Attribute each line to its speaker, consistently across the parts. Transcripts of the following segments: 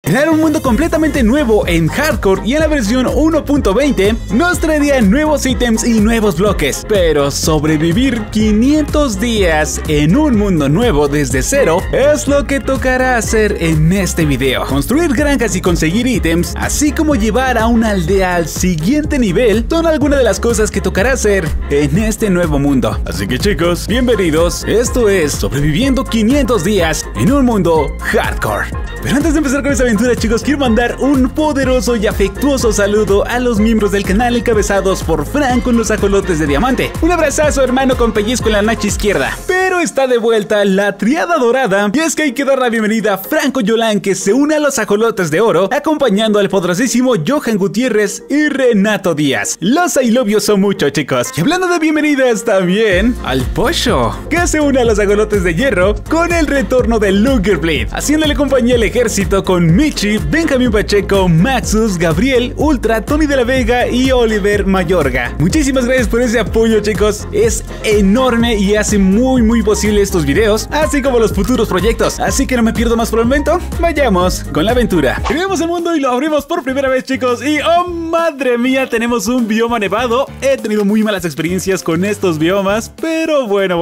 Speaker 1: Crear un mundo completamente nuevo en Hardcore y en la versión 1.20 nos traería nuevos ítems y nuevos bloques, pero sobrevivir 500 días en un mundo nuevo desde cero es lo que tocará hacer en este video. Construir granjas y conseguir ítems, así como llevar a una aldea al siguiente nivel, son algunas de las cosas que tocará hacer en este nuevo mundo. Así que chicos, bienvenidos, esto es Sobreviviendo 500 días en un mundo Hardcore. Pero antes de empezar con esta aventura, chicos, quiero mandar un poderoso y afectuoso saludo a los miembros del canal encabezados por Frank con los ajolotes de diamante. Un abrazazo, hermano, con pellizco en la nacha izquierda. Pero está de vuelta la triada dorada, y es que hay que dar la bienvenida a Franco Yolán, que se une a los ajolotes de oro, acompañando al poderosísimo Johan Gutiérrez y Renato Díaz. Los I love you so mucho, chicos. Y hablando de bienvenidas también al Pocho, que se une a los ajolotes de hierro con el retorno de Lungerbleed, haciéndole compañía al ejército con Michi, Benjamín Pacheco, Maxus, Gabriel, Ultra, Tony de la Vega y Oliver Mayorga. Muchísimas gracias por ese apoyo, chicos. Es enorme y hace muy posible estos videos, así como los futuros proyectos. Así que no me pierdo más por el momento. Vayamos con la aventura. Creamos el mundo y lo abrimos por primera vez, chicos. Y oh madre mía, tenemos un bioma nevado. He tenido muy malas experiencias con estos biomas, pero bueno.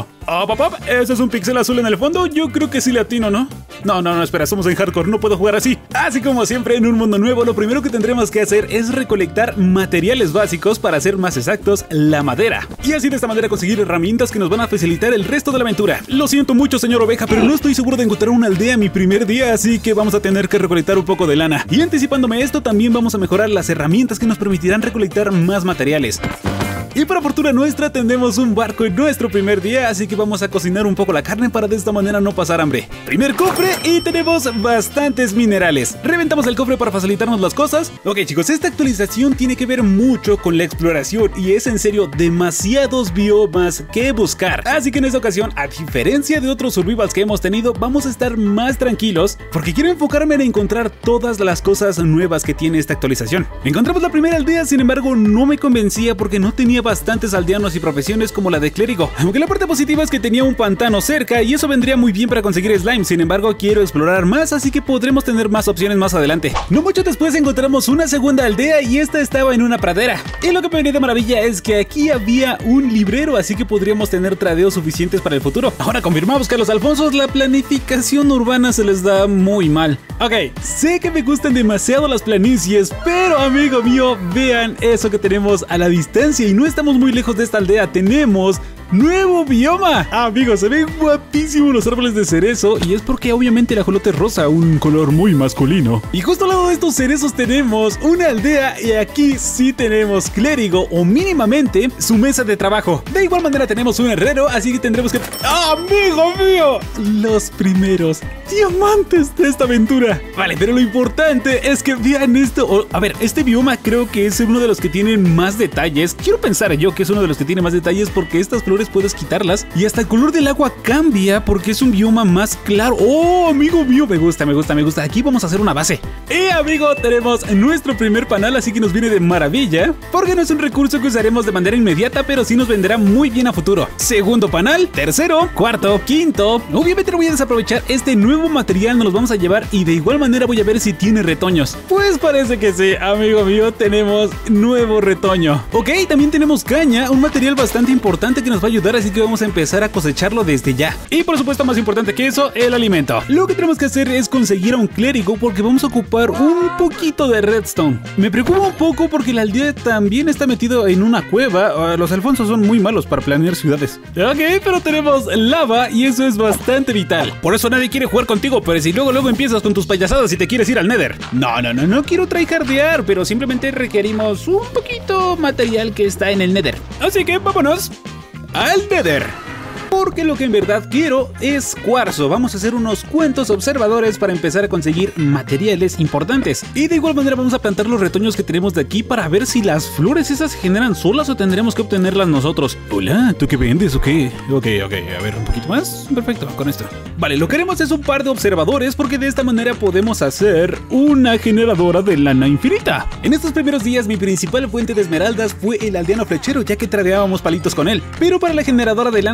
Speaker 1: ¿Ese es un pixel azul en el fondo? Yo creo que sí le atino, ¿no? No, espera, somos en Hardcore, no puedo jugar así. Así como siempre en un mundo nuevo, lo primero que tendremos que hacer es recolectar materiales básicos para ser más exactos, la madera. Y así de esta manera conseguir herramientas que nos van a facilitar el resto de la aventura. Lo siento mucho, señor oveja, pero no estoy seguro de encontrar una aldea mi primer día, así que vamos a tener que recolectar un poco de lana. Y anticipándome esto, también vamos a mejorar las herramientas que nos permitirán recolectar más materiales. Y para fortuna nuestra tendremos un barco en nuestro primer día, así que vamos a cocinar un poco la carne para de esta manera no pasar hambre. Primer cofre y tenemos bastantes minerales. Reventamos el cofre para facilitarnos las cosas. Ok, chicos, esta actualización tiene que ver mucho con la exploración y es en serio demasiados biomas que buscar. Así que en esta ocasión, a diferencia de otros survivals que hemos tenido, vamos a estar más tranquilos porque quiero enfocarme en encontrar todas las cosas nuevas que tiene esta actualización. Encontramos la primera aldea, sin embargo no me convencía porque no tenía bastantes aldeanos y profesiones como la de clérigo, aunque la parte positiva es que tenía un pantano cerca y eso vendría muy bien para conseguir slime. Sin embargo, quiero explorar más, así que podremos tener más opciones más adelante. No mucho después encontramos una segunda aldea y esta estaba en una pradera, y lo que me venía de maravilla es que aquí había un librero, así que podríamos tener tradeos suficientes para el futuro. Ahora confirmamos que a los Alfonsos la planificación urbana se les da muy mal. Ok, sé que me gustan demasiado las planicies, pero amigo mío, vean eso que tenemos a la distancia y no estamos muy lejos de esta aldea. Tenemos nuevo bioma. Amigos, se ven guapísimos los árboles de cerezo y es porque obviamente el ajolote es rosa, un color muy masculino. Y justo al lado de estos cerezos tenemos una aldea y aquí sí tenemos clérigo o mínimamente su mesa de trabajo. De igual manera tenemos un herrero, así que tendremos que... ¡Ah, amigo mío! Los primeros diamantes de esta aventura. Vale, pero lo importante es que vean esto. A ver, este bioma creo que es uno de los que tienen más detalles. Quiero pensar yo que es uno de los que tiene más detalles porque estas flores puedes quitarlas y hasta el color del agua cambia porque es un bioma más claro. Oh, amigo mío, me gusta. Aquí vamos a hacer una base. Y amigo, tenemos nuestro primer panal, así que nos viene de maravilla porque no es un recurso que usaremos de manera inmediata, pero sí nos venderá muy bien a futuro. Segundo panal, tercero, cuarto, quinto. Obviamente no voy a desaprovechar este nuevo material, nos los vamos a llevar y de igual manera voy a ver si tiene retoños. Pues parece que sí, amigo mío, tenemos nuevo retoño. Ok, también tenemos caña, un material bastante importante que nos va a ayudar, así que vamos a empezar a cosecharlo desde ya. Y por supuesto, más importante que eso, el alimento. Lo que tenemos que hacer es conseguir a un clérigo porque vamos a ocupar un poquito de redstone. Me preocupa un poco porque la aldea también está metido en una cueva. Los Alfonsos son muy malos para planear ciudades. Ok, pero tenemos lava y eso es bastante vital. Por eso nadie quiere jugar contigo, pero si luego empiezas con tus payasadas y te quieres ir al Nether. No quiero tryhardear, pero simplemente requerimos un poquito material que está en el Nether. Así que vámonos al Nether. Porque lo que en verdad quiero es cuarzo. Vamos a hacer unos cuantos observadores para empezar a conseguir materiales importantes. Y de igual manera vamos a plantar los retoños que tenemos de aquí para ver si las flores esas se generan solas o tendremos que obtenerlas nosotros. Hola, ¿tú qué vendes o qué? Ok, a ver, un poquito más. Perfecto, con esto. Vale, lo que haremos es un par de observadores porque de esta manera podemos hacer una generadora de lana infinita. En estos primeros días mi principal fuente de esmeraldas fue el aldeano flechero, ya que tradeábamos palitos con él. Pero para la generadora de lana también necesitamos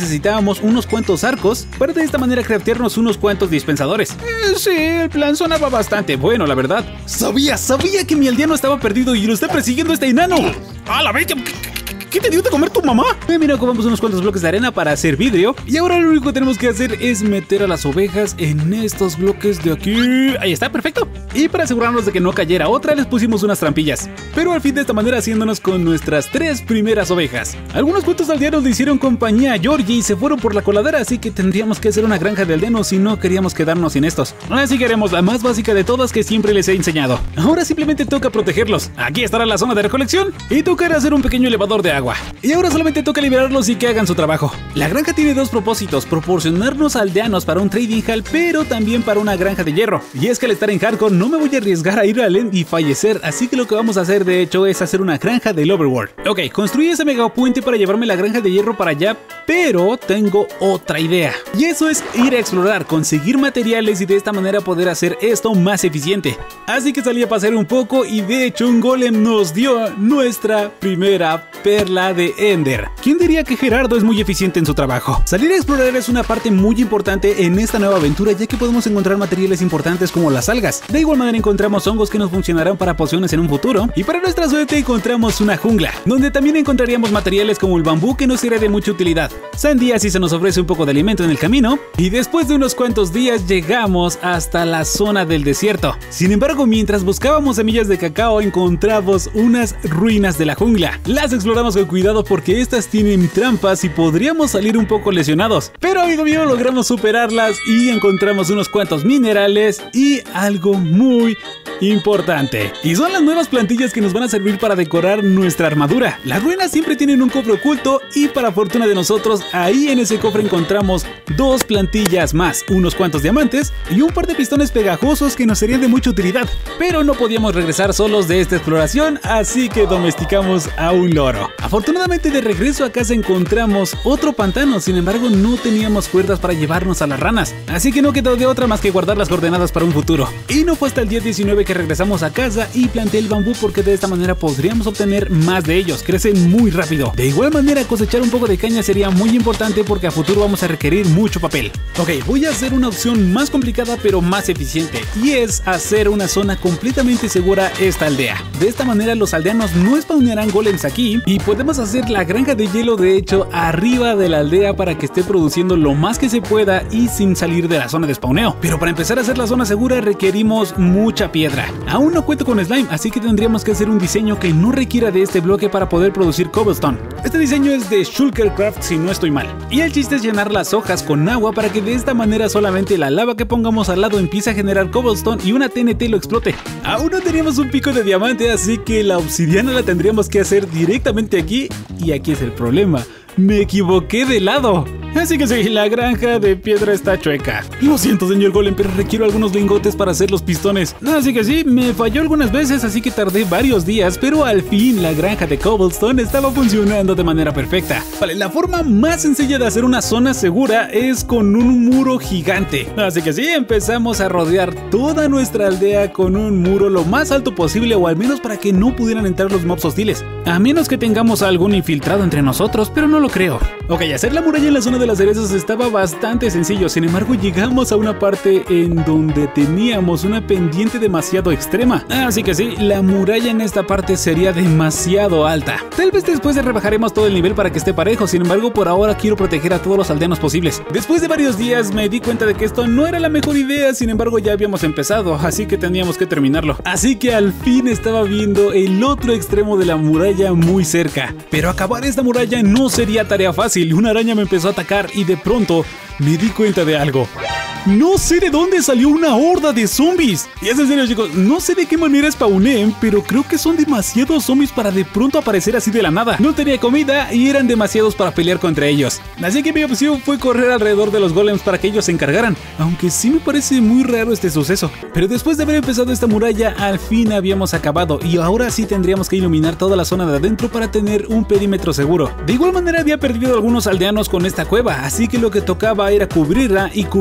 Speaker 1: necesitábamos unos cuantos arcos para de esta manera craftearnos unos cuantos dispensadores. Sí, el plan sonaba bastante bueno, la verdad. Sabía que mi aldeano estaba perdido y lo está persiguiendo este enano. ¡Ah, la bestia! ¿Qué te dio de comer tu mamá? Mira, ocupamos unos cuantos bloques de arena para hacer vidrio. Y ahora lo único que tenemos que hacer es meter a las ovejas en estos bloques de aquí. Ahí está, perfecto. Y para asegurarnos de que no cayera otra, les pusimos unas trampillas. Pero al fin de esta manera haciéndonos con nuestras 3 primeras ovejas. Algunos cuantos aldeanos le hicieron compañía a Georgie y se fueron por la coladera, así que tendríamos que hacer una granja de aldeanos si no queríamos quedarnos sin estos. Así que haremos la más básica de todas que siempre les he enseñado. Ahora simplemente toca protegerlos. Aquí estará la zona de recolección y tocará hacer un pequeño elevador de agua. Y ahora solamente toca liberarlos y que hagan su trabajo. La granja tiene 2 propósitos: proporcionarnos aldeanos para un trading hall, pero también para una granja de hierro. Y es que al estar en hardcore no me voy a arriesgar a ir al end y fallecer, así que lo que vamos a hacer de hecho es hacer una granja del overworld. Ok, construí ese mega puente para llevarme la granja de hierro para allá, pero tengo otra idea. Y eso es ir a explorar, conseguir materiales y de esta manera poder hacer esto más eficiente. Así que salí a pasear un poco y de hecho un golem nos dio nuestra primera perla de Ender. ¿Quién diría que Gerardo es muy eficiente en su trabajo? Salir a explorar es una parte muy importante en esta nueva aventura, ya que podemos encontrar materiales importantes como las algas. De igual manera encontramos hongos que nos funcionarán para pociones en un futuro, y para nuestra suerte encontramos una jungla, donde también encontraríamos materiales como el bambú que nos será de mucha utilidad, sandía si se nos ofrece un poco de alimento en el camino, y después de unos cuantos días llegamos hasta la zona del desierto. Sin embargo, mientras buscábamos semillas de cacao encontramos unas ruinas de la jungla. Las exploramos con cuidado porque estas tienen trampas y podríamos salir un poco lesionados, pero amigo mío logramos superarlas y encontramos unos cuantos minerales y algo muy importante, y son las nuevas plantillas que nos van a servir para decorar nuestra armadura. Las ruinas siempre tienen un cofre oculto y para fortuna de nosotros ahí en ese cofre encontramos 2 plantillas más, unos cuantos diamantes y un par de pistones pegajosos que nos serían de mucha utilidad, pero no podíamos regresar solos de esta exploración, así que domesticamos a un loro. Afortunadamente de regreso a casa encontramos otro pantano, sin embargo no teníamos cuerdas para llevarnos a las ranas, así que no quedó de otra más que guardar las coordenadas para un futuro. Y no fue hasta el día 19 que regresamos a casa y planté el bambú porque de esta manera podríamos obtener más de ellos, crecen muy rápido. De igual manera cosechar un poco de caña sería muy importante porque a futuro vamos a requerir mucho papel. Ok, voy a hacer una opción más complicada pero más eficiente, y es hacer una zona completamente segura esta aldea. De esta manera los aldeanos no spawnearán golems aquí y podemos hacer la granja de hielo de hecho arriba de la aldea para que esté produciendo lo más que se pueda y sin salir de la zona de spawneo. Pero para empezar a hacer la zona segura requerimos mucha piedra. Aún no cuento con slime, así que tendríamos que hacer un diseño que no requiera de este bloque para poder producir cobblestone. Este diseño es de Shulkercraft si no estoy mal, y el chiste es llenar las hojas con agua para que de esta manera solamente la lava que pongamos al lado empiece a generar cobblestone y una TNT lo explote. Aún no teníamos un pico de diamante, así que la obsidiana la tendríamos que hacer directamente aquí, y aquí es el problema. Me equivoqué de lado. Así que sí, la granja de piedra está chueca. Lo siento, señor Golem, pero requiero algunos lingotes para hacer los pistones. Así que sí, me falló algunas veces, así que tardé varios días, pero al fin la granja de cobblestone estaba funcionando de manera perfecta. Vale, la forma más sencilla de hacer una zona segura es con un muro gigante. Así que sí, empezamos a rodear toda nuestra aldea con un muro lo más alto posible, o al menos para que no pudieran entrar los mobs hostiles. A menos que tengamos algún infiltrado entre nosotros, pero no lo creo. Ok, hacer la muralla en la zona de las cerezas estaba bastante sencillo, sin embargo llegamos a una parte en donde teníamos una pendiente demasiado extrema, así que sí, la muralla en esta parte sería demasiado alta. Tal vez después rebajaremos todo el nivel para que esté parejo, sin embargo por ahora quiero proteger a todos los aldeanos posibles. Después de varios días me di cuenta de que esto no era la mejor idea, sin embargo ya habíamos empezado, así que teníamos que terminarlo. Así que al fin estaba viendo el otro extremo de la muralla muy cerca, pero acabar esta muralla no sería tarea fácil. Una araña me empezó a atacar y de pronto me di cuenta de algo. No sé de dónde salió una horda de zombies. Y es en serio, chicos, no sé de qué manera spawné, pero creo que son demasiados zombies para de pronto aparecer así de la nada. No tenía comida y eran demasiados para pelear contra ellos. Así que mi opción fue correr alrededor de los golems para que ellos se encargaran, aunque sí me parece muy raro este suceso. Pero después de haber empezado esta muralla, al fin habíamos acabado y ahora sí tendríamos que iluminar toda la zona de adentro para tener un perímetro seguro. De igual manera había perdido algunos aldeanos con esta cueva, así que lo que tocaba era cubrirla y cubrir toda la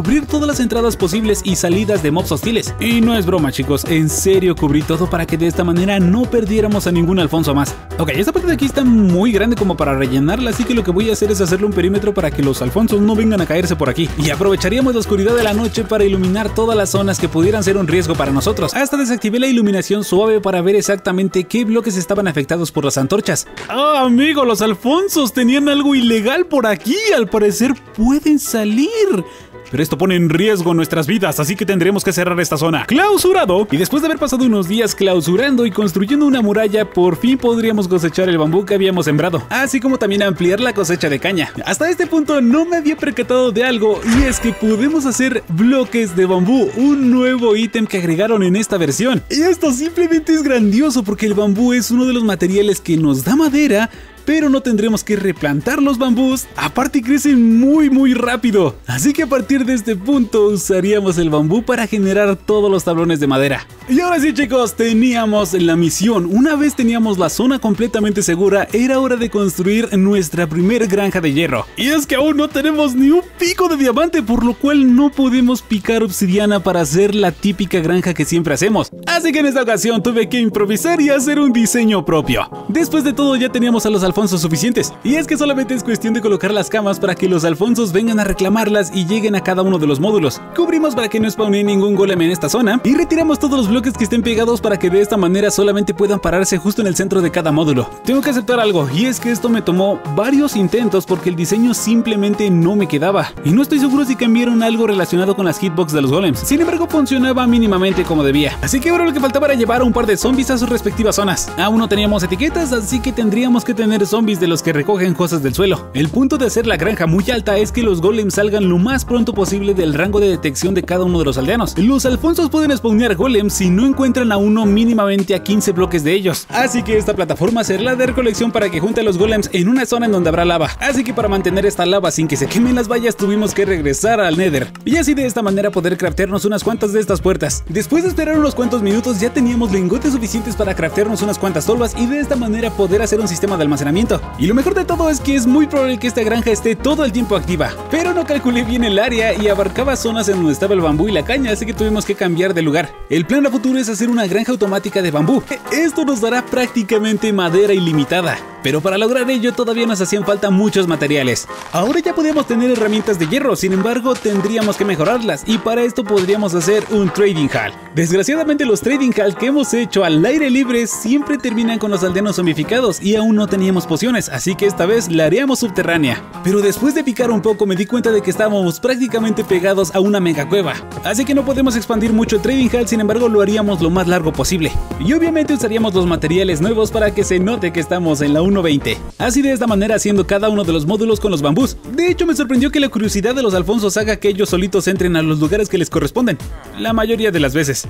Speaker 1: las entradas posibles y salidas de mobs hostiles. Y no es broma, chicos, en serio cubrí todo para que de esta manera no perdiéramos a ningún Alfonso más. Ok, esta parte de aquí está muy grande como para rellenarla, así que lo que voy a hacer es hacerle un perímetro para que los Alfonsos no vengan a caerse por aquí. Y aprovecharíamos la oscuridad de la noche para iluminar todas las zonas que pudieran ser un riesgo para nosotros. Hasta desactivé la iluminación suave para ver exactamente qué bloques estaban afectados por las antorchas. ¡Ah, amigo! Los Alfonsos tenían algo ilegal por aquí. Al parecer pueden salir. Pero esto pone en riesgo nuestras vidas, así que tendremos que cerrar esta zona. ¡Clausurado! Y después de haber pasado unos días clausurando y construyendo una muralla, por fin podríamos cosechar el bambú que habíamos sembrado, así como también ampliar la cosecha de caña. Hasta este punto no me había percatado de algo, y es que podemos hacer bloques de bambú, un nuevo ítem que agregaron en esta versión. Y esto simplemente es grandioso porque el bambú es uno de los materiales que nos da madera, pero no tendremos que replantar los bambús, aparte crecen muy rápido. Así que a partir de este punto usaríamos el bambú para generar todos los tablones de madera. Y ahora sí, chicos, teníamos la misión. Una vez teníamos la zona completamente segura, era hora de construir nuestra primer granja de hierro. Y es que aún no tenemos ni un pico de diamante, por lo cual no podemos picar obsidiana para hacer la típica granja que siempre hacemos. Así que en esta ocasión tuve que improvisar y hacer un diseño propio. Después de todo ya teníamos a los Alfonsos suficientes, y es que solamente es cuestión de colocar las camas para que los Alfonsos vengan a reclamarlas y lleguen a cada uno de los módulos. Cubrimos para que no spawne ningún golem en esta zona y retiramos todos los bloques que estén pegados para que de esta manera solamente puedan pararse justo en el centro de cada módulo. Tengo que aceptar algo, y es que esto me tomó varios intentos porque el diseño simplemente no me quedaba, y no estoy seguro si cambiaron algo relacionado con las hitbox de los golems. Sin embargo, funcionaba mínimamente como debía, así que ahora lo que faltaba era llevar a un par de zombies a sus respectivas zonas. Aún no teníamos etiquetas, así que tendríamos que tener zombies de los que recogen cosas del suelo. El punto de hacer la granja muy alta es que los golems salgan lo más pronto posible del rango de detección de cada uno de los aldeanos. Los Alfonsos pueden spawnear golems si no encuentran a uno mínimamente a 15 bloques de ellos, así que esta plataforma será de recolección para que junte a los golems en una zona en donde habrá lava. Así que para mantener esta lava sin que se quemen las vallas tuvimos que regresar al Nether, y así de esta manera poder craftearnos unas cuantas de estas puertas. Después de esperar unos cuantos minutos ya teníamos lingotes suficientes para craftearnos unas cuantas tolvas y de esta manera poder hacer un sistema de almacenamiento. Y lo mejor de todo es que es muy probable que esta granja esté todo el tiempo activa, pero no calculé bien el área y abarcaba zonas en donde estaba el bambú y la caña, así que tuvimos que cambiar de lugar. El plan a futuro es hacer una granja automática de bambú. Esto nos dará prácticamente madera ilimitada, pero para lograr ello todavía nos hacían falta muchos materiales. Ahora ya podemos tener herramientas de hierro, sin embargo tendríamos que mejorarlas, y para esto podríamos hacer un trading hall. Desgraciadamente los trading hall que hemos hecho al aire libre siempre terminan con los aldeanos zombificados y aún no teníamos pociones, así que esta vez la haríamos subterránea. Pero después de picar un poco me di cuenta de que estábamos prácticamente pegados a una mega cueva, así que no podemos expandir mucho el trading hall, sin embargo lo haríamos lo más largo posible. Y obviamente usaríamos los materiales nuevos para que se note que estamos en la 1.20. Así de esta manera haciendo cada uno de los módulos con los bambús. De hecho me sorprendió que la curiosidad de los Alfonsos haga que ellos solitos entren a los lugares que les corresponden, la mayoría de las veces.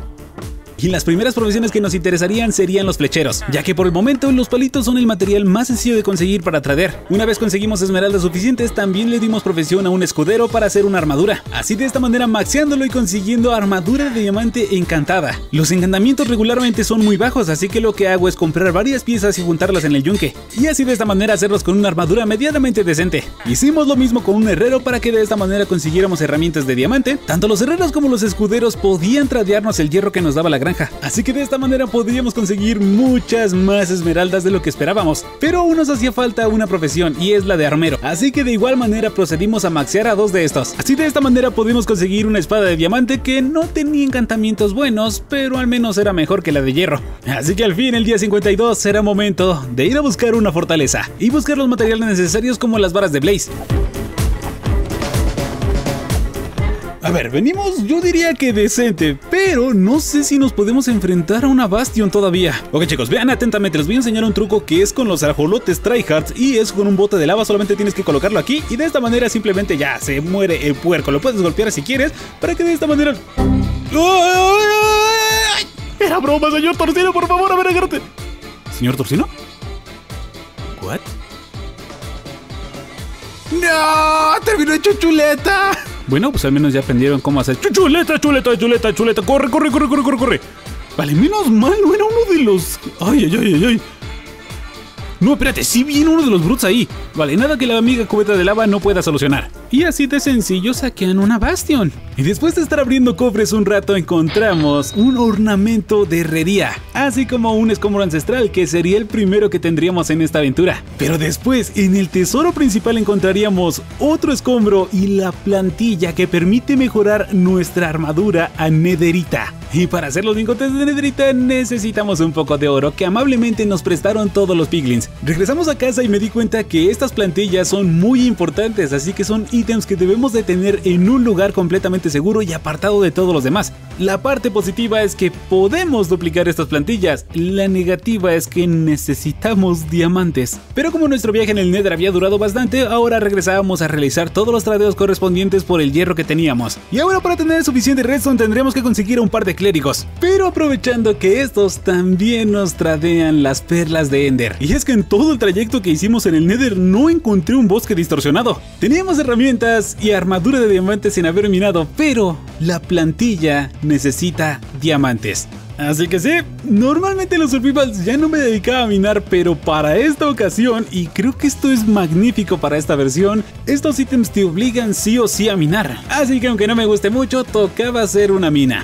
Speaker 1: Y las primeras profesiones que nos interesarían serían los flecheros, ya que por el momento los palitos son el material más sencillo de conseguir para tradear. Una vez conseguimos esmeraldas suficientes, también le dimos profesión a un escudero para hacer una armadura, así de esta manera maxeándolo y consiguiendo armadura de diamante encantada. Los encantamientos regularmente son muy bajos, así que lo que hago es comprar varias piezas y juntarlas en el yunque, y así de esta manera hacerlos con una armadura medianamente decente. Hicimos lo mismo con un herrero para que de esta manera consiguiéramos herramientas de diamante. Tanto los herreros como los escuderos podían tradearnos el hierro que nos daba la granja, así que de esta manera podríamos conseguir muchas más esmeraldas de lo que esperábamos. Pero aún nos hacía falta una profesión, y es la de armero, así que de igual manera procedimos a maxear a 2 de estos. Así de esta manera pudimos conseguir una espada de diamante que no tenía encantamientos buenos, pero al menos era mejor que la de hierro. Así que al fin el día 52 será momento de ir a buscar una fortaleza y buscar los materiales necesarios como las varas de Blaze. A ver, venimos, yo diría que decente, pero no sé si nos podemos enfrentar a una Bastion todavía. Ok chicos, vean atentamente, les voy a enseñar un truco que es con los ajolotes tryhards, y es con un bote de lava. Solamente tienes que colocarlo aquí y de esta manera simplemente ya se muere el puerco. Lo puedes golpear si quieres, para que de esta manera... ¡Ay! Era broma, señor Torcino, por favor, a ver, agárrate. ¿Señor Torcino? ¿What? ¡No! ¡Terminó hecho chuleta! Bueno, pues al menos ya aprendieron cómo hacer chuleta. Corre. Vale, menos mal, no era uno de los... Ay. No, espérate, sí viene uno de los brutes ahí. Vale, nada que la amiga cubeta de lava no pueda solucionar. y así de sencillo saquean una Bastion. Y después de estar abriendo cofres un rato encontramos un ornamento de herrería, así como un escombro ancestral que sería el primero que tendríamos en esta aventura. Pero después en el tesoro principal encontraríamos otro escombro y la plantilla que permite mejorar nuestra armadura a nederita. Y para hacer los lingotes de nederita necesitamos un poco de oro que amablemente nos prestaron todos los piglins. Regresamos a casa y me di cuenta que estas plantillas son muy importantes, así que son ítems que debemos de tener en un lugar completamente seguro y apartado de todos los demás. La parte positiva es que podemos duplicar estas plantillas, la negativa es que necesitamos diamantes. Pero como nuestro viaje en el Nether había durado bastante, ahora regresábamos a realizar todos los tradeos correspondientes por el hierro que teníamos. Y ahora para tener suficiente redstone tendremos que conseguir un par de clérigos, pero aprovechando que estos también nos tradean las perlas de Ender. Y es que en todo el trayecto que hicimos en el Nether no encontré un bosque distorsionado. Teníamos herramientas y armadura de diamantes sin haber minado, pero la plantilla necesita diamantes. Así que sí, normalmente en los survivals ya no me dedicaba a minar, pero para esta ocasión, y creo que esto es magnífico para esta versión, estos ítems te obligan sí o sí a minar. Así que aunque no me guste mucho, tocaba hacer una mina.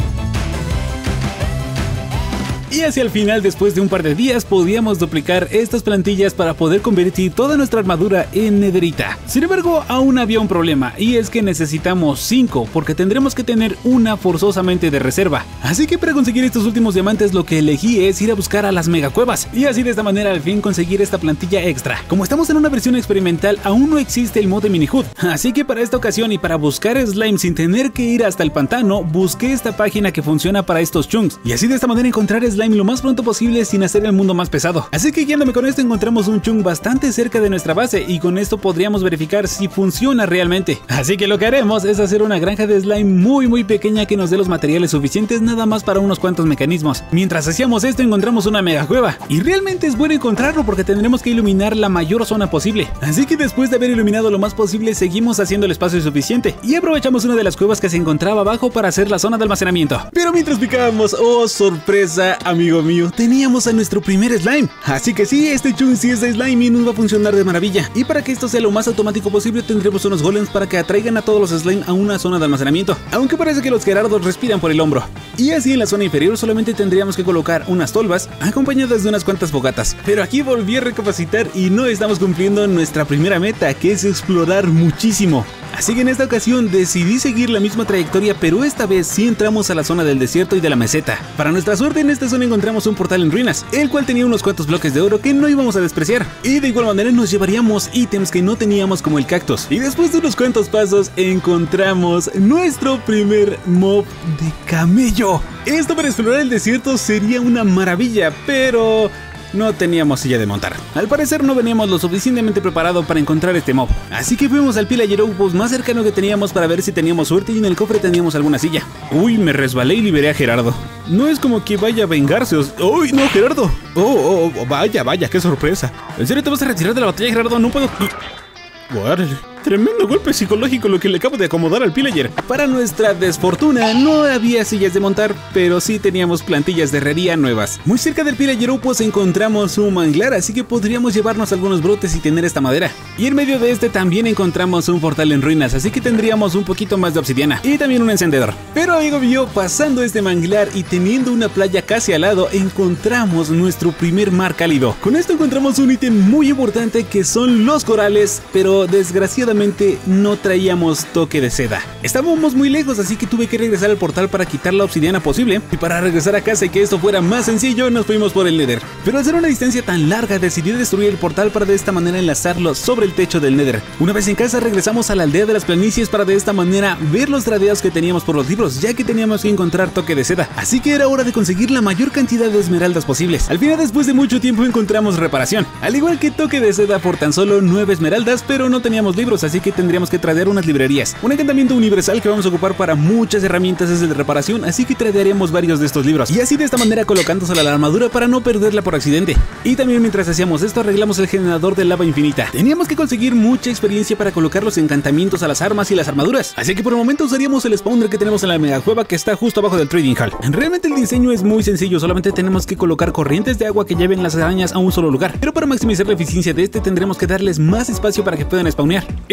Speaker 1: Y hacia el final, después de un par de días, podíamos duplicar estas plantillas para poder convertir toda nuestra armadura en nederita. Sin embargo, aún había un problema, y es que necesitamos 5, porque tendremos que tener una forzosamente de reserva. Así que para conseguir estos últimos diamantes lo que elegí es ir a buscar a las megacuevas, y así de esta manera al fin conseguir esta plantilla extra. Como estamos en una versión experimental, aún no existe el mod de mini-HUD, así que para esta ocasión y para buscar slime sin tener que ir hasta el pantano, busqué esta página que funciona para estos chunks, y así de esta manera encontrar slime lo más pronto posible sin hacer el mundo más pesado. Así que guiándome con esto encontramos un chunk bastante cerca de nuestra base y con esto podríamos verificar si funciona realmente. Así que lo que haremos es hacer una granja de slime muy pequeña que nos dé los materiales suficientes nada más para unos cuantos mecanismos. Mientras hacíamos esto encontramos una mega cueva y realmente es bueno encontrarlo porque tendremos que iluminar la mayor zona posible. Así que después de haber iluminado lo más posible seguimos haciendo el espacio suficiente y aprovechamos una de las cuevas que se encontraba abajo para hacer la zona de almacenamiento. Pero mientras picábamos, oh sorpresa amigo mío, teníamos a nuestro primer slime. Así que sí, este chunk sí es de slime y nos va a funcionar de maravilla. Y para que esto sea lo más automático posible tendremos unos golems para que atraigan a todos los slime a una zona de almacenamiento, aunque parece que los gerardos respiran por el hombro. Y así en la zona inferior solamente tendríamos que colocar unas tolvas acompañadas de unas cuantas fogatas. Pero aquí volví a recapacitar y no estamos cumpliendo nuestra primera meta, que es explorar muchísimo. Así que en esta ocasión decidí seguir la misma trayectoria, pero esta vez sí entramos a la zona del desierto y de la meseta. Para nuestra suerte en esta zona encontramos un portal en ruinas, el cual tenía unos cuantos bloques de oro que no íbamos a despreciar. Y de igual manera nos llevaríamos ítems que no teníamos como el cactus. Y después de unos cuantos pasos encontramos nuestro primer mob de camello. Esto para explorar el desierto sería una maravilla, pero no teníamos silla de montar. Al parecer no veníamos lo suficientemente preparado para encontrar este mob, así que fuimos al pillager outpost más cercano que teníamos para ver si teníamos suerte y en el cofre teníamos alguna silla. Uy, me resbalé y liberé a Gerardo. No es como que vaya a vengarse. ¡Uy, no, Gerardo! Oh, vaya, qué sorpresa. ¿En serio te vas a retirar de la batalla, Gerardo? No puedo... Guarda. Tremendo golpe psicológico lo que le acabo de acomodar al pillager. Para nuestra desfortuna no había sillas de montar, pero sí teníamos plantillas de herrería nuevas. Muy cerca del pillager pues encontramos un manglar, así que podríamos llevarnos algunos brotes y tener esta madera. Y en medio de este también encontramos un portal en ruinas, así que tendríamos un poquito más de obsidiana y también un encendedor. Pero amigo mío, pasando este manglar y teniendo una playa casi al lado, encontramos nuestro primer mar cálido. Con esto encontramos un ítem muy importante que son los corales, pero desgraciadamente no traíamos toque de seda. Estábamos muy lejos, así que tuve que regresar al portal para quitar la obsidiana posible. Y para regresar a casa y que esto fuera más sencillo, nos fuimos por el Nether. Pero al ser una distancia tan larga, decidí destruir el portal para de esta manera enlazarlo sobre el techo del Nether. Una vez en casa, regresamos a la aldea de las planicies para de esta manera ver los tradeos que teníamos por los libros, ya que teníamos que encontrar toque de seda. Así que era hora de conseguir la mayor cantidad de esmeraldas posibles. Al final, después de mucho tiempo, encontramos reparación. Al igual que toque de seda por tan solo 9 esmeraldas, pero no teníamos libros, así que tendríamos que tradear unas librerías. Un encantamiento universal que vamos a ocupar para muchas herramientas es el de reparación, así que tradearemos varios de estos libros. Y así de esta manera colocándosela a la armadura para no perderla por accidente. Y también mientras hacíamos esto arreglamos el generador de lava infinita. Teníamos que conseguir mucha experiencia para colocar los encantamientos a las armas y las armaduras. Así que por el momento usaríamos el spawner que tenemos en la mega cueva que está justo abajo del trading hall. Realmente el diseño es muy sencillo, solamente tenemos que colocar corrientes de agua que lleven las arañas a un solo lugar. Pero para maximizar la eficiencia de este tendremos que darles más espacio para que puedan spawnear.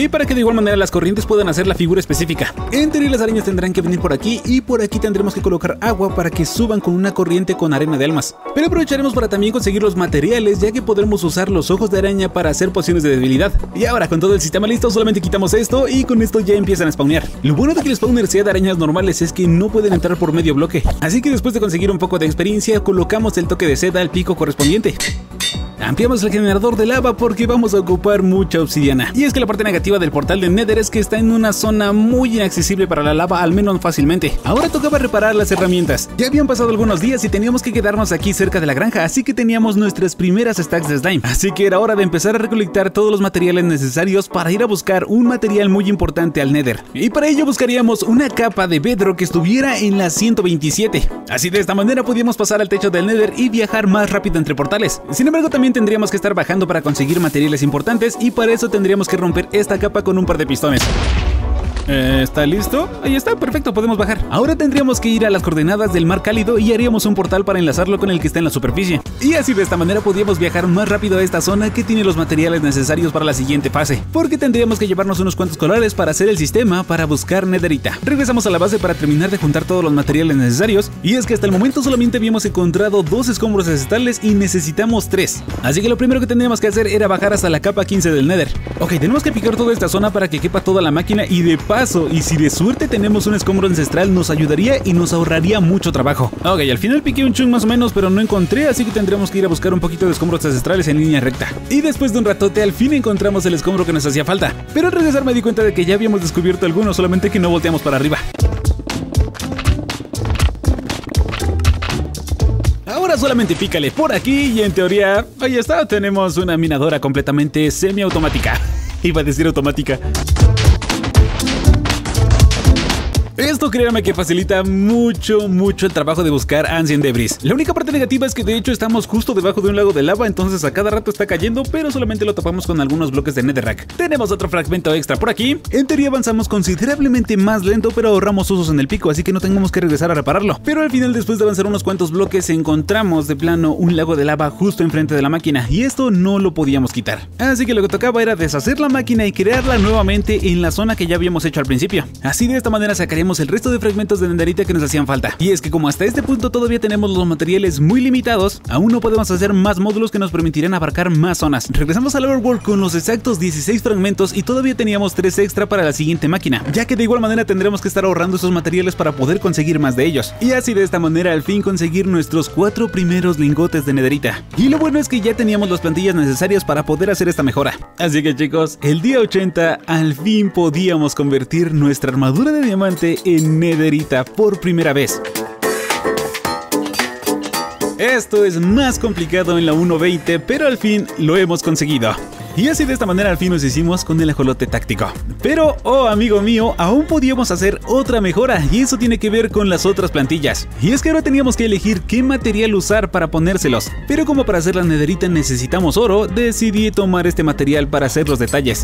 Speaker 1: y para que de igual manera las corrientes puedan hacer la figura específica. En teoría las arañas tendrán que venir por aquí y por aquí tendremos que colocar agua para que suban con una corriente con arena de almas. Pero aprovecharemos para también conseguir los materiales, ya que podremos usar los ojos de araña para hacer pociones de debilidad. Y ahora con todo el sistema listo solamente quitamos esto y con esto ya empiezan a spawnear. Lo bueno de que el spawner sea de arañas normales es que no pueden entrar por medio bloque. Así que después de conseguir un poco de experiencia colocamos el toque de seda al pico correspondiente. Ampliamos el generador de lava porque vamos a ocupar mucha obsidiana. Y es que la parte negativa del portal de Nether es que está en una zona muy inaccesible para la lava, al menos fácilmente. Ahora tocaba reparar las herramientas. Ya habían pasado algunos días y teníamos que quedarnos aquí cerca de la granja, así que teníamos nuestras primeras stacks de slime. Así que era hora de empezar a recolectar todos los materiales necesarios para ir a buscar un material muy importante al Nether. Y para ello buscaríamos una capa de bedrock que estuviera en la 127. Así de esta manera podíamos pasar al techo del Nether y viajar más rápido entre portales. Sin embargo, también tendríamos que estar bajando para conseguir materiales importantes y para eso tendríamos que romper esta capa con un par de pistones. ¿Está listo? Ahí está, perfecto, podemos bajar. Ahora tendríamos que ir a las coordenadas del mar cálido y haríamos un portal para enlazarlo con el que está en la superficie. Y así de esta manera podríamos viajar más rápido a esta zona que tiene los materiales necesarios para la siguiente fase, porque tendríamos que llevarnos unos cuantos colores para hacer el sistema para buscar netherita. Regresamos a la base para terminar de juntar todos los materiales necesarios, y es que hasta el momento solamente habíamos encontrado 2 escombros ancestrales y necesitamos 3. Así que lo primero que tendríamos que hacer era bajar hasta la capa 15 del Nether. Ok, tenemos que picar toda esta zona para que quepa toda la máquina y de paso, y si de suerte tenemos un escombro ancestral, nos ayudaría y nos ahorraría mucho trabajo. Ok, al final piqué un chung más o menos, pero no encontré, así que tendremos que ir a buscar un poquito de escombros ancestrales en línea recta. Y después de un ratote al fin encontramos el escombro que nos hacía falta, pero al regresar me di cuenta de que ya habíamos descubierto algunos, solamente que no volteamos para arriba. Ahora solamente pícale por aquí y en teoría, ahí está, tenemos una minadora completamente semiautomática. Iba a decir automática. Esto créanme que facilita mucho el trabajo de buscar Ancient Debris. La única parte negativa es que de hecho estamos justo debajo de un lago de lava, entonces a cada rato está cayendo, pero solamente lo tapamos con algunos bloques de netherrack. Tenemos otro fragmento extra por aquí. En teoría avanzamos considerablemente más lento, pero ahorramos usos en el pico, así que no tenemos que regresar a repararlo. Pero al final, después de avanzar unos cuantos bloques, encontramos de plano un lago de lava justo enfrente de la máquina, y esto no lo podíamos quitar. Así que lo que tocaba era deshacer la máquina y crearla nuevamente en la zona que ya habíamos hecho al principio. Así de esta manera sacaríamos el resto de fragmentos de netherita que nos hacían falta. Y es que como hasta este punto todavía tenemos los materiales muy limitados, aún no podemos hacer más módulos que nos permitirán abarcar más zonas. Regresamos al Overworld con los exactos 16 fragmentos y todavía teníamos 3 extra para la siguiente máquina, ya que de igual manera tendremos que estar ahorrando esos materiales para poder conseguir más de ellos. Y así de esta manera al fin conseguir nuestros 4 primeros lingotes de netherita. Y lo bueno es que ya teníamos las plantillas necesarias para poder hacer esta mejora. Así que chicos, el día 80 al fin podíamos convertir nuestra armadura de diamante en netherita por primera vez. Esto es más complicado en la 1.20, pero al fin lo hemos conseguido. Y así de esta manera al fin nos hicimos con el ajolote táctico. Pero, oh amigo mío, aún podíamos hacer otra mejora, y eso tiene que ver con las otras plantillas. Y es que ahora teníamos que elegir qué material usar para ponérselos. Pero como para hacer la netherita necesitamos oro, decidí tomar este material para hacer los detalles.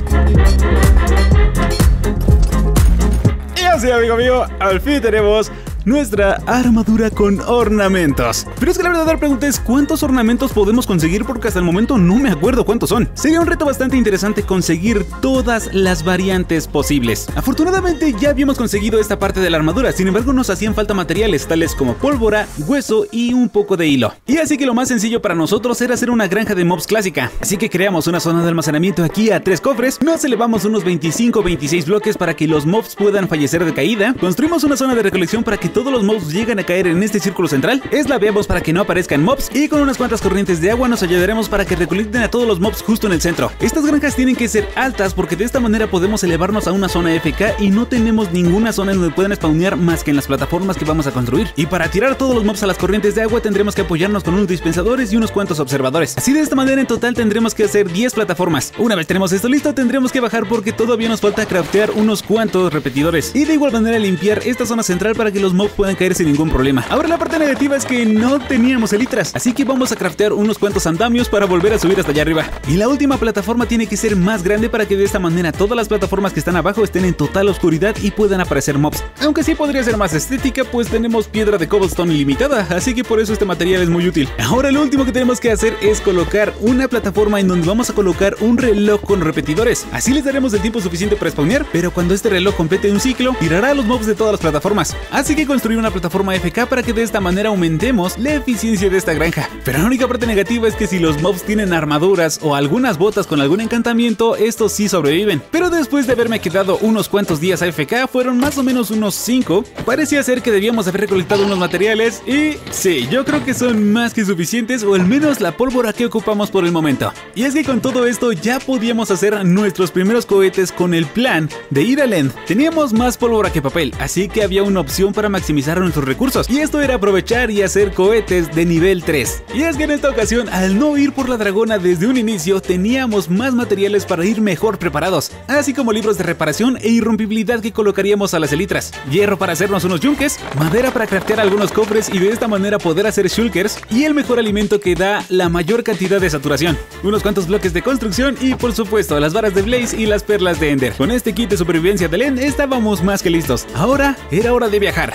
Speaker 1: Y así, amigo mío, al fin tenemos nuestra armadura con ornamentos. Pero es que la verdadera pregunta es ¿cuántos ornamentos podemos conseguir? Porque hasta el momento no me acuerdo cuántos son. Sería un reto bastante interesante conseguir todas las variantes posibles. Afortunadamente ya habíamos conseguido esta parte de la armadura, sin embargo nos hacían falta materiales tales como pólvora, hueso y un poco de hilo. Y así que lo más sencillo para nosotros era hacer una granja de mobs clásica. Así que creamos una zona de almacenamiento aquí a 3 cofres, nos elevamos unos 25 o 26 bloques para que los mobs puedan fallecer de caída, construimos una zona de recolección para que todos los mobs lleguen a caer en este círculo central, eslaveamos para que no aparezcan mobs y con unas cuantas corrientes de agua nos ayudaremos para que recolecten a todos los mobs justo en el centro. Estas granjas tienen que ser altas porque de esta manera podemos elevarnos a una zona FK y no tenemos ninguna zona en donde puedan spawnear más que en las plataformas que vamos a construir. Y para tirar a todos los mobs a las corrientes de agua tendremos que apoyarnos con unos dispensadores y unos cuantos observadores. Así de esta manera en total tendremos que hacer 10 plataformas. Una vez tenemos esto listo tendremos que bajar porque todavía nos falta craftear unos cuantos repetidores y de igual manera limpiar esta zona central para que los mobs mobs puedan caer sin ningún problema. Ahora la parte negativa es que no teníamos elitras, así que vamos a craftear unos cuantos andamios para volver a subir hasta allá arriba. Y la última plataforma tiene que ser más grande para que de esta manera todas las plataformas que están abajo estén en total oscuridad y puedan aparecer mobs. Aunque sí podría ser más estética, pues tenemos piedra de cobblestone ilimitada, así que por eso este material es muy útil. Ahora lo último que tenemos que hacer es colocar una plataforma en donde vamos a colocar un reloj con repetidores. Así les daremos el tiempo suficiente para spawnear, pero cuando este reloj complete un ciclo, tirará a los mobs de todas las plataformas. Así que construir una plataforma FK para que de esta manera aumentemos la eficiencia de esta granja. Pero la única parte negativa es que si los mobs tienen armaduras o algunas botas con algún encantamiento, estos sí sobreviven. Pero después de haberme quedado unos cuantos días AFK, fueron más o menos unos 5, parecía ser que debíamos haber recolectado unos materiales y sí, yo creo que son más que suficientes, o al menos la pólvora que ocupamos por el momento. Y es que con todo esto ya podíamos hacer nuestros primeros cohetes con el plan de ir al End. Teníamos más pólvora que papel, así que había una opción para maximizar nuestros recursos, y esto era aprovechar y hacer cohetes de nivel 3. Y es que en esta ocasión, al no ir por la dragona desde un inicio, teníamos más materiales para ir mejor preparados, así como libros de reparación e irrompibilidad que colocaríamos a las elitras, hierro para hacernos unos yunques, madera para craftear algunos cofres y de esta manera poder hacer shulkers, y el mejor alimento que da la mayor cantidad de saturación, unos cuantos bloques de construcción y por supuesto las varas de Blaze y las perlas de Ender. Con este kit de supervivencia del End estábamos más que listos. Ahora era hora de viajar.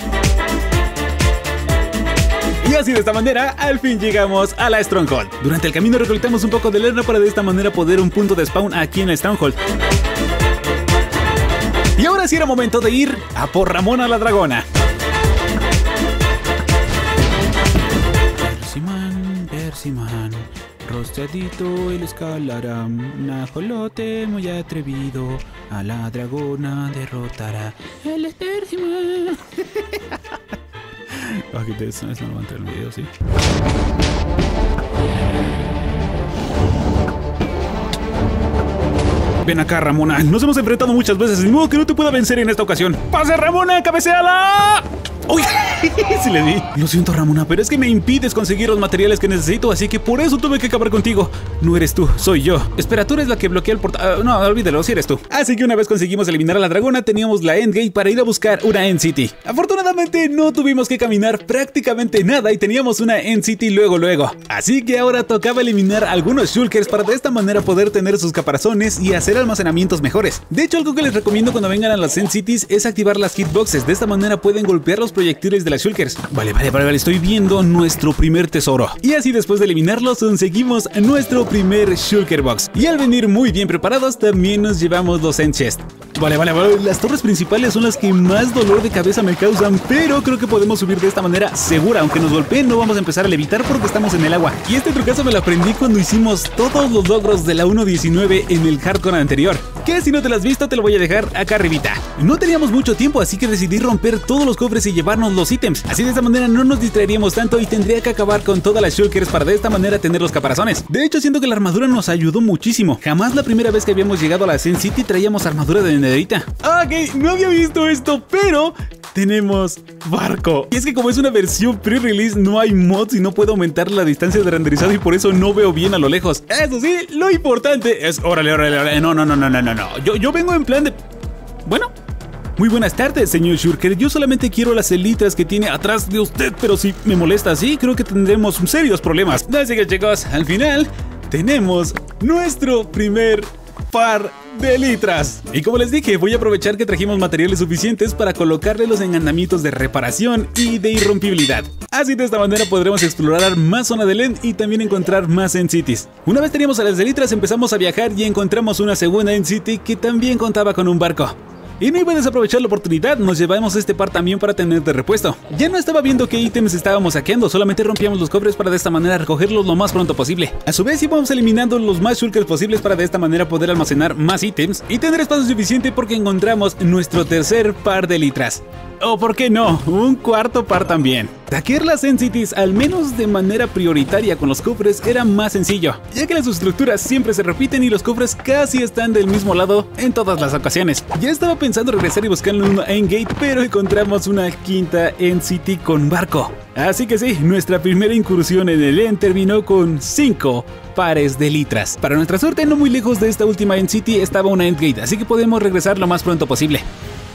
Speaker 1: Y así de esta manera, al fin llegamos a la Stronghold. Durante el camino recolectamos un poco de lana para de esta manera poder un punto de spawn aquí en la Stronghold. Y ahora sí era momento de ir a por Ramona la dragona. Persiman, rostradito él escalará, un ajolote muy atrevido, a la dragona derrotará. Él es Persiman. Ok, eso no va a entrar en el video, ¿sí? Ven acá, Ramona. Nos hemos enfrentado muchas veces, de modo que no te pueda vencer en esta ocasión. ¡Pase, Ramona! ¡Cabeceala! ¡Uy! Sí le di. Lo siento, Ramona, pero es que me impides conseguir los materiales que necesito, así que por eso tuve que acabar contigo. No eres tú, soy yo. Espera, tú eres la que bloquea el portal. No, olvídalo, si eres tú. Así que una vez conseguimos eliminar a la dragona, teníamos la Endgate para ir a buscar una End City. Afortunadamente no tuvimos que caminar prácticamente nada y teníamos una End City luego. Así que ahora tocaba eliminar algunos shulkers para de esta manera poder tener sus caparazones y hacer almacenamientos mejores. De hecho, algo que les recomiendo cuando vengan a las End Cities es activar las hitboxes. De esta manera pueden golpear los proyectiles de las shulkers. Vale, estoy viendo nuestro primer tesoro. Y así después de eliminarlos conseguimos nuestro primer shulker box. Y al venir muy bien preparados también nos llevamos los end chest. Vale, las torres principales son las que más dolor de cabeza me causan, pero creo que podemos subir de esta manera segura. Aunque nos golpeen no vamos a empezar a levitar porque estamos en el agua. Y este trucazo me lo aprendí cuando hicimos todos los logros de la 1.19 en el hardcore anterior, que si no te lo has visto te lo voy a dejar acá arribita. No teníamos mucho tiempo, así que decidí romper todos los cofres y llevarnos los ítems. Así de esta manera no nos distraeríamos tanto y tendría que acabar con todas las shulkers para de esta manera tener los caparazones. De hecho, siento que la armadura nos ayudó muchísimo. Jamás la primera vez que habíamos llegado a la End City traíamos armadura de nederita. Ok, no había visto esto, pero tenemos barco. Y es que como es una versión pre-release no hay mods y no puedo aumentar la distancia de renderizado y por eso no veo bien a lo lejos. Eso sí, lo importante es... Órale. No. Yo vengo en plan de... Bueno... Muy buenas tardes, señor Shulker. Yo solamente quiero las elitras que tiene atrás de usted, pero si me molesta así, creo que tendremos serios problemas. Así que chicos, al final tenemos nuestro primer par de elitras. Y como les dije, voy a aprovechar que trajimos materiales suficientes para colocarle los encantamientos de reparación y de irrompibilidad. Así de esta manera podremos explorar más zona del End y también encontrar más End Cities. Una vez teníamos a las elitras, empezamos a viajar y encontramos una segunda End City que también contaba con un barco. Y no iba a desaprovechar la oportunidad, nos llevamos este par también para tener de repuesto. Ya no estaba viendo qué ítems estábamos saqueando, solamente rompíamos los cofres para de esta manera recogerlos lo más pronto posible. A su vez íbamos eliminando los más shulkers posibles para de esta manera poder almacenar más ítems y tener espacio suficiente porque encontramos nuestro tercer par de elitras. O por qué no, un cuarto par también. Taquear las End Cities, al menos de manera prioritaria con los cofres, era más sencillo, ya que las estructuras siempre se repiten y los cofres casi están del mismo lado en todas las ocasiones. Ya estaba pensando regresar y buscar una Endgate, pero encontramos una quinta End City con barco. Así que sí, nuestra primera incursión en el End terminó con 5 pares de elitras. Para nuestra suerte, no muy lejos de esta última End City estaba una Endgate, así que podemos regresar lo más pronto posible.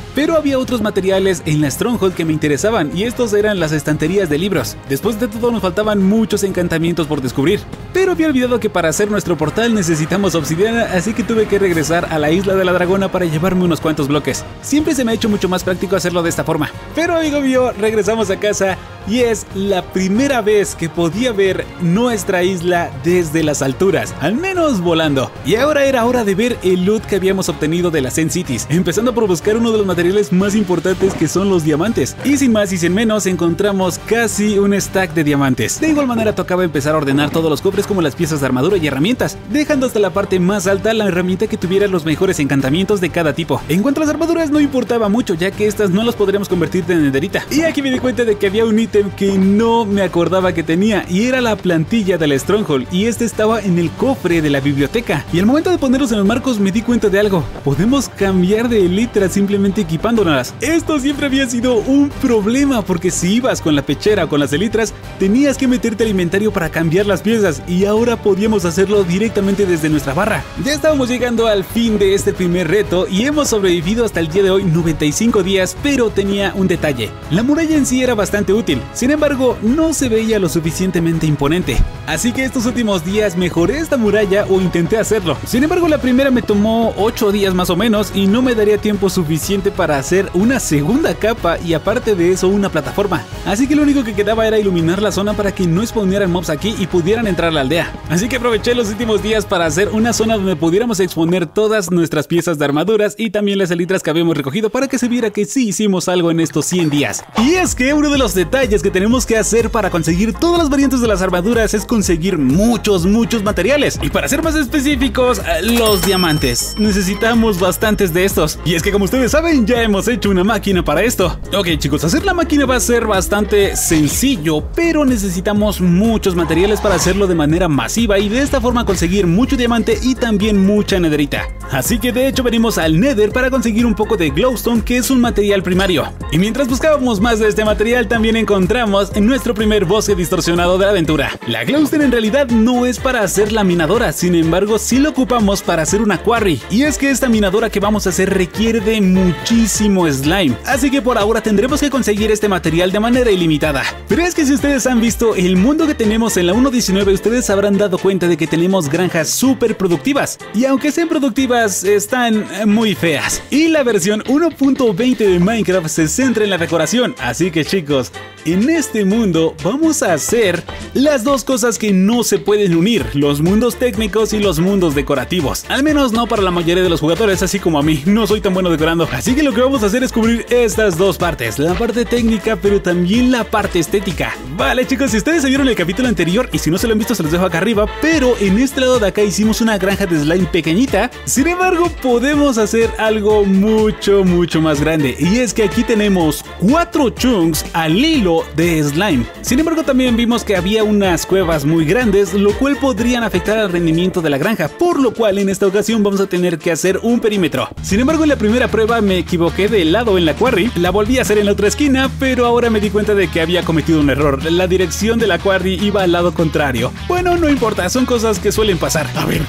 Speaker 1: Pero había otros materiales en la Stronghold que me interesaban, y estos eran las estanterías de libros. Después de todo nos faltaban muchos encantamientos por descubrir, pero había olvidado que para hacer nuestro portal necesitamos obsidiana, así que tuve que regresar a la isla de la dragona para llevarme unos cuantos bloques. Siempre se me ha hecho mucho más práctico hacerlo de esta forma. Pero amigo mío, regresamos a casa y es la primera vez que podía ver nuestra isla desde las alturas, al menos volando. Y ahora era hora de ver el loot que habíamos obtenido de las End Cities, empezando por buscar uno de los materiales más importantes, que son los diamantes. Y sin más y sin menos encontramos casi un stack de diamantes. De igual manera tocaba empezar a ordenar todos los cofres como las piezas de armadura y herramientas, dejando hasta la parte más alta la herramienta que tuviera los mejores encantamientos de cada tipo. En cuanto a las armaduras no importaba mucho, ya que estas no las podríamos convertir en netherita. Y aquí me di cuenta de que había un ítem que no me acordaba que tenía, y era la plantilla de la Stronghold, y este estaba en el cofre de la biblioteca. Y al momento de ponerlos en los marcos me di cuenta de algo: podemos cambiar de elitras simplemente equipándolas. Esto siempre había sido un problema, porque si ibas con la pechera o con las elitras tenías que meterte al inventario para cambiar las piezas, y ahora podíamos hacerlo directamente desde nuestra barra. Ya estábamos llegando al fin de este primer reto y hemos sobrevivido hasta el día de hoy 95 días, pero tenía un detalle: la muralla en sí era bastante útil, sin embargo no se veía lo suficientemente imponente, así que estos últimos días mejoré esta muralla, o intenté hacerlo. Sin embargo la primera me tomó 8 días más o menos y no me daría tiempo suficiente para hacer una segunda capa y aparte de eso una plataforma, así que lo único que quedaba era iluminar la zona para que no spawnearan mobs aquí y pudieran entrar a la aldea. Así que aproveché los últimos días para hacer una zona donde pudiéramos exponer todas nuestras piezas de armaduras y también las elitras que habíamos recogido, para que se viera que sí hicimos algo en estos 100 días. Y es que uno de los detalles que tenemos que hacer para conseguir todas las variantes de las armaduras es conseguir muchos materiales, y para ser más específicos, los diamantes. Necesitamos bastantes de estos, y es que como ustedes saben ya hemos hecho una máquina para esto. Ok chicos, hacer la máquina va a ser bastante sencillo, pero necesitamos muchos materiales para hacerlo de manera masiva y de esta forma conseguir mucho diamante y también mucha netherita. Así que de hecho venimos al nether para conseguir un poco de glowstone, que es un material primario. Y mientras buscábamos más de este material también encontramos en nuestro primer bosque distorsionado de la aventura. La glowstone en realidad no es para hacer la minadora, sin embargo sí lo ocupamos para hacer una quarry. Y es que esta minadora que vamos a hacer requiere de muchísimo slime, así que por ahora tendremos que conseguir este material de manera ilimitada. Pero es que si ustedes han visto el mundo que tenemos en la 1.19, ustedes habrán dado cuenta de que tenemos granjas súper productivas, y aunque sean productivas están muy feas. Y la versión 1.20 de Minecraft se centra en la decoración, así que chicos, en este mundo vamos a hacer las dos cosas que no se pueden unir: los mundos técnicos y los mundos decorativos. Al menos no para la mayoría de los jugadores, así como a mí, no soy tan bueno decorando. Así que lo que vamos a hacer es cubrir estas dos partes, la parte técnica pero también la parte estética. Vale chicos, si ustedes se vieron el capítulo anterior y si no se lo han visto se los dejo acá arriba, pero en este lado de acá hicimos una granja de slime pequeñita. Sin embargo podemos hacer algo mucho más grande, y es que aquí tenemos 4 chunks al hilo de slime. Sin embargo también vimos que había unas cuevas muy grandes, lo cual podrían afectar al rendimiento de la granja, por lo cual en esta ocasión vamos a tener que hacer un perímetro. Sin embargo en la primera prueba me equivoqué de lado en la quarry, la volví a hacer en la otra esquina, pero ahora me di cuenta de que había cometido un error. La dirección de la quarry iba al lado contrario. Bueno, no importa, son cosas que suelen pasar. A ver,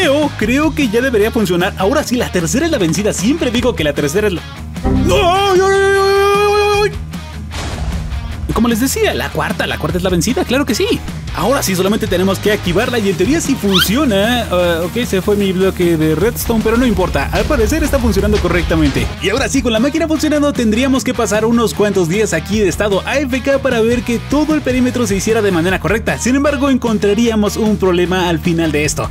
Speaker 1: creo que ya debería funcionar. Ahora sí, la tercera es la vencida. Siempre digo que la tercera es la... ¡Ay! Como les decía, la cuarta es la vencida, claro que sí. Ahora sí, solamente tenemos que activarla y en teoría sí funciona. Ok, se fue mi bloque de redstone, pero no importa. Al parecer está funcionando correctamente. Y ahora sí, con la máquina funcionando, tendríamos que pasar unos cuantos días aquí de estado AFK para ver que todo el perímetro se hiciera de manera correcta. Sin embargo, encontraríamos un problema al final de esto.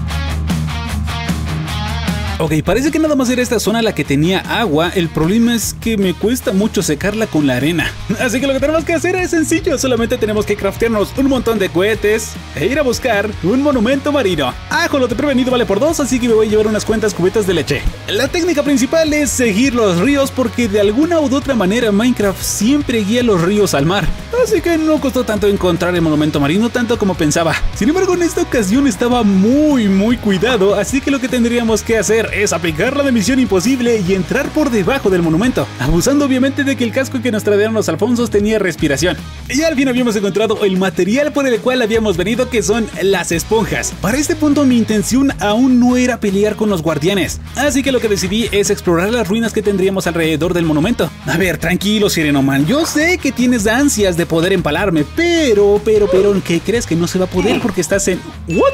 Speaker 1: Ok, parece que nada más era esta zona la que tenía agua. El problema es que me cuesta mucho secarla con la arena. Así que lo que tenemos que hacer es sencillo. Solamente tenemos que craftearnos un montón de cohetes e ir a buscar un monumento marino. Ajolote prevenido vale por 2, así que me voy a llevar unas cuantas cubetas de leche. La técnica principal es seguir los ríos, porque de alguna u otra manera Minecraft siempre guía los ríos al mar. Así que no costó tanto encontrar el monumento marino, tanto como pensaba. Sin embargo, en esta ocasión estaba muy cuidado, así que lo que tendríamos que hacer hacer es aplicar la de Misión Imposible y entrar por debajo del monumento, abusando obviamente de que el casco que nos trajeron los Alfonsos tenía respiración. Y al fin habíamos encontrado el material por el cual habíamos venido, que son las esponjas. Para este punto mi intención aún no era pelear con los guardianes, así que lo que decidí es explorar las ruinas que tendríamos alrededor del monumento. A ver, tranquilo Sirenoman, yo sé que tienes ansias de poder empalarme, pero, ¿qué crees? Que no se va a poder porque estás en... ¿What?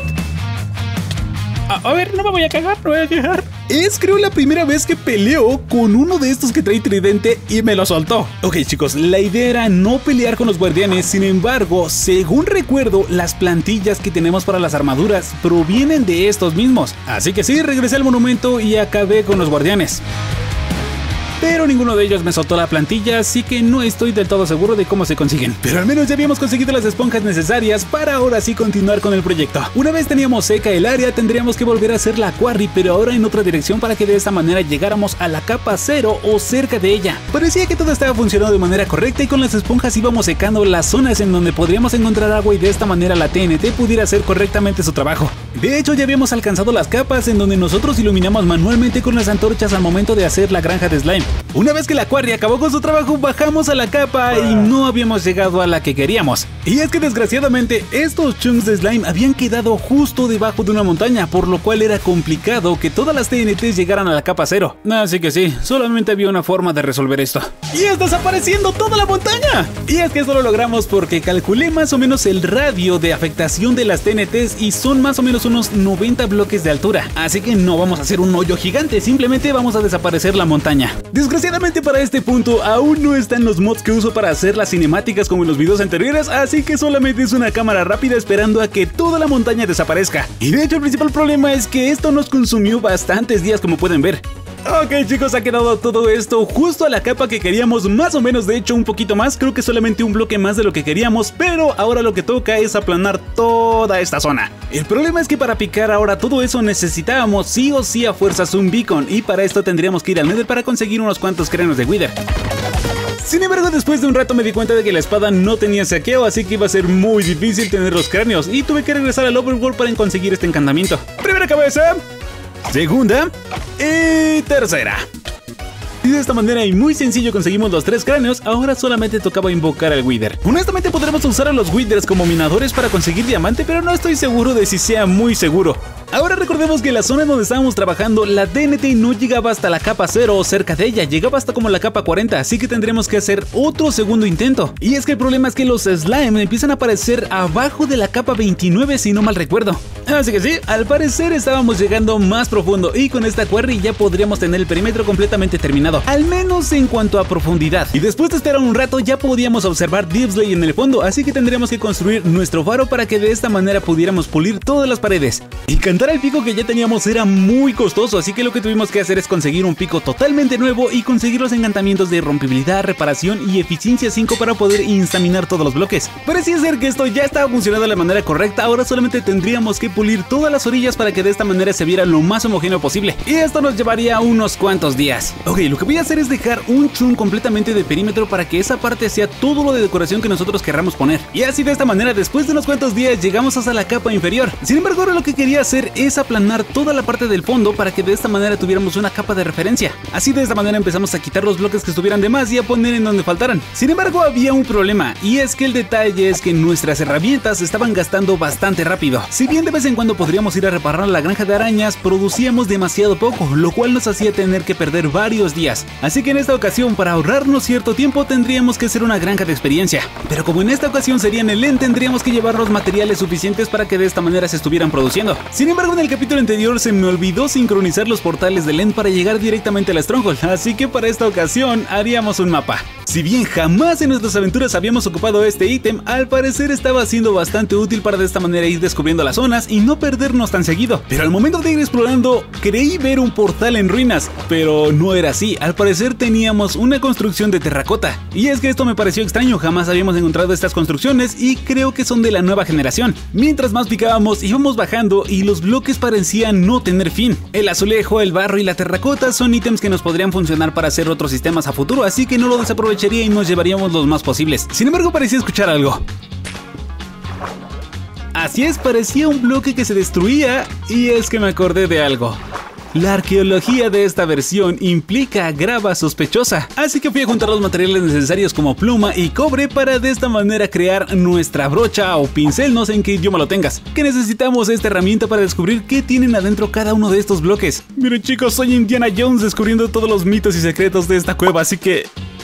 Speaker 1: A ver, no me voy a cagar, no voy a quejar. Es creo la primera vez que peleo con uno de estos que trae tridente y me lo soltó. Ok chicos, la idea era no pelear con los guardianes, sin embargo, según recuerdo, las plantillas que tenemos para las armaduras provienen de estos mismos. Así que sí, regresé al monumento y acabé con los guardianes. Pero ninguno de ellos me soltó la plantilla, así que no estoy del todo seguro de cómo se consiguen. Pero al menos ya habíamos conseguido las esponjas necesarias para ahora sí continuar con el proyecto. Una vez teníamos seca el área, tendríamos que volver a hacer la quarry, pero ahora en otra dirección, para que de esta manera llegáramos a la capa 0 o cerca de ella. Parecía que todo estaba funcionando de manera correcta y con las esponjas íbamos secando las zonas en donde podríamos encontrar agua y de esta manera la TNT pudiera hacer correctamente su trabajo. De hecho, ya habíamos alcanzado las capas en donde nosotros iluminamos manualmente con las antorchas al momento de hacer la granja de slime. Una vez que la quarry acabó con su trabajo, bajamos a la capa y no habíamos llegado a la que queríamos. Y es que desgraciadamente estos chunks de slime habían quedado justo debajo de una montaña, por lo cual era complicado que todas las TNTs llegaran a la capa 0. Así que sí, solamente había una forma de resolver esto. ¡Y es desapareciendo toda la montaña! Y es que eso lo logramos porque calculé más o menos el radio de afectación de las TNTs y son más o menos unos 90 bloques de altura. Así que no vamos a hacer un hoyo gigante, simplemente vamos a desaparecer la montaña. Desgraciadamente para este punto aún no están los mods que uso para hacer las cinemáticas como en los videos anteriores, así que solamente es una cámara rápida esperando a que toda la montaña desaparezca. Y de hecho el principal problema es que esto nos consumió bastantes días, como pueden ver. Ok chicos, ha quedado todo esto justo a la capa que queríamos, más o menos, de hecho un poquito más, creo que solamente un bloque más de lo que queríamos, pero ahora lo que toca es aplanar toda esta zona. El problema es que para picar ahora todo eso necesitábamos sí o sí a fuerzas un beacon, y para esto tendríamos que ir al Nether para conseguir unos cuantos cráneos de Wither. Sin embargo, después de un rato me di cuenta de que la espada no tenía saqueo, así que iba a ser muy difícil tener los cráneos, y tuve que regresar al Overworld para conseguir este encantamiento. Primera cabeza, segunda y tercera. Y de esta manera y muy sencillo conseguimos los 3 cráneos, ahora solamente tocaba invocar al Wither. Honestamente podremos usar a los Withers como minadores para conseguir diamante, pero no estoy seguro de si sea muy seguro. Ahora recordemos que la zona donde estábamos trabajando, la TNT no llegaba hasta la capa 0 o cerca de ella, llegaba hasta como la capa 40, así que tendremos que hacer otro segundo intento. Y es que el problema es que los slime empiezan a aparecer abajo de la capa 29 si no mal recuerdo. Así que sí, al parecer estábamos llegando más profundo y con esta quarry ya podríamos tener el perímetro completamente terminado, al menos en cuanto a profundidad. Y después de esperar un rato ya podíamos observar Deepsley en el fondo, así que tendríamos que construir nuestro faro para que de esta manera pudiéramos pulir todas las paredes. Y cantar al pico que ya teníamos era muy costoso, así que lo que tuvimos que hacer es conseguir un pico totalmente nuevo y conseguir los encantamientos de rompibilidad, reparación y eficiencia 5 para poder instaminar todos los bloques. Parecía ser que esto ya estaba funcionando de la manera correcta, ahora solamente tendríamos que pulir todas las orillas para que de esta manera se viera lo más homogéneo posible, y esto nos llevaría unos cuantos días. Ok, lo que voy a hacer es dejar un chunk completamente de perímetro para que esa parte sea todo lo de decoración que nosotros querramos poner, y así de esta manera después de unos cuantos días llegamos hasta la capa inferior. Sin embargo, ahora lo que quería hacer es aplanar toda la parte del fondo para que de esta manera tuviéramos una capa de referencia. Así de esta manera empezamos a quitar los bloques que estuvieran de más y a poner en donde faltaran. Sin embargo, había un problema, y es que el detalle es que nuestras herramientas se estaban gastando bastante rápido. Si bien de vez en cuando podríamos ir a reparar la granja de arañas, producíamos demasiado poco, lo cual nos hacía tener que perder varios días. Así que en esta ocasión, para ahorrarnos cierto tiempo, tendríamos que hacer una granja de experiencia. Pero como en esta ocasión sería en el End, tendríamos que llevar los materiales suficientes para que de esta manera se estuvieran produciendo. Sin embargo, en el capítulo anterior se me olvidó sincronizar los portales del End para llegar directamente a la Stronghold, así que para esta ocasión haríamos un mapa. Si bien jamás en nuestras aventuras habíamos ocupado este ítem, al parecer estaba siendo bastante útil para de esta manera ir descubriendo las zonas y no perdernos tan seguido. Pero al momento de ir explorando, creí ver un portal en ruinas, pero no era así. Al parecer teníamos una construcción de terracota. Y es que esto me pareció extraño, jamás habíamos encontrado estas construcciones y creo que son de la nueva generación. Mientras más picábamos, íbamos bajando y los bloques parecían no tener fin. El azulejo, el barro y la terracota son ítems que nos podrían funcionar para hacer otros sistemas a futuro, así que no lo desaprovecharía y nos llevaríamos los más posibles. Sin embargo, parecía escuchar algo. Así es, parecía un bloque que se destruía, y es que me acordé de algo. La arqueología de esta versión implica grava sospechosa, así que fui a juntar los materiales necesarios como pluma y cobre para de esta manera crear nuestra brocha o pincel, no sé en qué idioma lo tengas, que necesitamos esta herramienta para descubrir qué tienen adentro cada uno de estos bloques. Miren chicos, soy Indiana Jones descubriendo todos los mitos y secretos de esta cueva, así que...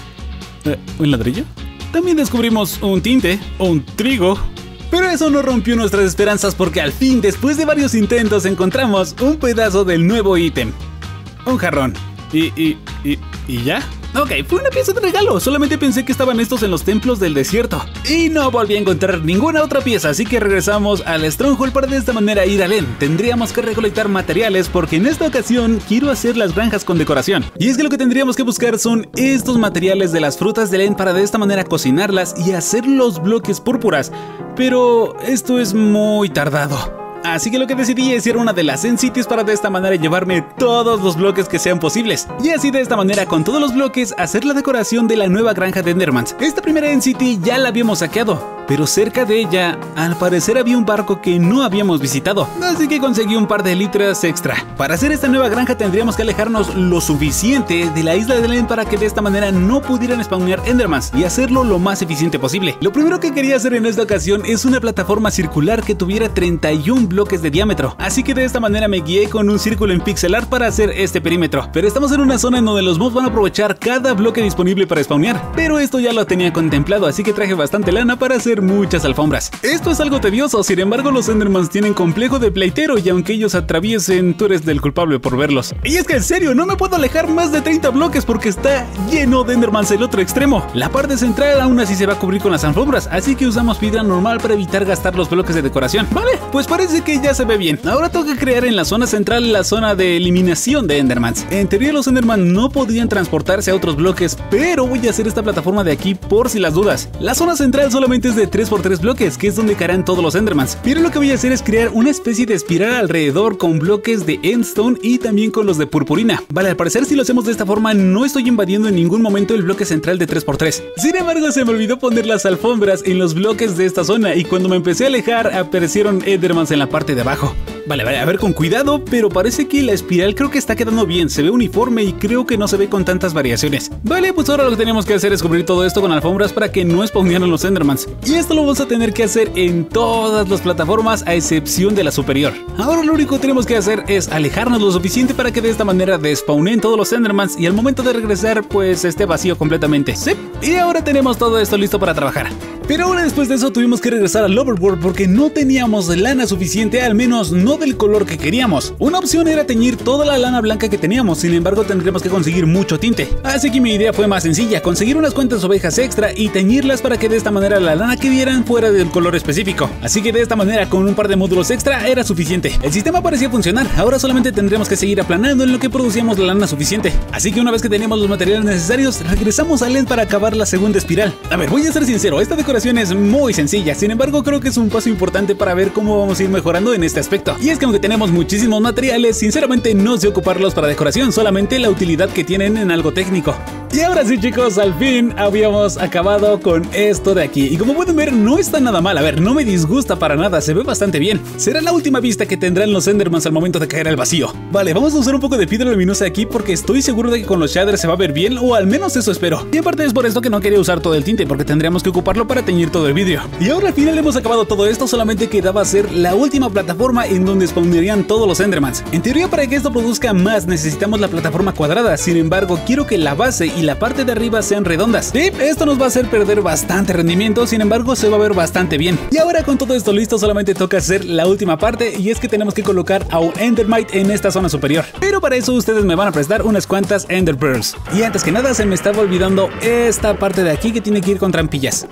Speaker 1: ¿un ladrillo? También descubrimos un tinte, un trigo... Pero eso no rompió nuestras esperanzas porque al fin, después de varios intentos, encontramos un pedazo del nuevo ítem. Un jarrón. ¿Y ya? Ok, fue una pieza de regalo, solamente pensé que estaban estos en los templos del desierto. Y no volví a encontrar ninguna otra pieza, así que regresamos al Stronghold para de esta manera ir a Len. Tendríamos que recolectar materiales porque en esta ocasión quiero hacer las granjas con decoración. Y es que lo que tendríamos que buscar son estos materiales de las frutas de Len para de esta manera cocinarlas y hacer los bloques púrpuras. Pero esto es muy tardado. Así que lo que decidí es ir a una de las End Cities para de esta manera llevarme todos los bloques que sean posibles. Y así de esta manera con todos los bloques hacer la decoración de la nueva granja de Endermans. Esta primera End City ya la habíamos saqueado, pero cerca de ella al parecer había un barco que no habíamos visitado. Así que conseguí un par de litros extra. Para hacer esta nueva granja tendríamos que alejarnos lo suficiente de la isla de Len para que de esta manera no pudieran spawnear Endermans y hacerlo lo más eficiente posible. Lo primero que quería hacer en esta ocasión es una plataforma circular que tuviera 31 bloques de diámetro, así que de esta manera me guié con un círculo en pixel art para hacer este perímetro. Pero estamos en una zona en donde los mobs van a aprovechar cada bloque disponible para spawnear, pero esto ya lo tenía contemplado, así que traje bastante lana para hacer muchas alfombras. Esto es algo tedioso, sin embargo los Endermans tienen complejo de pleitero y aunque ellos atraviesen, tú eres del culpable por verlos. Y es que en serio, no me puedo alejar más de 30 bloques porque está lleno de Endermans el otro extremo. La parte central aún así se va a cubrir con las alfombras, así que usamos piedra normal para evitar gastar los bloques de decoración. Vale, pues parece que ya se ve bien. Ahora tengo que crear en la zona central la zona de eliminación de Endermans. En teoría los Endermans no podrían transportarse a otros bloques, pero voy a hacer esta plataforma de aquí por si las dudas. La zona central solamente es de 3x3 bloques, que es donde caerán todos los Endermans. Pero lo que voy a hacer es crear una especie de espiral alrededor con bloques de Endstone y también con los de purpurina. Vale, al parecer si lo hacemos de esta forma no estoy invadiendo en ningún momento el bloque central de 3x3. Sin embargo se me olvidó poner las alfombras en los bloques de esta zona y cuando me empecé a alejar aparecieron Endermans en la parte de abajo. Vale, a ver con cuidado, pero parece que la espiral creo que está quedando bien, se ve uniforme y creo que no se ve con tantas variaciones. Vale, pues ahora lo que tenemos que hacer es cubrir todo esto con alfombras para que no spawnearan los Endermans. Y esto lo vamos a tener que hacer en todas las plataformas a excepción de la superior. Ahora lo único que tenemos que hacer es alejarnos lo suficiente para que de esta manera despawnen todos los Endermans y al momento de regresar pues esté vacío completamente. Sí, y ahora tenemos todo esto listo para trabajar. Pero ahora después de eso tuvimos que regresar al Overworld porque no teníamos lana suficiente, al menos no del color que queríamos. Una opción era teñir toda la lana blanca que teníamos, sin embargo tendríamos que conseguir mucho tinte. Así que mi idea fue más sencilla, conseguir unas cuantas ovejas extra y teñirlas para que de esta manera la lana que vieran fuera del color específico. Así que de esta manera con un par de módulos extra era suficiente. El sistema parecía funcionar, ahora solamente tendremos que seguir aplanando en lo que producíamos la lana suficiente. Así que una vez que teníamos los materiales necesarios, regresamos a Len para acabar la segunda espiral. A ver, voy a ser sincero, esta decoración es muy sencilla, sin embargo creo que es un paso importante para ver cómo vamos a ir mejorando en este aspecto. Y es que aunque tenemos muchísimos materiales, sinceramente no sé ocuparlos para decoración, solamente la utilidad que tienen en algo técnico. Y ahora sí chicos, al fin habíamos acabado con esto de aquí. Y como pueden ver no está nada mal, a ver, no me disgusta para nada, se ve bastante bien. Será la última vista que tendrán los Endermans al momento de caer al vacío. Vale, vamos a usar un poco de piedra luminosa aquí porque estoy seguro de que con los shaders se va a ver bien, o al menos eso espero. Y aparte es por esto que no quería usar todo el tinte, porque tendríamos que ocuparlo para teñir todo el vídeo. Y ahora al final hemos acabado todo esto, solamente quedaba hacer la última plataforma en donde spawnearían todos los Endermans. En teoría para que esto produzca más necesitamos la plataforma cuadrada, sin embargo quiero que la base y la parte de arriba sean redondas. Sí, esto nos va a hacer perder bastante rendimiento, sin embargo se va a ver bastante bien. Y ahora con todo esto listo solamente toca hacer la última parte y es que tenemos que colocar a un Endermite en esta zona superior. Pero para eso ustedes me van a prestar unas cuantas Ender Pearls. Y antes que nada se me estaba olvidando esta parte de aquí que tiene que ir con trampillas.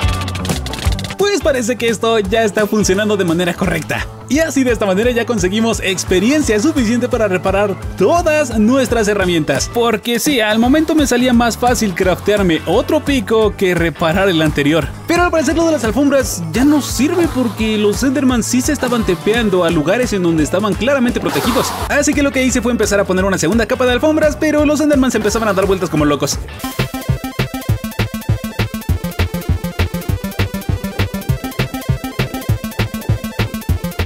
Speaker 1: Pues parece que esto ya está funcionando de manera correcta. Y así de esta manera ya conseguimos experiencia suficiente para reparar todas nuestras herramientas. Porque sí, al momento me salía más fácil craftearme otro pico que reparar el anterior. Pero al parecer lo de las alfombras ya no sirve porque los Enderman sí se estaban tepeando a lugares en donde estaban claramente protegidos. Así que lo que hice fue empezar a poner una segunda capa de alfombras, pero los Enderman se empezaban a dar vueltas como locos.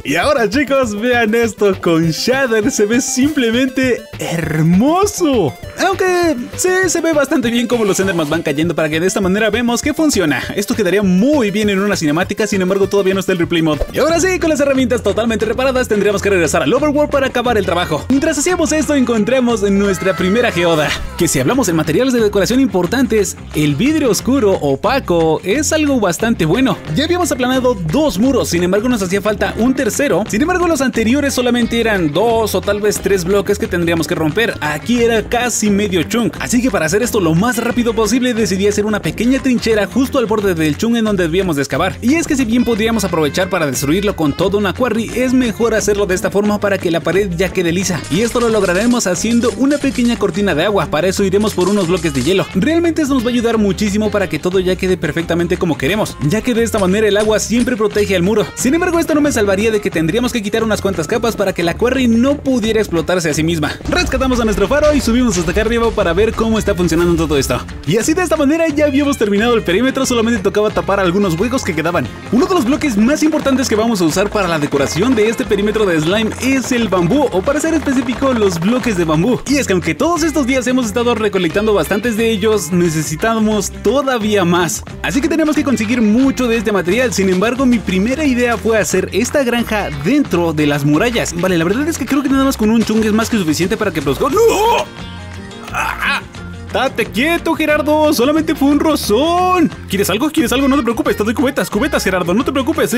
Speaker 1: Y ahora chicos, vean esto con shader, se ve simplemente hermoso. Aunque sí, se ve bastante bien como los endermans van cayendo para que de esta manera vemos que funciona. Esto quedaría muy bien en una cinemática, sin embargo todavía no está el replay mod. Y ahora sí, con las herramientas totalmente reparadas tendríamos que regresar al overworld para acabar el trabajo. Mientras hacíamos esto encontramos nuestra primera geoda, que si hablamos de materiales de decoración importantes, el vidrio oscuro opaco es algo bastante bueno. Ya habíamos aplanado 2 muros, sin embargo nos hacía falta un tercero. Sin embargo los anteriores solamente eran 2 o tal vez 3 bloques que tendríamos que romper. Aquí era casi medio chunk, así que para hacer esto lo más rápido posible decidí hacer una pequeña trinchera justo al borde del chunk en donde debíamos de excavar. Y es que si bien podríamos aprovechar para destruirlo con toda una quarry, es mejor hacerlo de esta forma para que la pared ya quede lisa. Y esto lo lograremos haciendo una pequeña cortina de agua. Para eso iremos por unos bloques de hielo. Realmente esto nos va a ayudar muchísimo para que todo ya quede perfectamente como queremos, ya que de esta manera el agua siempre protege al muro. Sin embargo esto no me salvaría de que tendríamos que quitar unas cuantas capas para que la quarry no pudiera explotarse a sí misma. Rescatamos a nuestro faro y subimos hasta acá arriba para ver cómo está funcionando todo esto. Y así de esta manera ya habíamos terminado el perímetro, solamente tocaba tapar algunos huecos que quedaban. Uno de los bloques más importantes que vamos a usar para la decoración de este perímetro de slime es el bambú, o para ser específico, los bloques de bambú. Y es que aunque todos estos días hemos estado recolectando bastantes de ellos, necesitamos todavía más. Así que tenemos que conseguir mucho de este material. Sin embargo, mi primera idea fue hacer esta granja dentro de las murallas. Vale, la verdad es que creo que nada más con un chung es más que suficiente para que produzca. ¡No! ¡Date quieto, Gerardo! Solamente fue un rozón. ¿Quieres algo? ¿Quieres algo? No te preocupes, te doy cubetas, Gerardo, no te preocupes.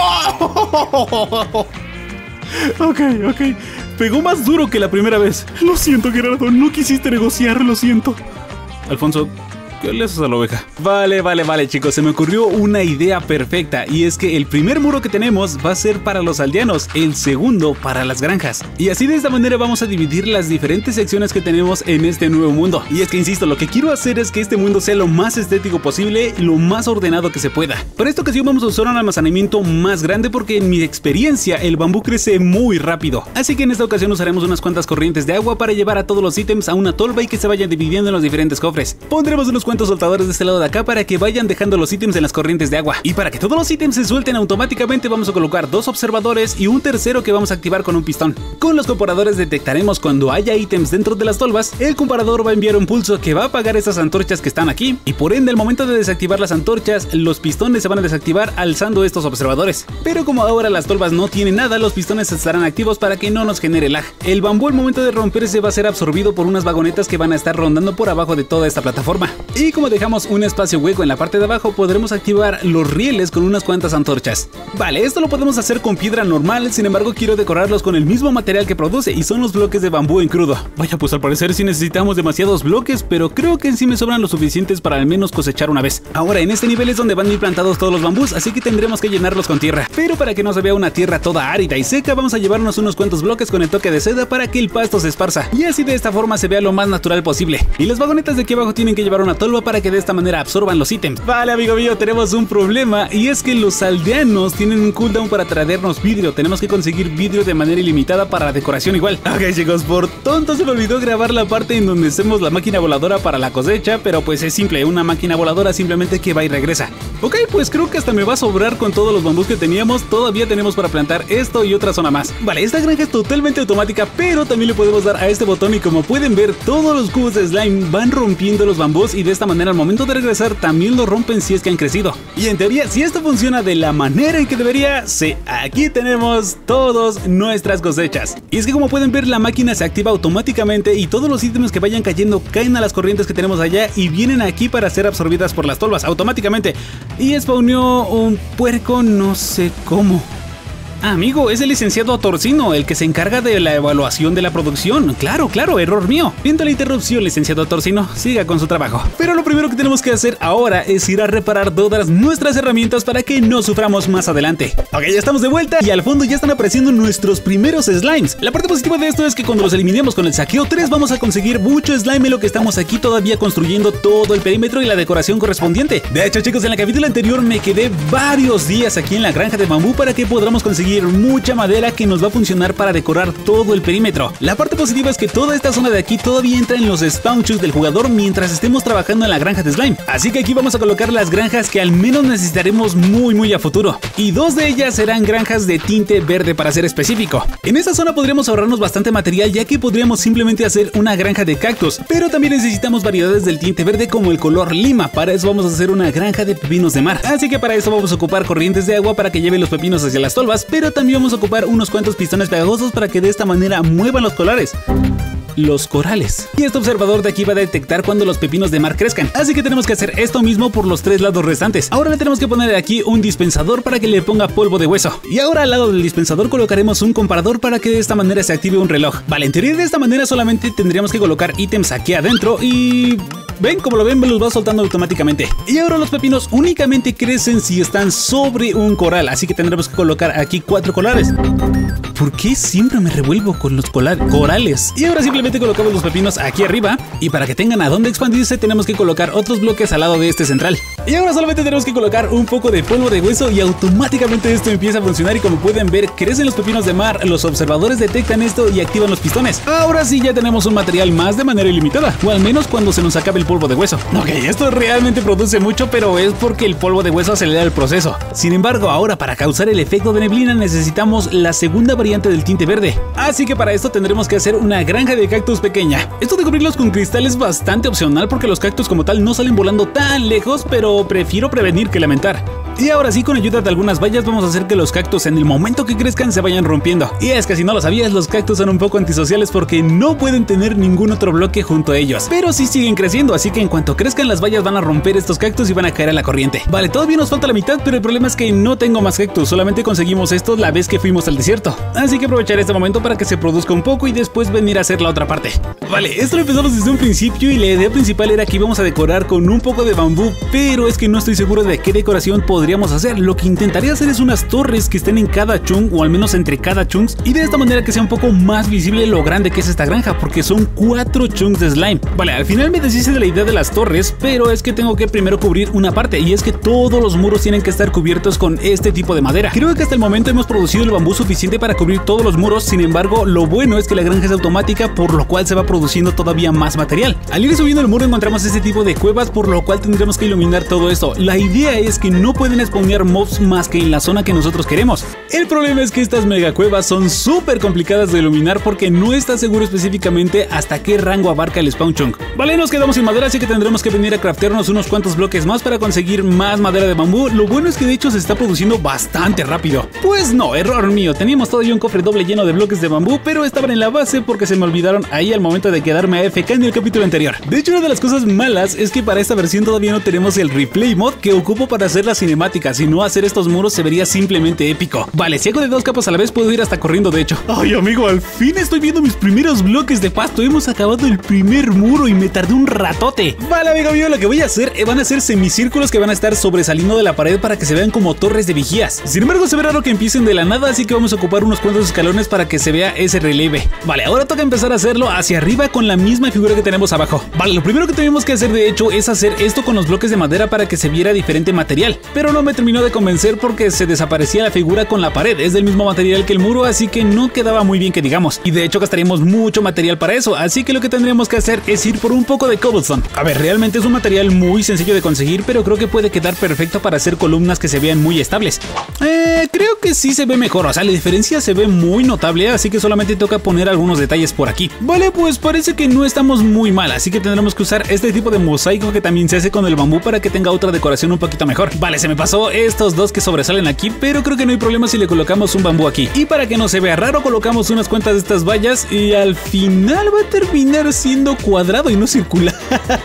Speaker 1: ¡Oh! Ok. Pegó más duro que la primera vez. Lo siento, Gerardo, no quisiste negociar, lo siento. Alfonso, ¿qué le haces a la oveja? Vale, chicos, se me ocurrió una idea perfecta. Y es que el primer muro que tenemos va a ser para los aldeanos, el segundo para las granjas. Y así de esta manera vamos a dividir las diferentes secciones que tenemos en este nuevo mundo. Y es que insisto, lo que quiero hacer es que este mundo sea lo más estético posible y lo más ordenado que se pueda. Para esta ocasión vamos a usar un almacenamiento más grande porque en mi experiencia el bambú crece muy rápido. Así que en esta ocasión usaremos unas cuantas corrientes de agua para llevar a todos los ítems a una tolva y que se vayan dividiendo en los diferentes cofres. Pondremos unos cuantos soltadores de este lado de acá para que vayan dejando los ítems en las corrientes de agua. Y para que todos los ítems se suelten automáticamente vamos a colocar 2 observadores y un tercero que vamos a activar con un pistón. Con los comparadores detectaremos cuando haya ítems dentro de las tolvas. El comparador va a enviar un pulso que va a apagar estas antorchas que están aquí, y por ende al momento de desactivar las antorchas los pistones se van a desactivar alzando estos observadores. Pero como ahora las tolvas no tienen nada, los pistones estarán activos para que no nos genere lag. El bambú al momento de romperse va a ser absorbido por unas vagonetas que van a estar rondando por abajo de toda esta plataforma. Y como dejamos un espacio hueco en la parte de abajo, podremos activar los rieles con unas cuantas antorchas. Vale, esto lo podemos hacer con piedra normal, sin embargo quiero decorarlos con el mismo material que produce, y son los bloques de bambú en crudo. Vaya, pues al parecer sí necesitamos demasiados bloques, pero creo que en sí me sobran lo suficientes para al menos cosechar una vez. Ahora en este nivel es donde van a ir plantados todos los bambús, así que tendremos que llenarlos con tierra. Pero para que no se vea una tierra toda árida y seca, vamos a llevarnos unos cuantos bloques con el toque de seda para que el pasto se esparza, y así de esta forma se vea lo más natural posible. Y las vagonetas de aquí abajo tienen que llevar una tolva para que de esta manera absorban los ítems. Vale, amigo mío, tenemos un problema, y es que los aldeanos tienen un cooldown para traernos vidrio. Tenemos que conseguir vidrio de manera ilimitada para la decoración igual. Ok chicos, por tonto se me olvidó grabar la parte en donde hacemos la máquina voladora para la cosecha, pero pues es simple, una máquina voladora simplemente que va y regresa. Ok, pues creo que hasta me va a sobrar con todos los bambús que teníamos. Todavía tenemos para plantar esto y otra zona más. Vale, esta granja es totalmente automática, pero también le podemos dar a este botón y como pueden ver, todos los cubos de slime van rompiendo los bambús, y de esta manera al momento de regresar también los rompen si es que han crecido. Y en teoría, si esto funciona de la manera en que debería, sí, aquí tenemos todas nuestras cosechas. Y es que como pueden ver, la máquina se activa automáticamente y todos los ítems que vayan cayendo caen a las corrientes que tenemos allá y vienen aquí para ser absorbidas por las tolvas automáticamente. Y spawneó un puerco, no sé cómo. Amigo, es el licenciado Torcino, el que se encarga de la evaluación de la producción. Claro, error mío. Viendo la interrupción, licenciado Torcino, siga con su trabajo. Pero lo primero que tenemos que hacer ahora es ir a reparar todas nuestras herramientas para que no suframos más adelante. Ok, ya estamos de vuelta y al fondo ya están apareciendo nuestros primeros slimes. La parte positiva de esto es que cuando los eliminemos con el saqueo 3 vamos a conseguir mucho slime, en lo que estamos aquí todavía construyendo todo el perímetro y la decoración correspondiente. De hecho, chicos, en el capítulo anterior me quedé varios días aquí en la granja de bambú para que podamos conseguir conseguir mucha madera que nos va a funcionar para decorar todo el perímetro. La parte positiva es que toda esta zona de aquí todavía entra en los spawn chunks del jugador mientras estemos trabajando en la granja de slime. Así que aquí vamos a colocar las granjas que al menos necesitaremos muy a futuro. Y dos de ellas serán granjas de tinte verde para ser específico. En esta zona podríamos ahorrarnos bastante material ya que podríamos simplemente hacer una granja de cactus, pero también necesitamos variedades del tinte verde como el color lima. Para eso vamos a hacer una granja de pepinos de mar. Así que para eso vamos a ocupar corrientes de agua para que lleven los pepinos hacia las tolvas, pero también vamos a ocupar unos cuantos pistones pegajosos para que de esta manera muevan los corales. Y este observador de aquí va a detectar cuando los pepinos de mar crezcan, así que tenemos que hacer esto mismo por los 3 lados restantes. Ahora le tenemos que poner aquí un dispensador para que le ponga polvo de hueso, y ahora al lado del dispensador colocaremos un comparador para que de esta manera se active un reloj. Vale, en teoría de esta manera solamente tendríamos que colocar ítems aquí adentro y... ven, como lo ven, me los va soltando automáticamente. Y ahora los pepinos únicamente crecen si están sobre un coral, así que tendremos que colocar aquí 4 corales. ¿Por qué siempre me revuelvo con los corales? Y ahora simplemente colocamos los pepinos aquí arriba, y para que tengan a dónde expandirse tenemos que colocar otros bloques al lado de este central. Y ahora solamente tenemos que colocar un poco de polvo de hueso y automáticamente esto empieza a funcionar, y como pueden ver crecen los pepinos de mar, los observadores detectan esto y activan los pistones. Ahora sí ya tenemos un material más de manera ilimitada, o al menos cuando se nos acabe el polvo de hueso. Ok, esto realmente produce mucho, pero es porque el polvo de hueso acelera el proceso. Sin embargo, ahora para causar el efecto de neblina necesitamos la segunda variante del tinte verde, así que para esto tendremos que hacer una granja de cactus pequeña. Esto de cubrirlos con cristal es bastante opcional porque los cactus como tal no salen volando tan lejos, pero prefiero prevenir que lamentar. Y ahora sí, con ayuda de algunas vallas vamos a hacer que los cactus en el momento que crezcan se vayan rompiendo. Y es que si no lo sabías, los cactus son un poco antisociales porque no pueden tener ningún otro bloque junto a ellos, pero sí siguen creciendo, así que en cuanto crezcan las vallas van a romper estos cactus y van a caer a la corriente. Vale, todavía nos falta la mitad, pero el problema es que no tengo más cactus, solamente conseguimos estos la vez que fuimos al desierto, así que aprovecharé este momento para que se produzca un poco y después venir a hacer la otra parte. Vale, esto lo empezamos desde un principio y la idea principal era que íbamos a decorar con un poco de bambú, pero es que no estoy seguro de qué decoración podríamos hacer. Lo que intentaría hacer es unas torres que estén en cada chunk, o al menos entre cada chunks, y de esta manera que sea un poco más visible lo grande que es esta granja, porque son 4 chunks de slime. Vale, al final me deshice de la idea de las torres, pero es que tengo que primero cubrir una parte, y es que todos los muros tienen que estar cubiertos con este tipo de madera. Creo que hasta el momento hemos producido el bambú suficiente para cubrir todos los muros. Sin embargo, lo bueno es que la granja es automática, por lo cual se va produciendo todavía más material. Al ir subiendo el muro encontramos este tipo de cuevas, por lo cual tendremos que iluminar todo esto. La idea es que no pueden spawnear mobs más que en la zona que nosotros queremos. El problema es que estas mega cuevas son súper complicadas de iluminar porque no está seguro específicamente hasta qué rango abarca el spawn chunk. Vale, nos quedamos sin madera, así que tendremos que venir a craftearnos unos cuantos bloques más para conseguir más madera de bambú. Lo bueno es que de hecho se está produciendo bastante rápido. Pues no, error mío, teníamos todavía un cofre doble lleno de bloques de bambú, pero estaban en la base porque se me olvidaron ahí al momento de quedarme AFK en el capítulo anterior. De hecho, una de las cosas malas es que para esta versión todavía no tenemos el replay mod que ocupo para hacer las cinemáticas, si no hacer estos muros se vería simplemente épico. Vale, si hago de 2 capas a la vez puedo ir hasta corriendo de hecho. Ay amigo, al fin estoy viendo mis primeros bloques de pasto. Hemos acabado el primer muro y me tardé un ratote. Vale amigo mío, lo que voy a hacer van a ser semicírculos que van a estar sobresaliendo de la pared para que se vean como torres de vigías. Sin embargo, se ve raro que empiecen de la nada, así que vamos a ocupar unos cuantos escalones para que se vea ese relieve. Vale, ahora toca empezar a hacerlo hacia arriba con la misma figura que tenemos abajo. Vale, lo primero que tenemos que hacer de hecho es hacer esto con los bloques de madera para que se viera diferente material, pero no me terminó de convencer porque se desaparecía la figura con la pared. Es del mismo material que el muro, así que no quedaba muy bien que digamos, y de hecho gastaríamos mucho material para eso, así que lo que tendríamos que hacer es ir por un poco de cobblestone. A ver, realmente es un material muy sencillo de conseguir, pero creo que puede quedar perfecto para hacer columnas que se vean muy estables. Creo que sí se ve mejor, o sea, la diferencia se ve muy notable, así que solamente toca poner algunos detalles por aquí. Vale, pues parece que no estamos muy mal, así que tendremos que usar este tipo de mosaico que también se hace con el bambú para que tenga otra decoración un poquito mejor. Vale, se me pasó estos dos que sobresalen aquí, pero creo que no hay problema si le colocamos un bambú aquí. Y para que no se vea raro, colocamos unas cuantas de estas vallas y al final va a terminar siendo cuadrado y no circular.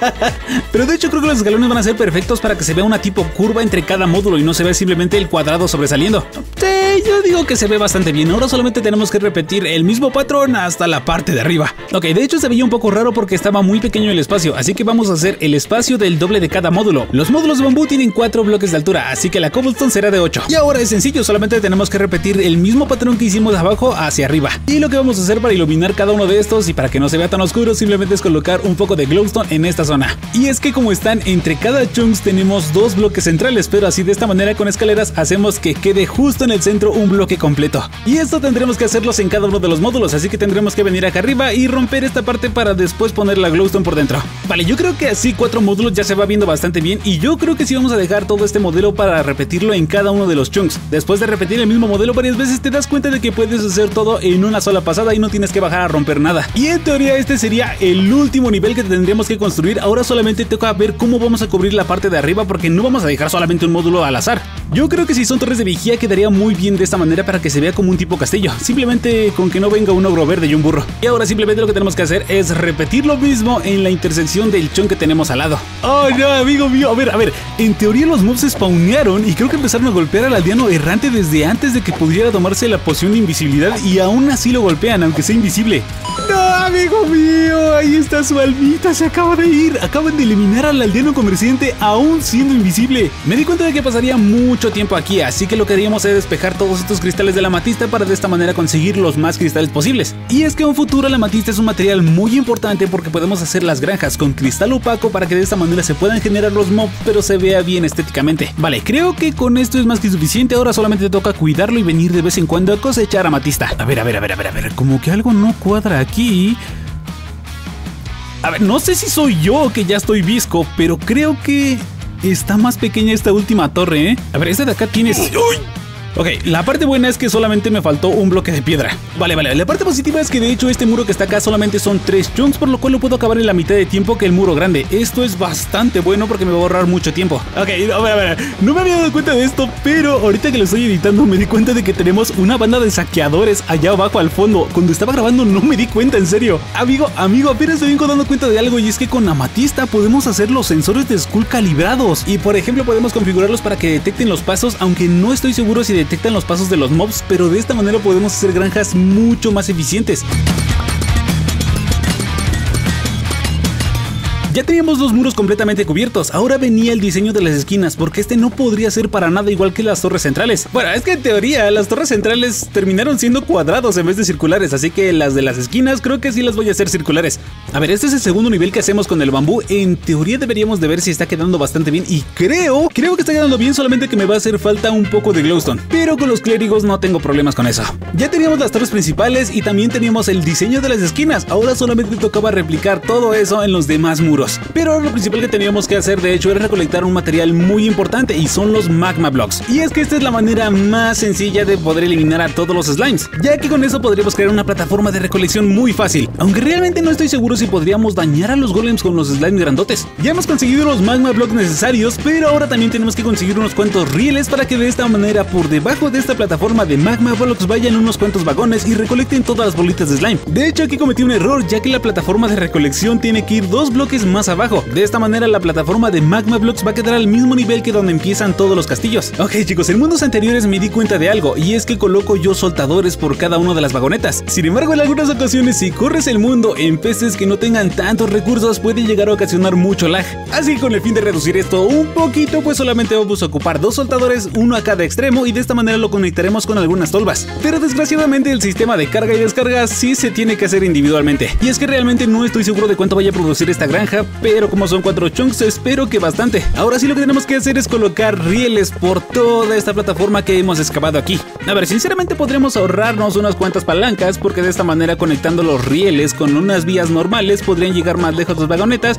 Speaker 1: Pero de hecho creo que los escalones van a ser perfectos para que se vea una tipo curva entre cada módulo y no se vea simplemente el cuadrado sobresaliendo. Sí, yo digo que se ve bastante bien. Ahora solamente tenemos que repetir el mismo patrón hasta la parte de arriba. Ok, de hecho se veía un poco raro porque estaba muy pequeño el espacio, así que vamos a hacer el espacio del doble de cada módulo. Los módulos de bambú tienen 4 bloques de altura, así que la cobblestone será de 8. Y ahora es sencillo, solamente tenemos que repetir el mismo patrón que hicimos de abajo hacia arriba. Y lo que vamos a hacer para iluminar cada uno de estos y para que no se vea tan oscuro simplemente es colocar un poco de glowstone en esta zona. Y es que como están entre cada chunks tenemos dos bloques centrales, pero así de esta manera con escaleras hacemos que quede justo en el centro un bloque completo. Y esto tendremos que hacerlos en cada uno de los módulos, así que tendremos que venir acá arriba y romper esta parte para después poner la glowstone por dentro. Vale, yo creo que así 4 módulos ya se va viendo bastante bien y yo creo que sí vamos a dejar todo este modelo para repetirlo en cada uno de los chunks. Después de repetir el mismo modelo varias veces te das cuenta de que puedes hacer todo en una sola pasada y no tienes que bajar a romper nada. Y en teoría este sería el último nivel que tendríamos que construir. Ahora solamente toca ver cómo vamos a cubrir la parte de arriba porque no vamos a dejar solamente un módulo al azar. Yo creo que si son torres de vigía quedaría muy bien de esta manera para que se vea como un tipo castillo, simplemente con que no venga un ogro verde y un burro. Y ahora simplemente lo que tenemos que hacer es repetir lo mismo en la intersección del chunk que tenemos al lado. ¡Oh no, amigo mío! A ver, en teoría los mobs spawnearon y creo que empezaron a golpear al aldeano errante desde antes de que pudiera tomarse la poción de invisibilidad y aún así lo golpean, aunque sea invisible. ¡No, amigo mío! Ahí está su almita, se acaba de ir. Acaban de eliminar al aldeano comerciante aún siendo invisible. Me di cuenta de que pasaría mucho tiempo aquí, así que lo que haríamos es despejar todos estos cristales de la amatista para de esta manera conseguir los más cristales posibles. Y es que en un futuro la amatista es un material muy importante porque podemos hacer las granjas con cristal opaco para que de esta manera se puedan generar los mobs pero se vea bien estéticamente. Vale, creo que con esto es más que suficiente. Ahora solamente toca cuidarlo y venir de vez en cuando a cosechar amatista. A ver, como que algo no cuadra aquí. A ver, no sé si soy yo que ya estoy visco, pero creo que está más pequeña esta última torre, ¿eh? A ver, esta de acá tiene... ¡Uy! Ok, la parte buena es que solamente me faltó un bloque de piedra. Vale, la parte positiva es que de hecho este muro que está acá solamente son 3 chunks, por lo cual lo puedo acabar en la mitad de tiempo que el muro grande. Esto es bastante bueno porque me va a ahorrar mucho tiempo. Ok, a ver, no me había dado cuenta de esto, pero ahorita que lo estoy editando me di cuenta de que tenemos una banda de saqueadores allá abajo al fondo. Cuando estaba grabando no me di cuenta, en serio. Amigo, apenas me vengo dando cuenta de algo, y es que con amatista podemos hacer los sensores de Skull calibrados. Y por ejemplo podemos configurarlos para que detecten los pasos, aunque no estoy seguro si detectan los pasos de los mobs, pero de esta manera podemos hacer granjas mucho más eficientes. Ya teníamos los muros completamente cubiertos, ahora venía el diseño de las esquinas, porque este no podría ser para nada igual que las torres centrales. Bueno, es que en teoría las torres centrales terminaron siendo cuadrados en vez de circulares, así que las de las esquinas creo que sí las voy a hacer circulares. A ver, este es el segundo nivel que hacemos con el bambú. En teoría deberíamos de ver si está quedando bastante bien, y creo que está quedando bien, solamente que me va a hacer falta un poco de glowstone, pero con los clérigos no tengo problemas con eso. Ya teníamos las torres principales y también teníamos el diseño de las esquinas, ahora solamente tocaba replicar todo eso en los demás muros. Pero lo principal que teníamos que hacer de hecho era recolectar un material muy importante, y son los magma blocks. Y es que esta es la manera más sencilla de poder eliminar a todos los slimes, ya que con eso podríamos crear una plataforma de recolección muy fácil, aunque realmente no estoy seguro si podríamos dañar a los golems con los slimes grandotes. Ya hemos conseguido los magma blocks necesarios, pero ahora también tenemos que conseguir unos cuantos rieles para que de esta manera por debajo de esta plataforma de magma blocks vayan unos cuantos vagones y recolecten todas las bolitas de slime. De hecho aquí cometí un error, ya que la plataforma de recolección tiene que ir 2 bloques más abajo. De esta manera la plataforma de magma blocks va a quedar al mismo nivel que donde empiezan todos los castillos. Ok chicos, en mundos anteriores me di cuenta de algo, y es que coloco yo soltadores por cada una de las vagonetas. Sin embargo, en algunas ocasiones si corres el mundo en peces que no tengan tantos recursos puede llegar a ocasionar mucho lag. Así que con el fin de reducir esto un poquito, pues solamente vamos a ocupar 2 soltadores, uno a cada extremo, y de esta manera lo conectaremos con algunas tolvas. Pero desgraciadamente el sistema de carga y descarga sí se tiene que hacer individualmente, y es que realmente no estoy seguro de cuánto vaya a producir esta granja, pero como son 4 chunks espero que bastante. Ahora sí lo que tenemos que hacer es colocar rieles por toda esta plataforma que hemos excavado aquí. A ver, sinceramente podríamos ahorrarnos unas cuantas palancas, porque de esta manera conectando los rieles con unas vías normales podrían llegar más lejos las vagonetas,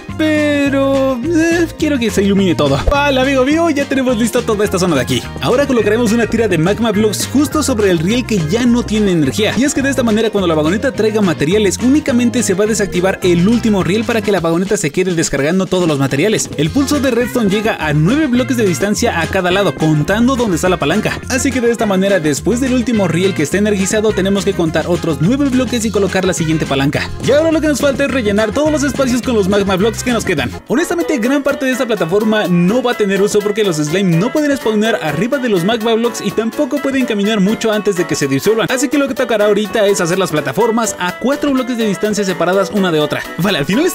Speaker 1: pero quiero que se ilumine todo. Vale, amigo mío, ya tenemos listo toda esta zona de aquí. Ahora colocaremos una tira de magma blocks justo sobre el riel que ya no tiene energía, y es que de esta manera cuando la vagoneta traiga materiales únicamente se va a desactivar el último riel para que la vagoneta se quede descargando todos los materiales. El pulso de redstone llega a 9 bloques de distancia a cada lado, contando donde está la palanca, así que de esta manera después del último riel que esté energizado tenemos que contar otros 9 bloques y colocar la siguiente palanca. Y ahora lo que nos falta es rellenar todos los espacios con los magma blocks que nos quedan. Honestamente gran parte de esta plataforma no va a tener uso porque los slime no pueden spawnar arriba de los magma blocks y tampoco pueden caminar mucho antes de que se disuelvan, así que lo que tocará ahorita es hacer las plataformas a 4 bloques de distancia separadas una de otra. Vale, al final estoy teniendo mis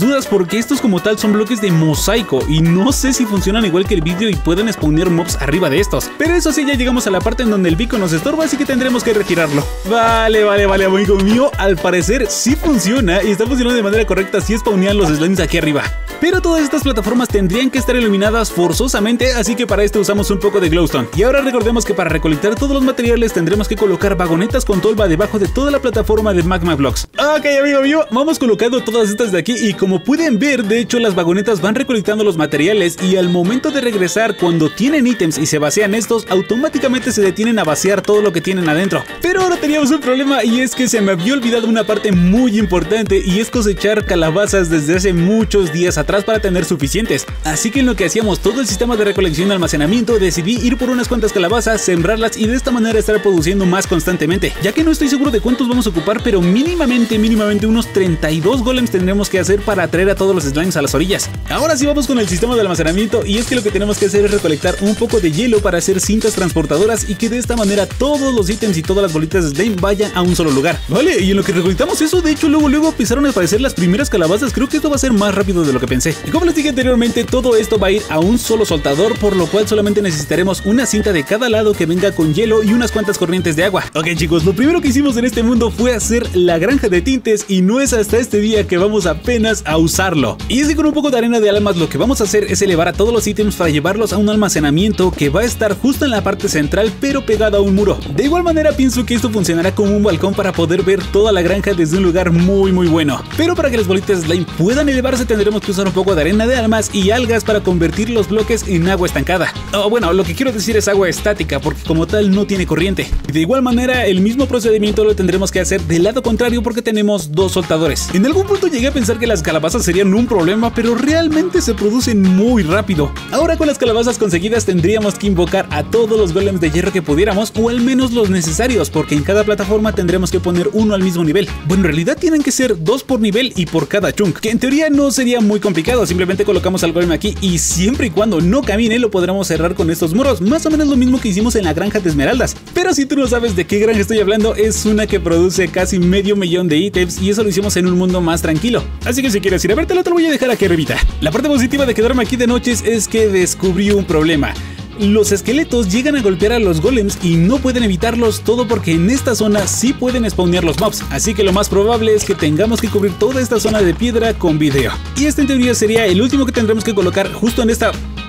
Speaker 1: dudas porque estos como tal son bloques de mosaico y no sé si funcionan igual que el vidrio y pueden spawnear mobs arriba de estos. Pero eso sí, ya llegamos a la parte en donde el bico nos estorba, así que tendremos que retirarlo. Vale, amigo mío, al parecer sí funciona y está funcionando de manera correcta, sí spawnean los slimes aquí arriba. Pero todas estas plataformas tendrían que estar iluminadas forzosamente, así que para esto usamos un poco de glowstone. Y ahora recordemos que para recolectar todos los materiales tendremos que colocar vagonetas con tolva debajo de toda la plataforma de Magma Blocks. Ok, amigo mío, vamos colocando todas estas de aquí y como pueden ver, de hecho las vagonetas van recolectando los materiales y al momento de regresar, cuando tienen ítems y se vacían estos, automáticamente se detienen a vaciar todo lo que tienen adentro. Pero ahora teníamos un problema y es que se me había olvidado una parte muy importante y es cosechar calabazas desde hace muchos días atrás para tener suficientes. Así que en lo que hacíamos todo el sistema de recolección y almacenamiento, decidí ir por unas cuantas calabazas, sembrarlas y de esta manera estar produciendo más constantemente, ya que no estoy seguro de cuántos vamos a ocupar, pero mínimamente unos 32 golems tendremos que hacer para atraer a todos los slimes a las orillas. Ahora sí vamos con el sistema de almacenamiento y es que lo que tenemos que hacer es recolectar un poco de hielo para hacer cintas transportadoras y que de esta manera todos los ítems y todas las bolitas de slime vayan a un solo lugar. Vale, y en lo que recolectamos eso, de hecho luego empezaron a aparecer las primeras calabazas. Creo que esto va a ser más rápido de lo que pensé. Y como les dije anteriormente, todo esto va a ir a un solo soltador, por lo cual solamente necesitaremos una cinta de cada lado que venga con hielo y unas cuantas corrientes de agua. Ok chicos, lo primero que hicimos en este mundo fue hacer la granja de tintes y no es hasta este día que vamos apenas a usarlo. Y es que con un poco de arena de almas lo que vamos a hacer es elevar a todos los ítems para llevarlos a un almacenamiento que va a estar justo en la parte central pero pegado a un muro. De igual manera pienso que esto funcionará como un balcón para poder ver toda la granja desde un lugar muy bueno. Pero para que las bolitas de slime puedan elevarse tendremos que usar un poco de arena de almas y algas para convertir los bloques en agua estancada. Bueno, lo que quiero decir es agua estática porque como tal no tiene corriente. De igual manera el mismo procedimiento lo tendremos que hacer del lado contrario porque tenemos dos soltadores. En algún punto llegué a pensar que las calabazas serían un problema, pero realmente se producen muy rápido. Ahora con las calabazas conseguidas tendríamos que invocar a todos los golems de hierro que pudiéramos, o al menos los necesarios, porque en cada plataforma tendremos que poner uno al mismo nivel. Bueno, en realidad tienen que ser dos por nivel y por cada chunk, que en teoría no sería muy complicado, simplemente colocamos al golem aquí y siempre y cuando no camine lo podremos cerrar con estos muros, más o menos lo mismo que hicimos en la granja de esmeraldas. Pero si tú no sabes de qué granja estoy hablando, es una que produce casi medio millón de ítems y eso lo hicimos en un mundo más tranquilo. Así que si quieres ir a vértelo te lo voy a dejar aquí arribita. La parte positiva de quedarme aquí de noches es que descubrí un problema. Los esqueletos llegan a golpear a los golems y no pueden evitarlos, todo porque en esta zona sí pueden spawnear los mobs, así que lo más probable es que tengamos que cubrir toda esta zona de piedra con vidrio. Y este en teoría sería el último que tendremos que colocar justo en esta...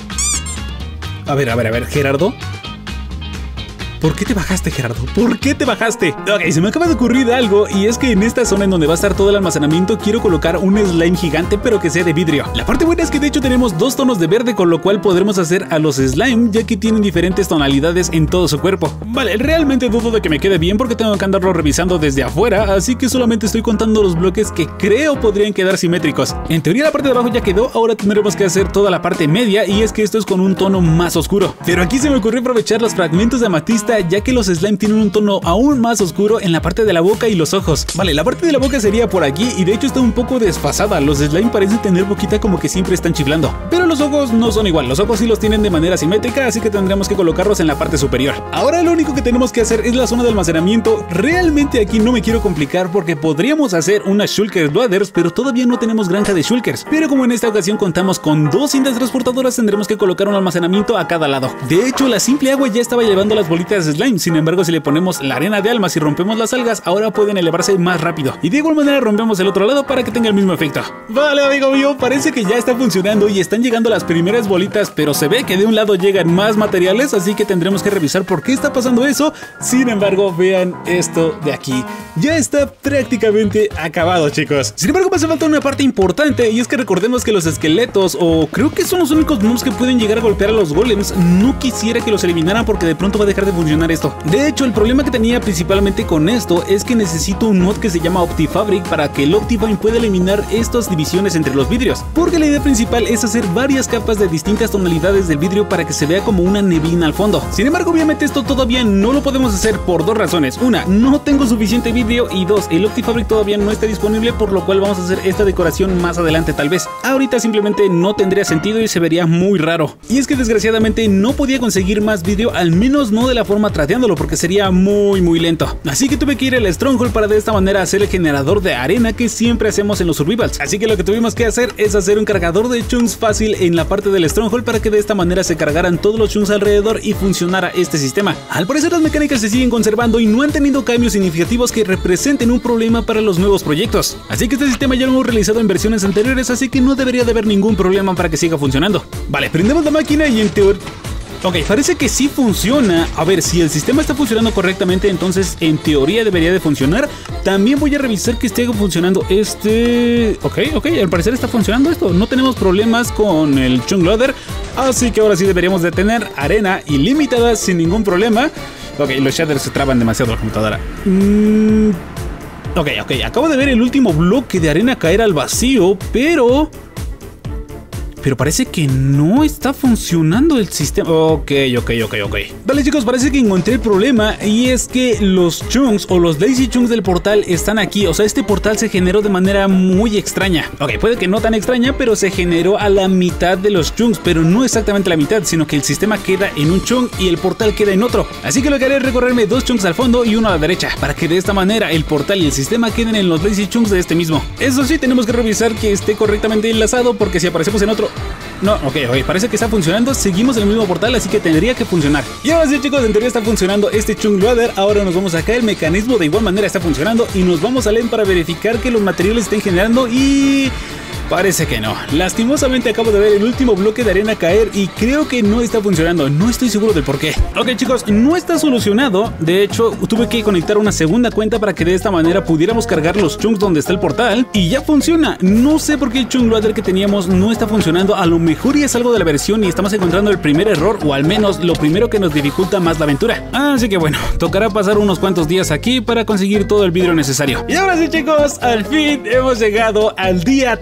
Speaker 1: A ver, Gerardo. ¿Por qué te bajaste, Gerardo? ¿Por qué te bajaste? Ok, se me acaba de ocurrir algo y es que en esta zona en donde va a estar todo el almacenamiento quiero colocar un slime gigante pero que sea de vidrio. La parte buena es que de hecho tenemos dos tonos de verde con lo cual podremos hacer a los slime ya que tienen diferentes tonalidades en todo su cuerpo. Vale, realmente dudo de que me quede bien porque tengo que andarlo revisando desde afuera, así que solamente estoy contando los bloques que creo podrían quedar simétricos. En teoría la parte de abajo ya quedó, ahora tendremos que hacer toda la parte media y es que esto es con un tono más oscuro. Pero aquí se me ocurrió aprovechar los fragmentos de amatista ya que los slime tienen un tono aún más oscuro en la parte de la boca y los ojos. Vale, la parte de la boca sería por aquí y de hecho está un poco desfasada, los slime parecen tener boquita como que siempre están chiflando. Pero los ojos no son igual, los ojos sí los tienen de manera simétrica, así que tendremos que colocarlos en la parte superior. Ahora lo único que tenemos que hacer es la zona de almacenamiento. Realmente aquí no me quiero complicar porque podríamos hacer unas shulker dwellers, pero todavía no tenemos granja de shulkers. Pero como en esta ocasión contamos con dos cintas transportadoras, tendremos que colocar un almacenamiento a cada lado. De hecho, la simple agua ya estaba llevando las bolitas de slime. Sin embargo, si le ponemos la arena de almas y rompemos las algas, ahora pueden elevarse más rápido. Y de igual manera rompemos el otro lado para que tenga el mismo efecto. Vale, amigo mío, parece que ya está funcionando y están llegando las primeras bolitas, pero se ve que de un lado llegan más materiales, así que tendremos que revisar por qué está pasando eso. Sin embargo, vean esto de aquí. Ya está prácticamente acabado, chicos. Sin embargo, me hace falta una parte importante y es que recordemos que los esqueletos, o creo que son los únicos mobs que pueden llegar a golpear a los golems, no quisiera que los eliminaran porque de pronto va a dejar de funcionar esto. De hecho, el problema que tenía principalmente con esto es que necesito un mod que se llama Optifabric para que el Optifine pueda eliminar estas divisiones entre los vidrios, porque la idea principal es hacer varias capas de distintas tonalidades del vidrio para que se vea como una neblina al fondo. Sin embargo, obviamente esto todavía no lo podemos hacer por dos razones. Una, no tengo suficiente vidrio y dos, el Optifabric todavía no está disponible, por lo cual vamos a hacer esta decoración más adelante tal vez. Ahorita simplemente no tendría sentido y se vería muy raro. Y es que desgraciadamente no podía conseguir más vidrio, al menos no de la forma forma tradeándolo porque sería muy lento. Así que tuve que ir al Stronghold para de esta manera hacer el generador de arena que siempre hacemos en los survivals. Así que lo que tuvimos que hacer es hacer un cargador de chunks fácil en la parte del Stronghold para que de esta manera se cargaran todos los chunks alrededor y funcionara este sistema. Al parecer las mecánicas se siguen conservando y no han tenido cambios significativos que representen un problema para los nuevos proyectos. Así que este sistema ya lo hemos realizado en versiones anteriores, así que no debería de haber ningún problema para que siga funcionando. Vale, prendemos la máquina y en teoría... Ok, parece que sí funciona. A ver, si el sistema está funcionando correctamente, entonces en teoría debería de funcionar. También voy a revisar que esté funcionando Ok, al parecer está funcionando esto. No tenemos problemas con el chunk loader, así que ahora sí deberíamos de tener arena ilimitada sin ningún problema. Ok, los shaders se traban demasiado la computadora. Ok, acabo de ver el último bloque de arena caer al vacío, pero parece que no está funcionando el sistema. Ok. Vale chicos, parece que encontré el problema y es que los chunks o los lazy chunks del portal están aquí. O sea, este portal se generó de manera muy extraña. Ok, puede que no tan extraña, pero se generó a la mitad de los chunks, pero no exactamente la mitad, sino que el sistema queda en un chunk y el portal queda en otro. Así que lo que haré es recorrerme 2 chunks al fondo y uno a la derecha, para que de esta manera el portal y el sistema queden en los lazy chunks de este mismo. Eso sí, tenemos que revisar que esté correctamente enlazado, porque si aparecemos en otro... No, ok, parece que está funcionando. Seguimos en el mismo portal, así que tendría que funcionar. Y ahora sí chicos, en teoría está funcionando este chunk loader. Ahora nos vamos acá, el mecanismo de igual manera está funcionando y nos vamos a LEN para verificar que los materiales estén generando y... parece que no. Lastimosamente acabo de ver el último bloque de arena caer y creo que no está funcionando. No estoy seguro del por qué. Ok chicos, no está solucionado. De hecho, tuve que conectar una segunda cuenta para que de esta manera pudiéramos cargar los chunks donde está el portal y ya funciona. No sé por qué el chunk loader que teníamos no está funcionando. A lo mejor ya es algo de la versión y estamos encontrando el primer error, o al menos lo primero que nos dificulta más la aventura. Así que bueno, tocará pasar unos cuantos días aquí para conseguir todo el vidrio necesario. Y ahora sí chicos, al fin hemos llegado al día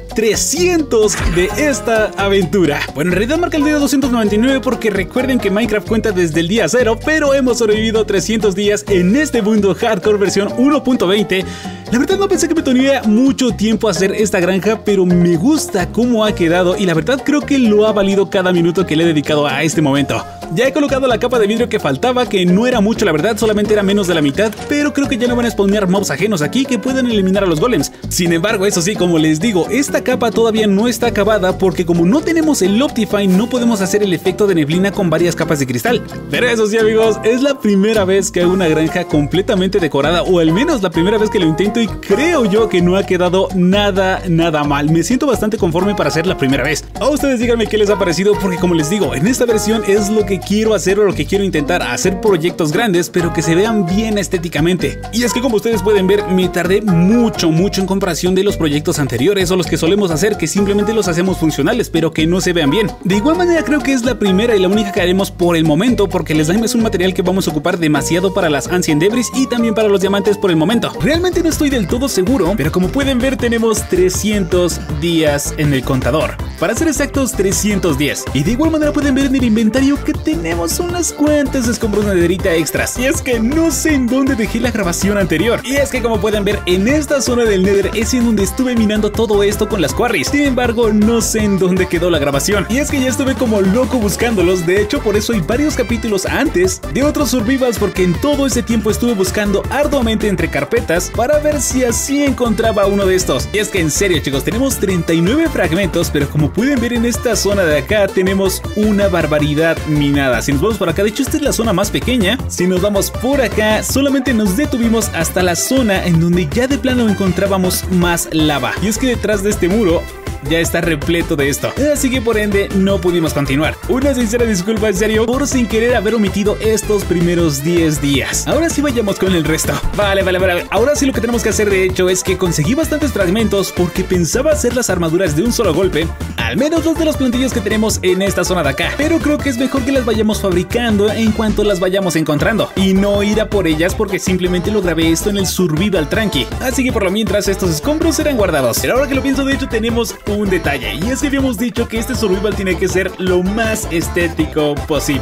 Speaker 1: 300 de esta aventura. Bueno, en realidad marca el día 299 porque recuerden que Minecraft cuenta desde el día 0, pero hemos sobrevivido 300 días en este mundo hardcore versión 1.20. La verdad no pensé que me tomaría mucho tiempo hacer esta granja, pero me gusta cómo ha quedado y la verdad creo que lo ha valido cada minuto que le he dedicado a este momento. Ya he colocado la capa de vidrio que faltaba, que no era mucho la verdad, solamente era menos de la mitad, pero creo que ya no van a spawnear mobs ajenos aquí que puedan eliminar a los golems. Sin embargo, eso sí, como les digo, esta capa todavía no está acabada porque como no tenemos el Optifine no podemos hacer el efecto de neblina con varias capas de cristal. Pero eso sí amigos, es la primera vez que hago una granja completamente decorada, o al menos la primera vez que lo intento, y creo yo que no ha quedado nada mal. Me siento bastante conforme para hacer la primera vez. A ustedes díganme qué les ha parecido, porque como les digo, en esta versión es lo que quiero hacer o lo que quiero intentar, hacer proyectos grandes pero que se vean bien estéticamente. Y es que como ustedes pueden ver, me tardé mucho en comparación de los proyectos anteriores o los que solemos hacer, que simplemente los hacemos funcionales pero que no se vean bien. De igual manera creo que es la primera y la única que haremos por el momento, porque el slime es un material que vamos a ocupar demasiado para las Ancient Debris y también para los diamantes por el momento. Realmente no estoy del todo seguro, pero como pueden ver tenemos 300 días en el contador. Para ser exactos, 310. Y de igual manera pueden ver en el inventario que tenemos unas cuantas escombros nederita extras. Y es que no sé en dónde dejé la grabación anterior. Y es que como pueden ver, en esta zona del Nether es en donde estuve minando todo esto con las quarries. Sin embargo, no sé en dónde quedó la grabación. Y es que ya estuve como loco buscándolos. De hecho, por eso hay varios capítulos antes de otros survivals, porque en todo ese tiempo estuve buscando arduamente entre carpetas para ver si así encontraba uno de estos. Y es que en serio chicos, tenemos 39 fragmentos, pero como pueden ver en esta zona de acá tenemos una barbaridad minada. Si nos vamos por acá, de hecho esta es la zona más pequeña. Si nos vamos por acá, solamente nos detuvimos hasta la zona en donde ya de plano encontrábamos más lava. Y es que detrás de este muro ya está repleto de esto, así que por ende no pudimos continuar. Una sincera disculpa en serio por sin querer haber omitido estos primeros 10 días. Ahora sí vayamos con el resto. Vale. Ahora sí lo que tenemos que hacer de hecho es que conseguí bastantes fragmentos porque pensaba hacer las armaduras de un solo golpe, al menos dos de los plantillos que tenemos en esta zona de acá, pero creo que es mejor que las vayamos fabricando en cuanto las vayamos encontrando y no ir a por ellas, porque simplemente lo grabé esto en el survival tranqui. Así que por lo mientras estos escombros serán guardados. Pero ahora que lo pienso, de hecho tenemos un detalle, y es que habíamos dicho que este survival tiene que ser lo más estético posible.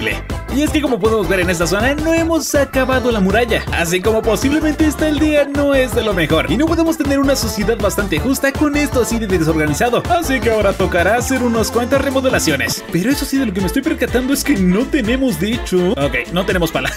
Speaker 1: Y es que como podemos ver en esta zona no hemos acabado la muralla, así como posiblemente esta aldea no es de lo mejor y no podemos tener una sociedad bastante justa con esto así de desorganizado, así que ahora tocará hacer unas cuantas remodelaciones. Pero eso sí, de lo que me estoy percatando es que no tenemos, de hecho... Ok, no tenemos pala.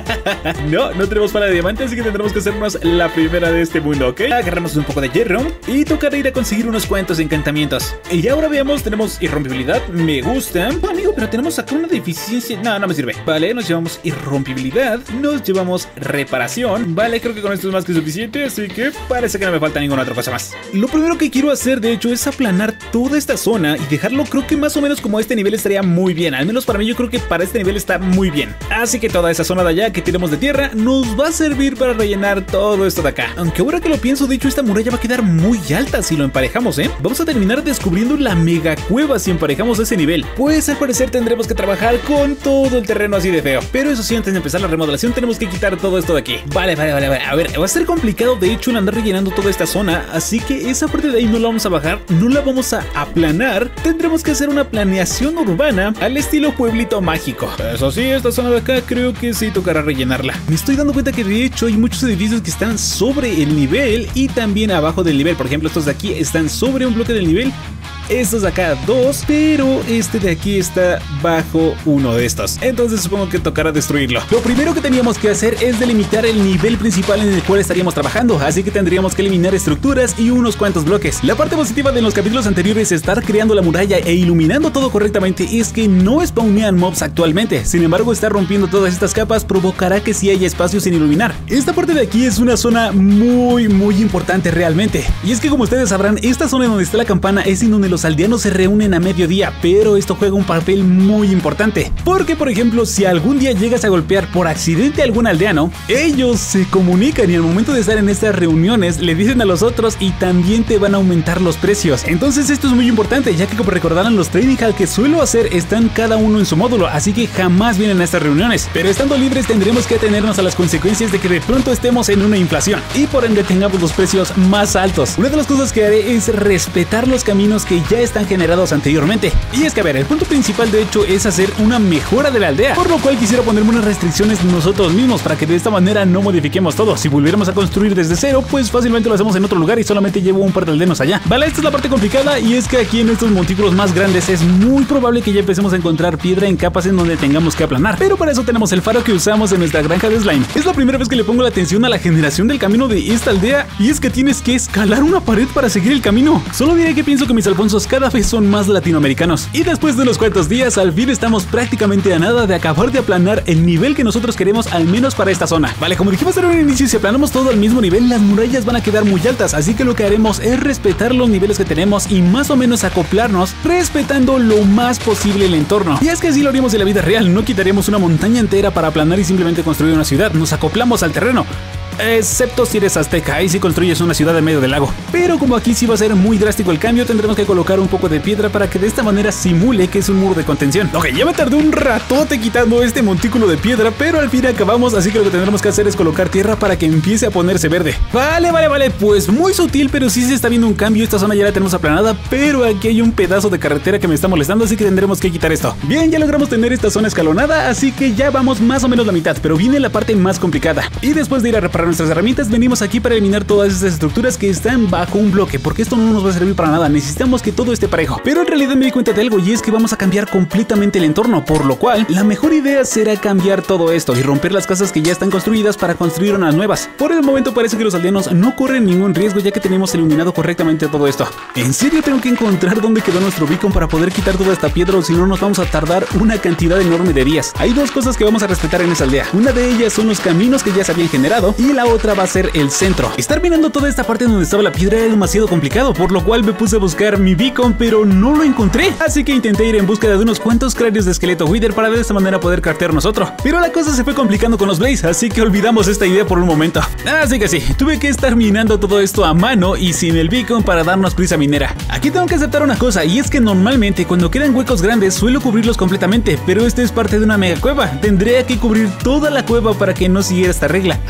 Speaker 1: No tenemos pala de diamante, así que tendremos que hacernos la primera de este mundo, ¿ok? Agarramos un poco de hierro y tocará ir a conseguir unos cuantos encantamientos. Y ahora veamos, tenemos irrompibilidad, me gusta. Oh, amigo, pero tenemos acá una deficiencia. No me sirve. Vale, nos llevamos irrompibilidad, nos llevamos reparación. Vale, creo que con esto es más que suficiente, así que parece que no me falta ninguna otra cosa más. Lo primero que quiero hacer, de hecho, es aplanar toda esta zona y dejarlo, creo que más o menos como este nivel estaría muy bien. Al menos para mí, yo creo que para este nivel está muy bien. Así que toda esa zona de allá que tenemos de tierra nos va a servir para rellenar todo esto de acá. Aunque ahora que lo pienso, de hecho, esta muralla va a quedar muy alta si lo emparejamos, ¿eh? Vamos a terminar descubriendo la mega cueva si emparejamos ese nivel. Pues al parecer tendremos que trabajar con todo el terreno así de feo. Pero eso sí, antes de empezar la remodelación tenemos que quitar todo esto de aquí. Vale. A ver, va a ser complicado de hecho el andar rellenando toda esta zona, así que esa parte de ahí no la vamos a bajar, no la vamos a aplanar. Tendremos que hacer una planeación urbana al estilo pueblito mágico. Eso sí, esta zona de acá creo que sí tocará rellenarla. Me estoy dando cuenta que de hecho hay muchos edificios que están sobre el nivel y también abajo del nivel. Por ejemplo, estos de aquí están sobre un bloque del nivel. Estos de acá dos, pero este de aquí está bajo uno de estos. Entonces supongo que tocará destruirlo. Lo primero que teníamos que hacer es delimitar el nivel principal en el cual estaríamos trabajando, así que tendríamos que eliminar estructuras y unos cuantos bloques. La parte positiva de los capítulos anteriores, estar creando la muralla e iluminando todo correctamente, es que no spawnean mobs actualmente. Sin embargo, estar rompiendo todas estas capas provocará que sí haya espacio sin iluminar. Esta parte de aquí es una zona muy importante realmente. Y es que como ustedes sabrán, esta zona donde está la campana es en donde los aldeanos se reúnen a mediodía, pero esto juega un papel muy importante, porque por ejemplo, si algún día llegas a golpear por accidente a algún aldeano, ellos se comunican y al momento de estar en estas reuniones le dicen a los otros y también te van a aumentar los precios. Entonces esto es muy importante, ya que como recordarán, los trading hall que suelo hacer están cada uno en su módulo, así que jamás vienen a estas reuniones, pero estando libres tendremos que atenernos a las consecuencias de que de pronto estemos en una inflación y por ende tengamos los precios más altos. Una de las cosas que haré es respetar los caminos que ya están generados anteriormente. Y es que a ver, el punto principal de hecho es hacer una mejora de la aldea, por lo cual quisiera ponerme unas restricciones nosotros mismos para que de esta manera no modifiquemos todo. Si volviéramos a construir desde cero, pues fácilmente lo hacemos en otro lugar y solamente llevo un par de aldeanos allá. Vale, esta es la parte complicada y es que aquí en estos montículos más grandes es muy probable que ya empecemos a encontrar piedra en capas en donde tengamos que aplanar, pero para eso tenemos el faro que usamos en nuestra granja de slime. Es la primera vez que le pongo la atención a la generación del camino de esta aldea y es que tienes que escalar una pared para seguir el camino. Solo diré que pienso que mis alfonsos cada vez son más latinoamericanos. Y después de unos cuantos días, al fin estamos prácticamente a nada de acabar de aplanar el nivel que nosotros queremos, al menos para esta zona. Vale, como dijimos en un inicio, si aplanamos todo al mismo nivel, las murallas van a quedar muy altas, así que lo que haremos es respetar los niveles que tenemos y más o menos acoplarnos, respetando lo más posible el entorno. Y es que así lo haríamos en la vida real, no quitaríamos una montaña entera para aplanar y simplemente construir una ciudad, nos acoplamos al terreno. Excepto si eres azteca y si construyes una ciudad en medio del lago. Pero como aquí sí va a ser muy drástico el cambio, tendremos que colocar un poco de piedra para que de esta manera simule que es un muro de contención. Ok, ya me tardé un ratote quitando este montículo de piedra, pero al fin acabamos, así que lo que tendremos que hacer es colocar tierra para que empiece a ponerse verde. Vale, pues muy sutil, pero sí se está viendo un cambio. Esta zona ya la tenemos aplanada, pero aquí hay un pedazo de carretera que me está molestando, así que tendremos que quitar esto. Bien, ya logramos tener esta zona escalonada, así que ya vamos más o menos la mitad, pero viene la parte más complicada. Y después de ir a reparar nuestras herramientas, venimos aquí para eliminar todas estas estructuras que están bajo un bloque, porque esto no nos va a servir para nada, necesitamos que todo esté parejo. Pero en realidad me di cuenta de algo, y es que vamos a cambiar completamente el entorno, por lo cual la mejor idea será cambiar todo esto y romper las casas que ya están construidas para construir unas nuevas. Por el momento parece que los aldeanos no corren ningún riesgo, ya que tenemos iluminado correctamente todo esto. En serio tengo que encontrar dónde quedó nuestro beacon para poder quitar toda esta piedra, o si no nos vamos a tardar una cantidad enorme de días. Hay dos cosas que vamos a respetar en esa aldea, una de ellas son los caminos que ya se habían generado y la otra va a ser el centro. Estar mirando toda esta parte donde estaba la piedra era demasiado complicado, por lo cual me puse a buscar mi beacon, pero no lo encontré, así que intenté ir en búsqueda de unos cuantos cráneos de esqueleto wither para de esta manera poder craftearnos otro, pero la cosa se fue complicando con los blaze, así que olvidamos esta idea por un momento. Así que sí, tuve que estar minando todo esto a mano y sin el beacon para darnos prisa minera. Aquí tengo que aceptar una cosa, y es que normalmente cuando quedan huecos grandes suelo cubrirlos completamente, pero este es parte de una mega cueva, tendría que cubrir toda la cueva para que no siguiera esta regla, así que por eso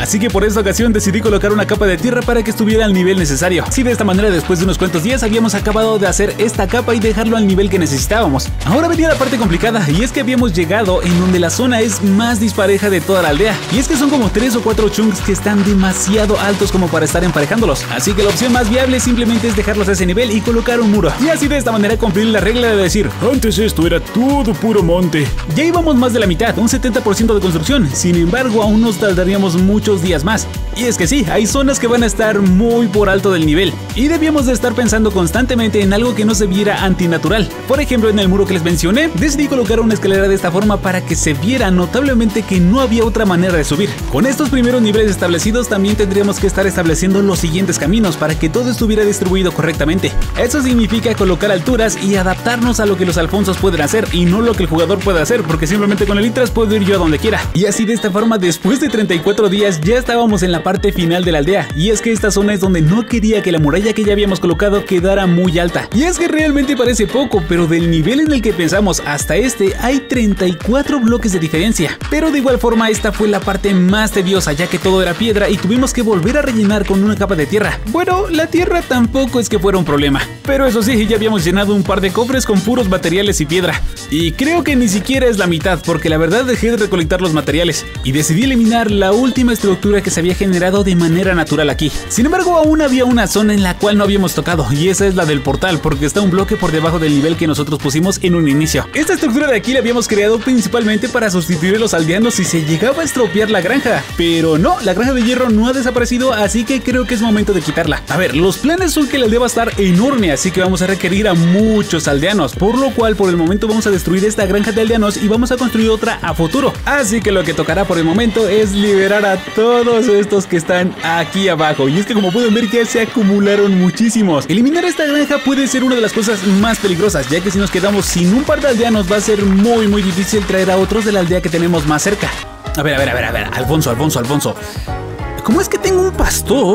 Speaker 1: esta ocasión decidí colocar una capa de tierra para que estuviera al nivel necesario. Sí, de esta manera después de unos cuantos días habíamos acabado de hacer esta capa y dejarlo al nivel que necesitábamos. Ahora venía la parte complicada, y es que habíamos llegado en donde la zona es más dispareja de toda la aldea, y es que son como 3 o 4 chunks que están demasiado altos como para estar emparejándolos, así que la opción más viable simplemente es dejarlos a ese nivel y colocar un muro, y así de esta manera cumplir la regla de decir: antes esto era todo puro monte. Ya íbamos más de la mitad, un 70% de construcción, sin embargo aún nos tardaríamos muchos días más. Y es que sí, hay zonas que van a estar muy por alto del nivel, y debíamos de estar pensando constantemente en algo que no se viera antinatural. Por ejemplo, en el muro que les mencioné, decidí colocar una escalera de esta forma para que se viera notablemente que no había otra manera de subir. Con estos primeros niveles establecidos, también tendríamos que estar estableciendo los siguientes caminos para que todo estuviera distribuido correctamente. Eso significa colocar alturas y adaptarnos a lo que los alfonsos pueden hacer y no lo que el jugador puede hacer, porque simplemente con el Itras puedo ir yo a donde quiera. Y así de esta forma, después de 34 días ya estábamos en la parte final de la aldea, y es que esta zona es donde no quería que la muralla que ya habíamos colocado quedara muy alta. Y es que realmente parece poco, pero del nivel en el que pensamos hasta este hay 34 bloques de diferencia. Pero de igual forma esta fue la parte más tediosa, ya que todo era piedra y tuvimos que volver a rellenar con una capa de tierra. Bueno, la tierra tampoco es que fuera un problema, pero eso sí, ya habíamos llenado un par de cofres con puros materiales y piedra. Y creo que ni siquiera es la mitad, porque la verdad dejé de recolectar los materiales y decidí eliminar la última estructura que se había generado de manera natural aquí. Sin embargo, aún había una zona en la cual no habíamos tocado, y esa es la del portal, porque está un bloque por debajo del nivel que nosotros pusimos en un inicio. Esta estructura de aquí la habíamos creado principalmente para sustituir a los aldeanos si se llegaba a estropear la granja, pero no, la granja de hierro no ha desaparecido, así que creo que es momento de quitarla. A ver, los planes son que la aldea va a estar enorme, así que vamos a requerir a muchos aldeanos, por lo cual por el momento vamos a destruir esta granja de aldeanos y vamos a construir otra a futuro. Así que lo que tocará por el momento es liberar a todos estos que están aquí abajo, y es que como pueden ver ya se acumularon muchísimos. Eliminar esta granja puede ser una de las cosas más peligrosas, ya que si nos quedamos sin un par de aldeanos va a ser muy difícil traer a otros de la aldea que tenemos más cerca. A ver, Alfonso. ¿Cómo es que tengo un pastor?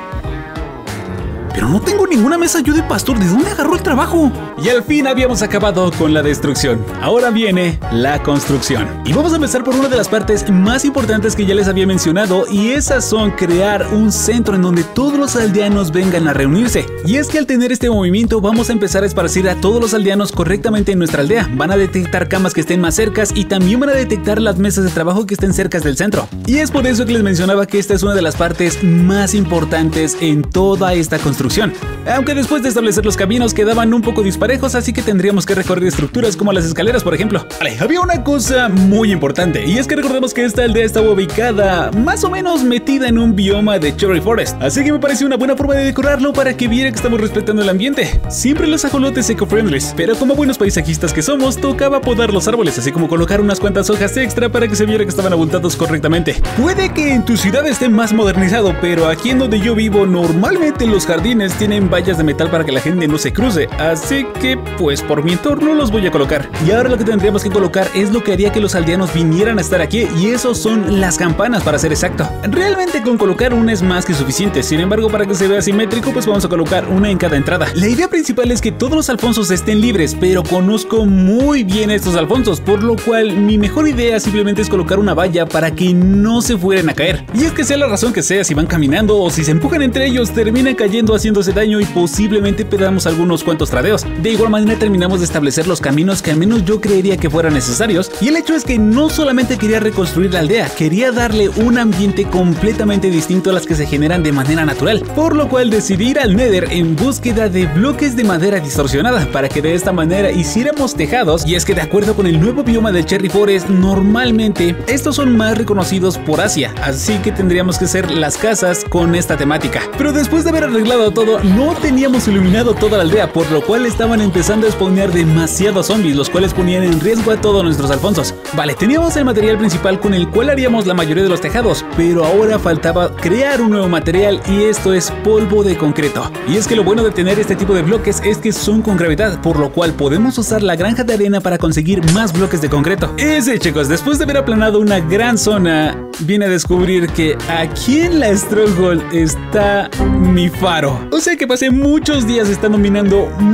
Speaker 1: Pero no tengo ninguna mesa yo de pastor, ¿de dónde agarró el trabajo? Y al fin habíamos acabado con la destrucción. Ahora viene la construcción. Y vamos a empezar por una de las partes más importantes que ya les había mencionado, y esas son crear un centro en donde todos los aldeanos vengan a reunirse. Y es que al tener este movimiento vamos a empezar a esparcir a todos los aldeanos correctamente en nuestra aldea. Van a detectar camas que estén más cercas y también van a detectar las mesas de trabajo que estén cerca del centro. Y es por eso que les mencionaba que esta es una de las partes más importantes en toda esta construcción. Aunque después de establecer los caminos quedaban un poco disparejos, así que tendríamos que recorrer estructuras como las escaleras, por ejemplo. Vale, había una cosa muy importante, y es que recordemos que esta aldea estaba ubicada más o menos metida en un bioma de Cherry Forest, así que me pareció una buena forma de decorarlo para que viera que estamos respetando el ambiente. Siempre los ajolotes eco-friendlies, pero como buenos paisajistas que somos, tocaba podar los árboles, así como colocar unas cuantas hojas extra para que se viera que estaban abultados correctamente. Puede que en tu ciudad esté más modernizado, pero aquí en donde yo vivo normalmente los jardines tienen vallas de metal para que la gente no se cruce, así que pues por mi entorno los voy a colocar. Y ahora lo que tendríamos que colocar es lo que haría que los aldeanos vinieran a estar aquí, y eso son las campanas, para ser exacto. Realmente con colocar una es más que suficiente, sin embargo para que se vea simétrico pues vamos a colocar una en cada entrada. La idea principal es que todos los alfonsos estén libres, pero conozco muy bien a estos alfonsos, por lo cual mi mejor idea simplemente es colocar una valla para que no se fueran a caer. Y es que sea la razón que sea, si van caminando o si se empujan entre ellos, terminan cayendo haciéndose daño y posiblemente perdamos algunos cuantos tradeos. De igual manera terminamos de establecer los caminos que al menos yo creería que fueran necesarios, y el hecho es que no solamente quería reconstruir la aldea, quería darle un ambiente completamente distinto a las que se generan de manera natural, por lo cual decidí ir al Nether en búsqueda de bloques de madera distorsionada para que de esta manera hiciéramos tejados. Y es que de acuerdo con el nuevo bioma del Cherry Forest, normalmente estos son más reconocidos por Asia, así que tendríamos que hacer las casas con esta temática. Pero después de haber arreglado todo, no teníamos iluminado toda la aldea, por lo cual estaban empezando a spawnear demasiados zombies, los cuales ponían en riesgo a todos nuestros alfonsos. Vale, teníamos el material principal con el cual haríamos la mayoría de los tejados, pero ahora faltaba crear un nuevo material, y esto es polvo de concreto. Y es que lo bueno de tener este tipo de bloques es que son con gravedad, por lo cual podemos usar la granja de arena para conseguir más bloques de concreto. Y sí, chicos, después de haber aplanado una gran zona, vine a descubrir que aquí en la Stronghold está mi faro. O sea que pasé muchos días estando minando muy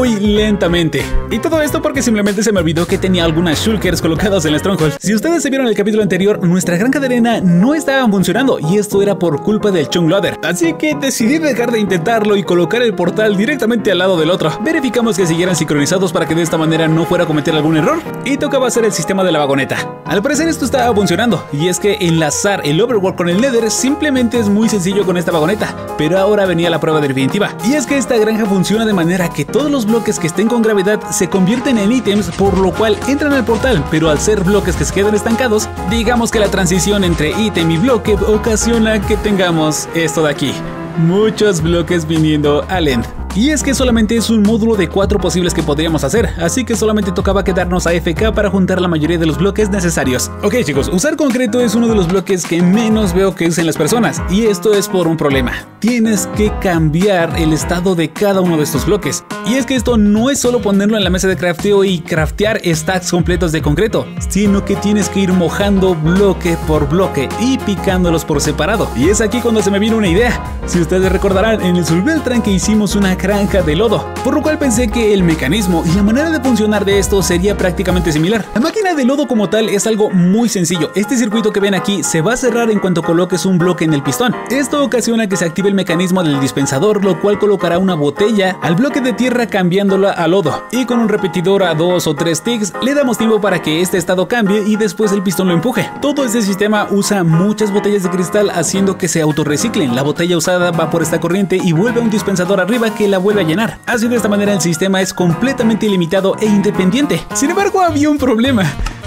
Speaker 1: muy lentamente. Y todo esto porque simplemente se me olvidó que tenía algunas shulkers colocadas en el Stronghold. Si ustedes se vieron el capítulo anterior, nuestra granja de arena no estaba funcionando y esto era por culpa del Chunk Loader. Así que decidí dejar de intentarlo y colocar el portal directamente al lado del otro. Verificamos que siguieran sincronizados para que de esta manera no fuera a cometer algún error y tocaba hacer el sistema de la vagoneta. Al parecer esto estaba funcionando y es que enlazar el Overworld con el Nether simplemente es muy sencillo con esta vagoneta, pero ahora venía la prueba definitiva y es que esta granja funciona de manera que todos los bloques que estén con gravedad se convierten en ítems, por lo cual entran al portal, pero al ser bloques que se quedan estancados, digamos que la transición entre ítem y bloque ocasiona que tengamos esto de aquí, muchos bloques viniendo al end. Y es que solamente es un módulo de 4 posibles que podríamos hacer, así que solamente tocaba quedarnos a AFK para juntar la mayoría de los bloques necesarios. Ok chicos, usar concreto es uno de los bloques que menos veo que usen las personas, y esto es por un problema. Tienes que cambiar el estado de cada uno de estos bloques. Y es que esto no es solo ponerlo en la mesa de crafteo y craftear stacks completos de concreto, sino que tienes que ir mojando bloque por bloque y picándolos por separado. Y es aquí cuando se me vino una idea. Si ustedes recordarán, en el Survival Tranque hicimos una granja de lodo, por lo cual pensé que el mecanismo y la manera de funcionar de esto sería prácticamente similar. La máquina de lodo como tal es algo muy sencillo. Este circuito que ven aquí se va a cerrar en cuanto coloques un bloque en el pistón. Esto ocasiona que se active el mecanismo del dispensador, lo cual colocará una botella al bloque de tierra cambiándola a lodo, y con un repetidor a 2 o 3 ticks le damos tiempo para que este estado cambie y después el pistón lo empuje. Todo este sistema usa muchas botellas de cristal haciendo que se autorreciclen. La botella usada va por esta corriente y vuelve a un dispensador arriba que la vuelve a llenar. Así de esta manera el sistema es completamente ilimitado e independiente. Sin embargo, había un problema.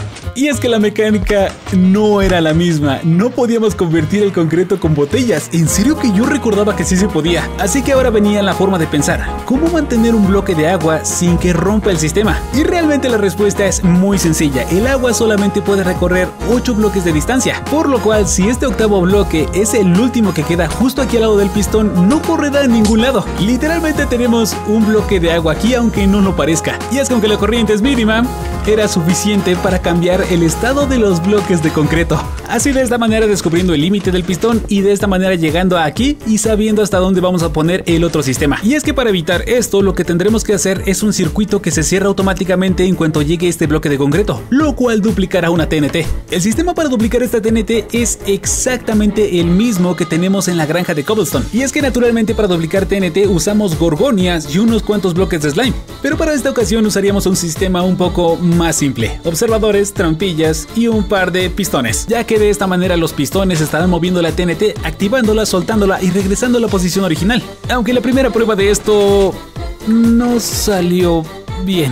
Speaker 1: Y es que la mecánica no era la misma, no podíamos convertir el concreto con botellas. En serio que yo recordaba que sí se podía. Así que ahora venía la forma de pensar, ¿cómo mantener un bloque de agua sin que rompa el sistema? Y realmente la respuesta es muy sencilla, el agua solamente puede recorrer 8 bloques de distancia, por lo cual si este octavo bloque es el último que queda justo aquí al lado del pistón, no correrá a ningún lado. Literalmente tenemos un bloque de agua aquí aunque no lo parezca. Y es que aunque la corriente es mínima, era suficiente para cambiar el estado de los bloques de concreto. Así de esta manera descubriendo el límite del pistón y de esta manera llegando a aquí y sabiendo hasta dónde vamos a poner el otro sistema. Y es que para evitar esto lo que tendremos que hacer es un circuito que se cierra automáticamente en cuanto llegue este bloque de concreto, lo cual duplicará una TNT. El sistema para duplicar esta TNT es exactamente el mismo que tenemos en la granja de Cobblestone. Y es que naturalmente para duplicar TNT usamos gorgonias y unos cuantos bloques de slime. Pero para esta ocasión usaríamos un sistema un poco más simple, observadores, trampillas y un par de pistones, ya que de esta manera los pistones estarán moviendo la TNT, activándola, soltándola y regresando a la posición original. Aunque la primera prueba de esto no salió bien.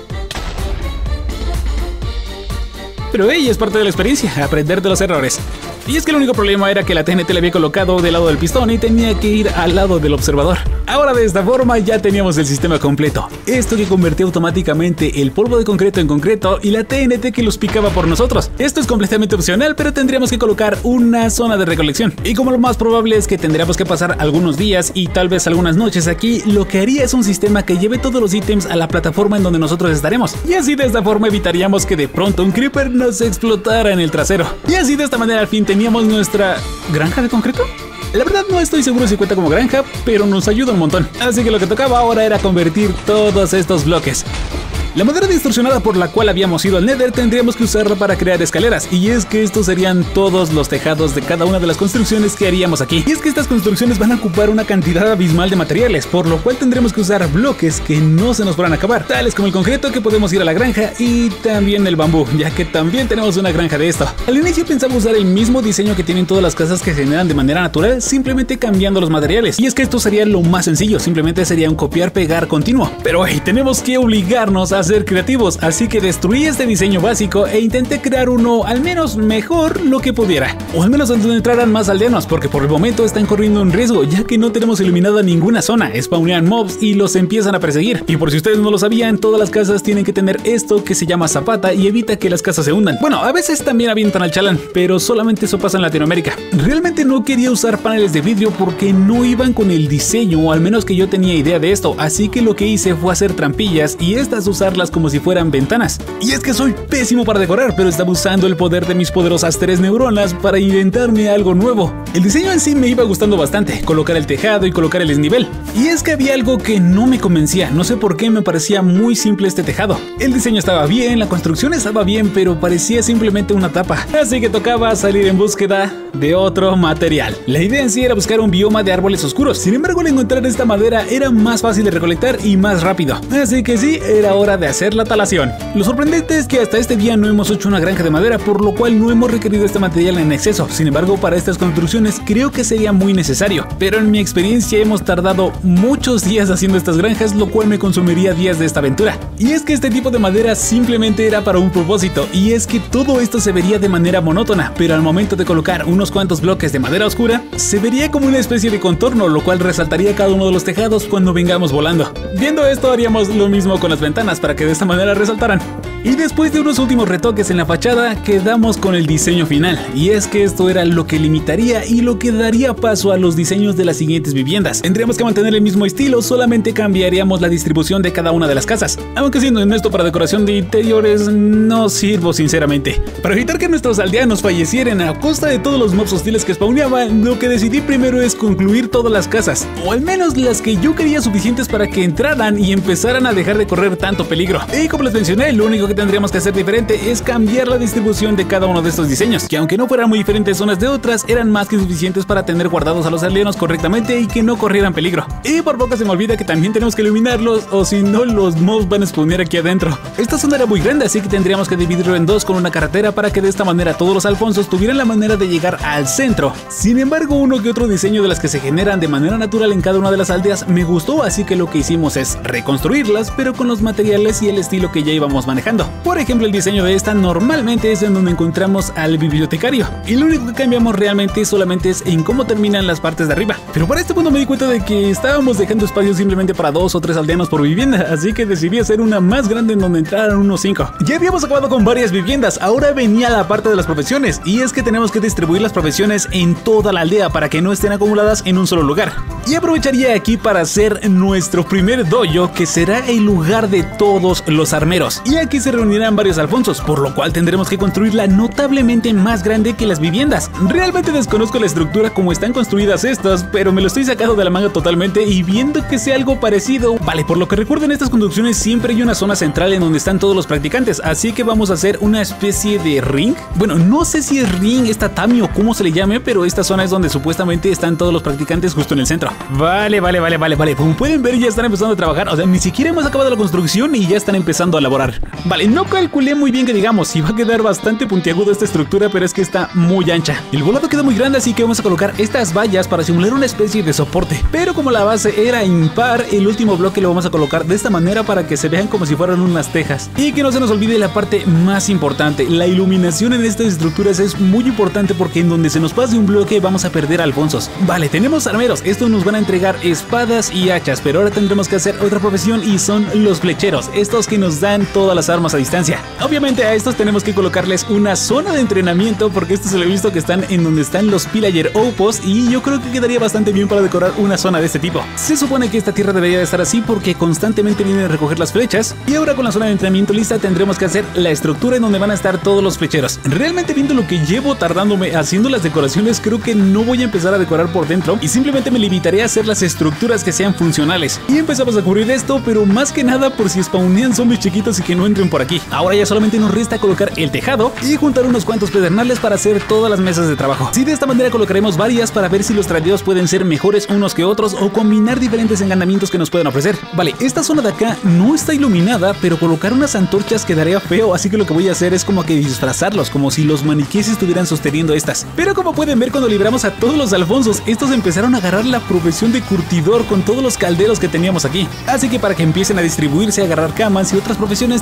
Speaker 1: Pero ella es parte de la experiencia, aprender de los errores. Y es que el único problema era que la TNT la había colocado del lado del pistón y tenía que ir al lado del observador. Ahora de esta forma ya teníamos el sistema completo. Esto que convertía automáticamente el polvo de concreto en concreto y la TNT que los picaba por nosotros. Esto es completamente opcional, pero tendríamos que colocar una zona de recolección. Y como lo más probable es que tendríamos que pasar algunos días y tal vez algunas noches aquí, lo que haría es un sistema que lleve todos los ítems a la plataforma en donde nosotros estaremos. Y así de esta forma evitaríamos que de pronto un creeper nos explotara en el trasero. Y así de esta manera al fin teníamos nuestra granja de concreto. La verdad no estoy seguro si cuenta como granja, pero nos ayuda un montón. Así que lo que tocaba ahora era convertir todos estos bloques. La madera distorsionada por la cual habíamos ido al Nether tendríamos que usarla para crear escaleras, y es que estos serían todos los tejados de cada una de las construcciones que haríamos aquí. Y es que estas construcciones van a ocupar una cantidad abismal de materiales, por lo cual tendremos que usar bloques que no se nos van a acabar, tales como el concreto que podemos ir a la granja y también el bambú, ya que también tenemos una granja de esto. Al inicio pensaba usar el mismo diseño que tienen todas las casas que se generan de manera natural, simplemente cambiando los materiales. Y es que esto sería lo más sencillo, simplemente sería un copiar-pegar continuo. Pero hey, tenemos que obligarnos a ser creativos, así que destruí este diseño básico e intenté crear uno al menos mejor lo que pudiera, o al menos donde entraran más aldeanos, porque por el momento están corriendo un riesgo, ya que no tenemos iluminada ninguna zona, spawnean mobs y los empiezan a perseguir. Y por si ustedes no lo sabían, todas las casas tienen que tener esto que se llama zapata y evita que las casas se hundan. Bueno, a veces también avientan al chalán, pero solamente eso pasa en Latinoamérica. Realmente no quería usar paneles de vidrio porque no iban con el diseño, o al menos que yo tenía idea de esto, así que lo que hice fue hacer trampillas y estas usar decorarlas como si fueran ventanas. Y es que soy pésimo para decorar, pero estaba usando el poder de mis poderosas 3 neuronas para inventarme algo nuevo. El diseño en sí me iba gustando bastante, colocar el tejado y colocar el desnivel. Y es que había algo que no me convencía, no sé por qué me parecía muy simple este tejado. El diseño estaba bien, la construcción estaba bien, pero parecía simplemente una tapa. Así que tocaba salir en búsqueda de otro material. La idea en sí era buscar un bioma de árboles oscuros. Sin embargo, al encontrar esta madera era más fácil de recolectar y más rápido. Así que sí, era hora de hacer la talación. Lo sorprendente es que hasta este día no hemos hecho una granja de madera, por lo cual no hemos requerido este material en exceso. Sin embargo, para estas construcciones creo que sería muy necesario. Pero en mi experiencia hemos tardado muchos días haciendo estas granjas, lo cual me consumiría días de esta aventura. Y es que este tipo de madera simplemente era para un propósito, y es que todo esto se vería de manera monótona, pero al momento de colocar unos cuantos bloques de madera oscura, se vería como una especie de contorno, lo cual resaltaría cada uno de los tejados cuando vengamos volando. Viendo esto, haríamos lo mismo con las ventanas para que de esta manera resaltaran. Y después de unos últimos retoques en la fachada, quedamos con el diseño final, y es que esto era lo que limitaría y lo que daría paso a los diseños de las siguientes viviendas. Tendríamos que mantener el mismo estilo, solamente cambiaríamos la distribución de cada una de las casas. Aunque siendo honesto, para decoración de interiores no sirvo sinceramente. Para evitar que nuestros aldeanos fallecieran a costa de todos los mobs hostiles que spawneaban, lo que decidí primero es concluir todas las casas, o al menos las que yo quería suficientes para que entraran y empezaran a dejar de correr tanto peligro. Y como les mencioné, lo único que tendríamos que hacer diferente es cambiar la distribución de cada uno de estos diseños, que aunque no fueran muy diferentes unas de otras, eran más que suficientes para tener guardados a los aldeanos correctamente y que no corrieran peligro. Y por poco se me olvida que también tenemos que iluminarlos, o si no los mobs van a spawnear aquí adentro. Esta zona era muy grande, así que tendríamos que dividirlo en dos con una carretera para que de esta manera todos los Alfonsos tuvieran la manera de llegar al centro. Sin embargo, uno que otro diseño de las que se generan de manera natural en cada una de las aldeas me gustó, así que lo que hicimos es reconstruirlas, pero con los materiales y el estilo que ya íbamos manejando. Por ejemplo, el diseño de esta normalmente es en donde encontramos al bibliotecario, y lo único que cambiamos realmente solamente es en cómo terminan las partes de arriba. Pero para este punto me di cuenta de que estábamos dejando espacio simplemente para 2 o 3 aldeanos por vivienda, así que decidí hacer una más grande en donde entraran unos 5. Ya habíamos acabado con varias viviendas, ahora venía la parte de las profesiones, y es que tenemos que distribuir las profesiones en toda la aldea para que no estén acumuladas en un solo lugar. Y aprovecharía aquí para hacer nuestro primer dojo, que será el lugar de todos los armeros, y aquí se reunirán varios alfonsos, por lo cual tendremos que construirla notablemente más grande que las viviendas. Realmente desconozco la estructura como están construidas estas, pero me lo estoy sacando de la manga totalmente y viendo que sea algo parecido. Vale, por lo que recuerdo, en estas construcciones siempre hay una zona central en donde están todos los practicantes, así que vamos a hacer una especie de ring. Bueno, no sé si es ring, es tatami o cómo se le llame, pero esta zona es donde supuestamente están todos los practicantes justo en el centro. Vale. Como pueden ver, ya están empezando a trabajar, o sea, ni siquiera hemos acabado la construcción y ya están empezando a elaborar. Vale, no calculé muy bien que digamos, si va a quedar bastante puntiaguda esta estructura, pero es que está muy ancha. El volado queda muy grande, así que vamos a colocar estas vallas para simular una especie de soporte. Pero como la base era impar, el último bloque lo vamos a colocar de esta manera para que se vean como si fueran unas tejas. Y que no se nos olvide la parte más importante, la iluminación en estas estructuras es muy importante, porque en donde se nos pase un bloque vamos a perder alfonsos. Vale, tenemos armeros, estos nos van a entregar espadas y hachas, pero ahora tendremos que hacer otra profesión y son los flecheros, estos que nos dan todas las armas a distancia. Obviamente a estos tenemos que colocarles una zona de entrenamiento, porque estos se lo he visto que están en donde están los pillager outposts, y yo creo que quedaría bastante bien para decorar una zona de este tipo. Se supone que esta tierra debería de estar así porque constantemente vienen a recoger las flechas, y ahora con la zona de entrenamiento lista tendremos que hacer la estructura en donde van a estar todos los flecheros. Realmente, viendo lo que llevo tardándome haciendo las decoraciones, creo que no voy a empezar a decorar por dentro y simplemente me limitaré a hacer las estructuras que sean funcionales. Y empezamos a cubrir esto, pero más que nada por si spawnean zombies chiquitos y que no entren por aquí. Ahora ya solamente nos resta colocar el tejado y juntar unos cuantos pedernales para hacer todas las mesas de trabajo. Sí, de esta manera colocaremos varias para ver si los tradeos pueden ser mejores unos que otros o combinar diferentes encanamientos que nos puedan ofrecer. Vale, esta zona de acá no está iluminada, pero colocar unas antorchas quedaría feo, así que lo que voy a hacer es como que disfrazarlos, como si los maniquíes estuvieran sosteniendo estas. Pero como pueden ver, cuando libramos a todos los alfonsos, estos empezaron a agarrar la profesión de curtidor con todos los calderos que teníamos aquí. Así que para que empiecen a distribuirse, a agarrar camas y otras profesiones, tendremos que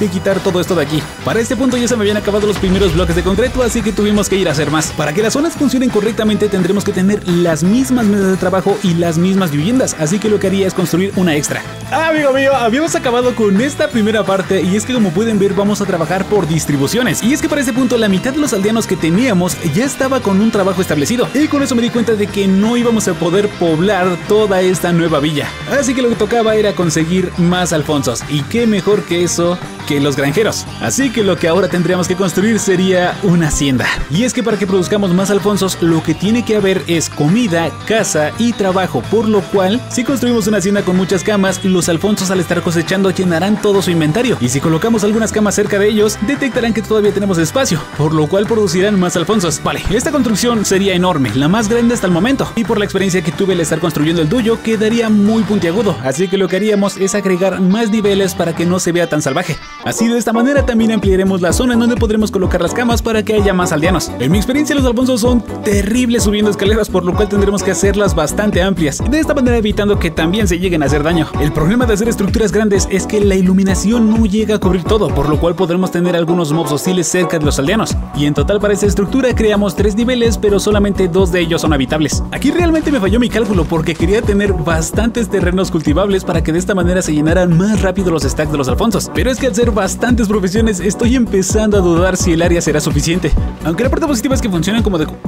Speaker 1: que quitar todo esto de aquí. Para este punto ya se me habían acabado los primeros bloques de concreto, así que tuvimos que ir a hacer más. Para que las zonas funcionen correctamente tendremos que tener las mismas mesas de trabajo y las mismas viviendas, así que lo que haría es construir una extra. Amigo mío, habíamos acabado con esta primera parte y es que como pueden ver vamos a trabajar por distribuciones. Y es que para este punto la mitad de los aldeanos que teníamos ya estaba con un trabajo establecido y con eso me di cuenta de que no íbamos a poder poblar toda esta nueva villa. Así que lo que tocaba era conseguir más alfonsos y qué mejor que eso que los granjeros. Así que lo que ahora tendríamos que construir sería una hacienda. Y es que para que produzcamos más alfonsos lo que tiene que haber es comida, casa y trabajo, por lo cual si construimos una hacienda con muchas camas, los alfonsos al estar cosechando llenarán todo su inventario, y si colocamos algunas camas cerca de ellos detectarán que todavía tenemos espacio, por lo cual producirán más alfonsos. Vale, esta construcción sería enorme, la más grande hasta el momento, y por la experiencia que tuve al estar construyendo el duyo quedaría muy puntiagudo, así que lo que haríamos es agregar más niveles para que no se vea tan salvaje. Así de esta manera también ampliaremos la zona en donde podremos colocar las camas para que haya más aldeanos. En mi experiencia los alfonsos son terribles subiendo escaleras, por lo cual tendremos que hacerlas bastante amplias, de esta manera evitando que también se lleguen a hacer daño. El problema de hacer estructuras grandes es que la iluminación no llega a cubrir todo, por lo cual podremos tener algunos mobs hostiles cerca de los aldeanos. Y en total para esta estructura creamos 3 niveles, pero solamente 2 de ellos son habitables. Aquí realmente me falló mi cálculo porque quería tener bastantes terrenos cultivables para que de esta manera se llenaran más rápido los stacks de los alfonsos, pero es que al ser bastantes profesiones estoy empezando a dudar si el área será suficiente. Aunque la parte positiva es que funcionan como de...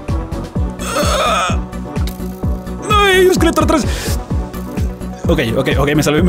Speaker 1: ¡Ay, esqueleto atrás! Ok, me salvé.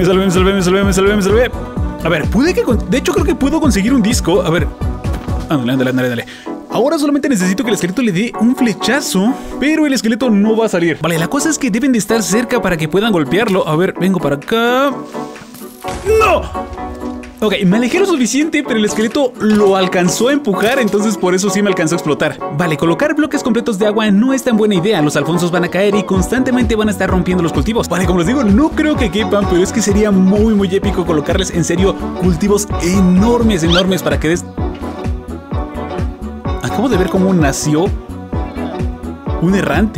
Speaker 1: A ver, de hecho creo que puedo conseguir un disco. A ver, ándale. Ahora solamente necesito que el esqueleto le dé un flechazo, pero el esqueleto no va a salir. Vale, la cosa es que deben de estar cerca para que puedan golpearlo. A ver, vengo para acá. ¡No! Ok, me alejé lo suficiente, pero el esqueleto lo alcanzó a empujar, entonces por eso sí me alcanzó a explotar. Vale, colocar bloques completos de agua no es tan buena idea, los alfonsos van a caer y constantemente van a estar rompiendo los cultivos. Vale, como les digo, no creo que quepan, pero es que sería muy épico colocarles en serio cultivos enormes para que des... Acabo de ver cómo nació un errante.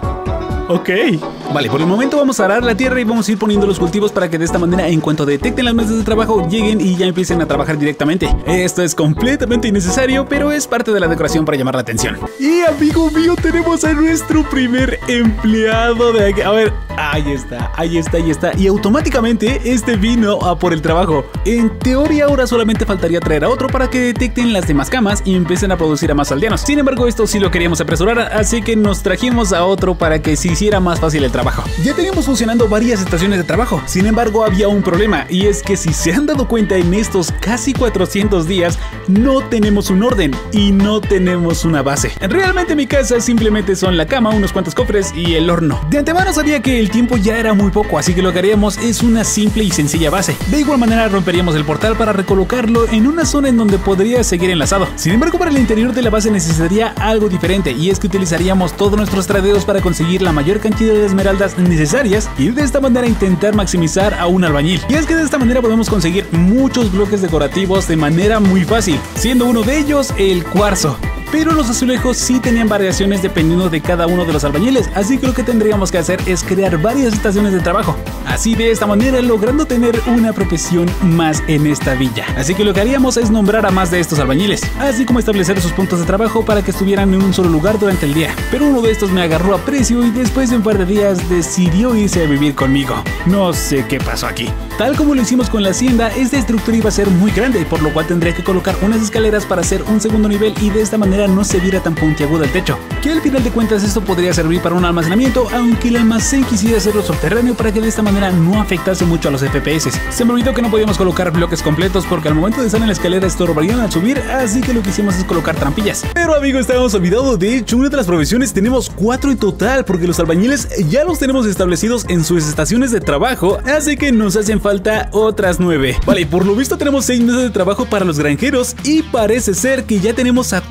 Speaker 1: Ok. Vale, por el momento vamos a arar la tierra y vamos a ir poniendo los cultivos para que de esta manera en cuanto detecten las mesas de trabajo lleguen y ya empiecen a trabajar directamente. Esto es completamente innecesario, pero es parte de la decoración para llamar la atención. Y amigo mío, tenemos a nuestro primer empleado de aquí. A ver, ahí está. Y automáticamente este vino a por el trabajo. En teoría ahora solamente faltaría traer a otro para que detecten las demás camas y empiecen a producir a más aldeanos. Sin embargo, esto sí lo queríamos apresurar, así que nos trajimos a otro para que se hiciera más fácil el trabajo. Ya teníamos funcionando varias estaciones de trabajo, sin embargo había un problema, y es que si se han dado cuenta en estos casi 400 días no tenemos un orden y no tenemos una base. Realmente mi casa simplemente son la cama, unos cuantos cofres y el horno. De antemano sabía que el tiempo ya era muy poco, así que lo que haríamos es una simple y sencilla base. De igual manera romperíamos el portal para recolocarlo en una zona en donde podría seguir enlazado. Sin embargo, para el interior de la base necesitaría algo diferente, y es que utilizaríamos todos nuestros tradeos para conseguir la mayor cantidad de esmeraldas necesarias y de esta manera intentar maximizar a un albañil. Y es que de esta manera podemos conseguir muchos bloques decorativos de manera muy fácil, siendo uno de ellos el cuarzo. Pero los azulejos sí tenían variaciones dependiendo de cada uno de los albañiles, así que lo que tendríamos que hacer es crear varias estaciones de trabajo. Así de esta manera logrando tener una profesión más en esta villa. Así que lo que haríamos es nombrar a más de estos albañiles, así como establecer sus puntos de trabajo para que estuvieran en un solo lugar durante el día. Pero uno de estos me agarró a precio y después de un par de días decidió irse a vivir conmigo. No sé qué pasó aquí. Tal como lo hicimos con la hacienda, esta estructura iba a ser muy grande, por lo cual tendría que colocar unas escaleras para hacer un segundo nivel y de esta manera no se viera tan puntiagudo el techo, que al final de cuentas esto podría servir para un almacenamiento, aunque el almacén quisiera hacerlo subterráneo para que de esta manera no afectase mucho a los FPS. Se me olvidó que no podíamos colocar bloques completos porque al momento de estar en la escalera estorbarían al subir, así que lo que hicimos es colocar trampillas. Pero amigo, estábamos olvidados, de hecho una de las profesiones tenemos 4 en total, porque los albañiles ya los tenemos establecidos en sus estaciones de trabajo, así que nos hacen falta otras 9. Vale, por lo visto tenemos 6 mesas de trabajo para los granjeros y parece ser que ya tenemos a 4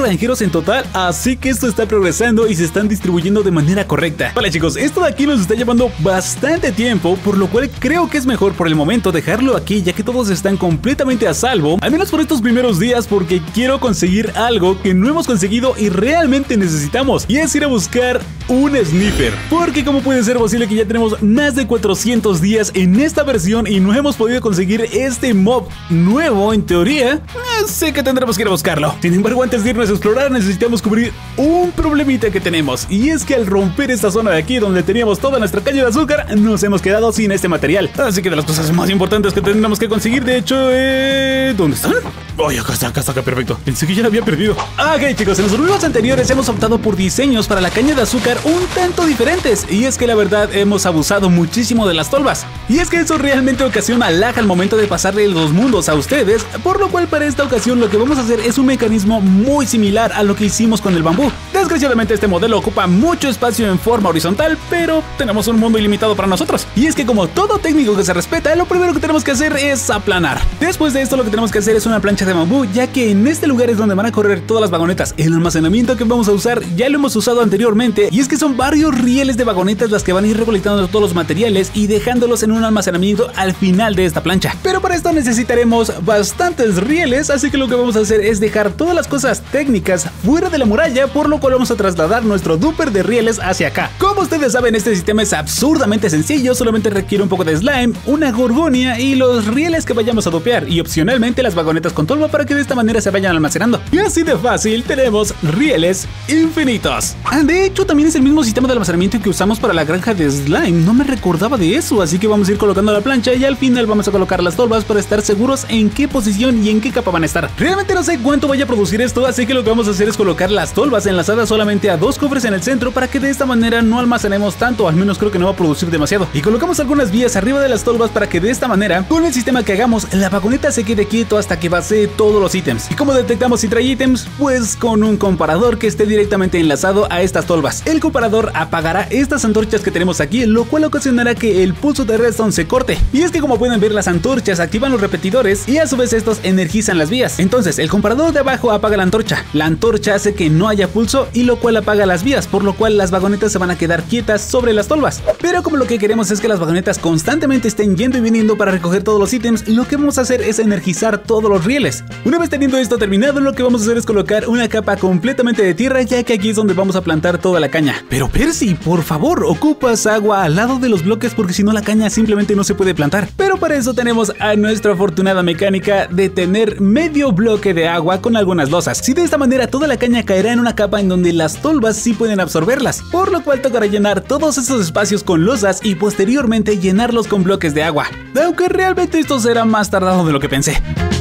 Speaker 1: granjeros en total, así que esto está progresando y se están distribuyendo de manera correcta. Vale chicos, esto de aquí nos está llevando bastante tiempo, por lo cual creo que es mejor por el momento dejarlo aquí, ya que todos están completamente a salvo, al menos por estos primeros días, porque quiero conseguir algo que no hemos conseguido y realmente necesitamos, y es ir a buscar un sniffer, porque como puede ser posible que ya tenemos más de 400 días en esta versión y no hemos podido conseguir este mob nuevo. En teoría, sé que tendremos que ir a buscarlo. Sin embargo, antes de irnos a explorar necesitamos cubrir un problemita que tenemos, y es que al romper esta zona de aquí donde teníamos toda nuestra caña de azúcar, nos hemos quedado sin este material. Así que de las cosas más importantes que tendremos que conseguir, de hecho, ¿dónde están? Oye, acá está, perfecto. Pensé que ya la había perdido. Ok chicos, en los videos anteriores hemos optado por diseños para la caña de azúcar un tanto diferentes, y es que la verdad hemos abusado muchísimo de las tolvas, y es que eso realmente ocasiona lag al momento de pasarle los mundos a ustedes, por lo cual para esta ocasión lo que vamos a hacer es un mecanismo muy similar a lo que hicimos con el bambú. Desgraciadamente este modelo ocupa mucho espacio en forma horizontal, pero tenemos un mundo ilimitado para nosotros, y es que como todo técnico que se respeta, lo primero que tenemos que hacer es aplanar. Después de esto lo que tenemos que hacer es una plancha de bambú, ya que en este lugar es donde van a correr todas las vagonetas. El almacenamiento que vamos a usar ya lo hemos usado anteriormente, y es que son varios rieles de vagonetas las que van a ir recolectando todos los materiales y dejándolos en un almacenamiento al final de esta plancha. Pero para esto necesitaremos bastantes rieles, así que lo que vamos a hacer es dejar todas las cosas técnicas fuera de la muralla, por lo cual vamos a trasladar nuestro duper de rieles hacia acá. Como ustedes saben, este sistema es absurdamente sencillo, solamente requiere un poco de slime, una gorgonia y los rieles que vayamos a dupear, y opcionalmente las vagonetas con tolva para que de esta manera se vayan almacenando. Y así de fácil tenemos rieles infinitos. De hecho, también es el mismo sistema de almacenamiento que usamos para la granja de slime. No me recordaba de eso, así que vamos a ir colocando la plancha y al final vamos a colocar las tolvas para estar seguros en qué posición y en qué capa van a estar. Realmente no sé cuánto vaya a producir esto, así que lo que vamos a hacer es colocar las tolvas enlazadas solamente a dos cofres en el centro para que de esta manera no almacenemos tanto, al menos creo que no va a producir demasiado. Y colocamos algunas vías arriba de las tolvas para que de esta manera, con el sistema que hagamos, la vagoneta se quede quieto hasta que vacíe todos los ítems. ¿Y cómo detectamos si trae ítems? Pues con un comparador que esté directamente enlazado a estas tolvas. El comparador apagará estas antorchas que tenemos aquí, lo cual ocasionará que el pulso de redstone se corte. Y es que como pueden ver, las antorchas activan los repetidores y a su vez estos energizan las vías. Entonces el comparador de abajo apaga la antorcha hace que no haya pulso y lo cual apaga las vías, por lo cual las vagonetas se van a quedar quietas sobre las tolvas. Pero como lo que queremos es que las vagonetas constantemente estén yendo y viniendo para recoger todos los ítems, lo que vamos a hacer es energizar todos los rieles. Una vez teniendo esto terminado, lo que vamos a hacer es colocar una capa completamente de tierra, ya que aquí es donde vamos a plantar toda la caña. Pero Percy, por favor, ocupas agua al lado de los bloques porque si no la caña simplemente no se puede plantar. Pero para eso tenemos a nuestra afortunada mecánica de tener medio bloque de agua con algunas losas. Si de esta manera toda la caña caerá en una capa en donde las tolvas sí pueden absorberlas, por lo cual tocará llenar todos esos espacios con losas y posteriormente llenarlos con bloques de agua. Aunque realmente esto será más tardado de lo que pensé.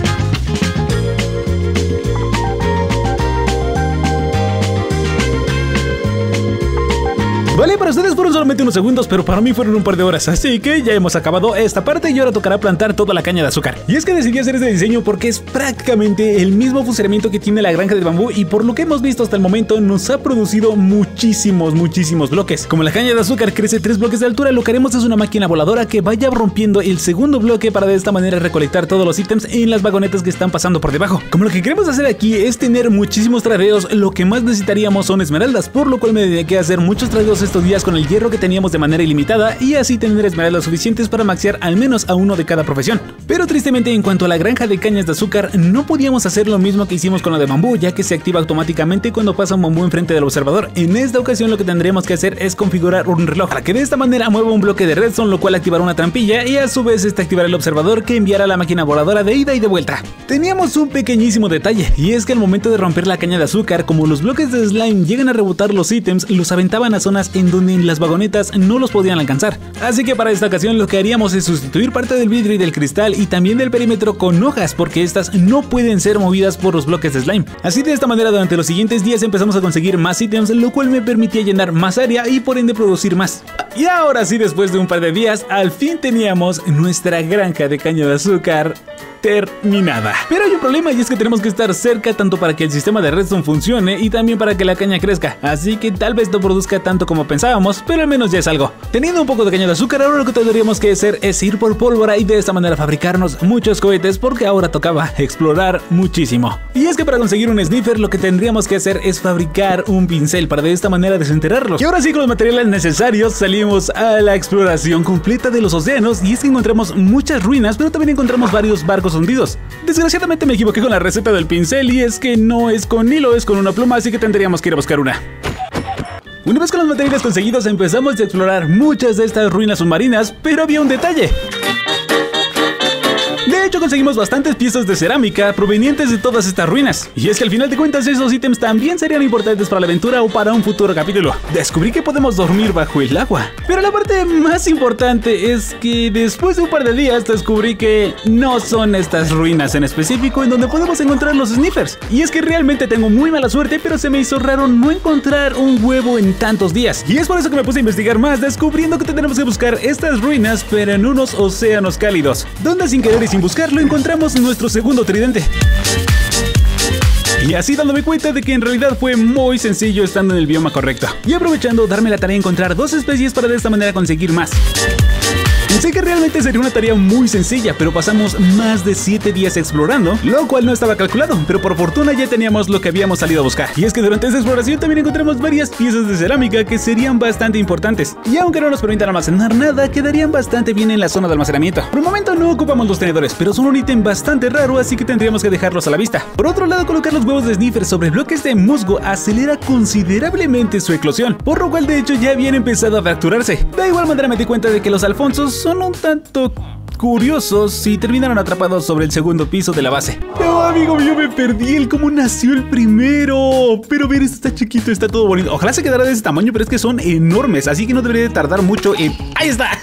Speaker 1: Vale, para ustedes fueron solamente unos segundos, pero para mí fueron un par de horas, así que ya hemos acabado esta parte y ahora tocará plantar toda la caña de azúcar. Y es que decidí hacer este diseño porque es prácticamente el mismo funcionamiento que tiene la granja de bambú y por lo que hemos visto hasta el momento nos ha producido muchísimos bloques. Como la caña de azúcar crece 3 bloques de altura, lo que haremos es una máquina voladora que vaya rompiendo el segundo bloque para de esta manera recolectar todos los ítems en las vagonetas que están pasando por debajo. Como lo que queremos hacer aquí es tener muchísimos tradeos, lo que más necesitaríamos son esmeraldas, por lo cual me dediqué a hacer muchos tradeos estos días con el hierro que teníamos de manera ilimitada y así tener esmeraldas suficientes para maxear al menos a uno de cada profesión. Pero tristemente en cuanto a la granja de cañas de azúcar no podíamos hacer lo mismo que hicimos con la de bambú, ya que se activa automáticamente cuando pasa un bambú enfrente del observador. En esta ocasión lo que tendremos que hacer es configurar un reloj para que de esta manera mueva un bloque de redstone, lo cual activará una trampilla y a su vez este activará el observador que enviará la máquina voladora de ida y de vuelta. Teníamos un pequeñísimo detalle y es que al momento de romper la caña de azúcar, como los bloques de slime llegan a rebotar los ítems, los aventaban a zonas en donde las vagonetas no los podían alcanzar. Así que para esta ocasión lo que haríamos es sustituir parte del vidrio y del cristal y también del perímetro con hojas, porque estas no pueden ser movidas por los bloques de slime. Así de esta manera durante los siguientes días empezamos a conseguir más ítems, lo cual me permitía llenar más área y por ende producir más. Y ahora sí, después de un par de días, al fin teníamos nuestra granja de caña de azúcar terminada. Pero hay un problema y es que tenemos que estar cerca tanto para que el sistema de redstone funcione y también para que la caña crezca. Así que tal vez no produzca tanto como pensábamos, pero al menos ya es algo. Teniendo un poco de caña de azúcar, ahora lo que tendríamos que hacer es ir por pólvora y de esta manera fabricarnos muchos cohetes, porque ahora tocaba explorar muchísimo. Y es que para conseguir un sniffer lo que tendríamos que hacer es fabricar un pincel para de esta manera desenterrarlos. Y ahora sí, con los materiales necesarios salimos a la exploración completa de los océanos, y es que encontramos muchas ruinas, pero también encontramos varios barcos hundidos. Desgraciadamente me equivoqué con la receta del pincel y es que no es con hilo, es con una pluma, así que tendríamos que ir a buscar una. Una vez con los materiales conseguidos empezamos a explorar muchas de estas ruinas submarinas, pero había un detalle. De hecho, conseguimos bastantes piezas de cerámica provenientes de todas estas ruinas. Y es que al final de cuentas esos ítems también serían importantes para la aventura o para un futuro capítulo. Descubrí que podemos dormir bajo el agua. Pero la parte más importante es que después de un par de días descubrí que no son estas ruinas en específico en donde podemos encontrar los sniffers. Y es que realmente tengo muy mala suerte, pero se me hizo raro no encontrar un huevo en tantos días. Y es por eso que me puse a investigar más, descubriendo que tendremos que buscar estas ruinas pero en unos océanos cálidos, donde sin querer y sin buscarlo encontramos nuestro segundo tridente. Y así dándome cuenta de que en realidad fue muy sencillo estando en el bioma correcto. Y aprovechando darme la tarea de encontrar dos especies para de esta manera conseguir más. Pensé que realmente sería una tarea muy sencilla, pero pasamos más de 7 días explorando, lo cual no estaba calculado, pero por fortuna ya teníamos lo que habíamos salido a buscar. Y es que durante esta exploración también encontramos varias piezas de cerámica que serían bastante importantes, y aunque no nos permitan almacenar nada, quedarían bastante bien en la zona de almacenamiento. Por el momento no ocupamos los tenedores, pero son un ítem bastante raro, así que tendríamos que dejarlos a la vista. Por otro lado, colocar los huevos de sniffer sobre bloques de musgo acelera considerablemente su eclosión, por lo cual de hecho ya habían empezado a fracturarse. De igual manera me di cuenta de que los Alfonsos son un tanto curiosos y terminaron atrapados sobre el segundo piso de la base. No, amigo mío, me perdí el cómo nació el primero. Pero ver, este está chiquito, está todo bonito. Ojalá se quedara de ese tamaño, pero es que son enormes, así que no debería de tardar mucho en... ¡Ahí está!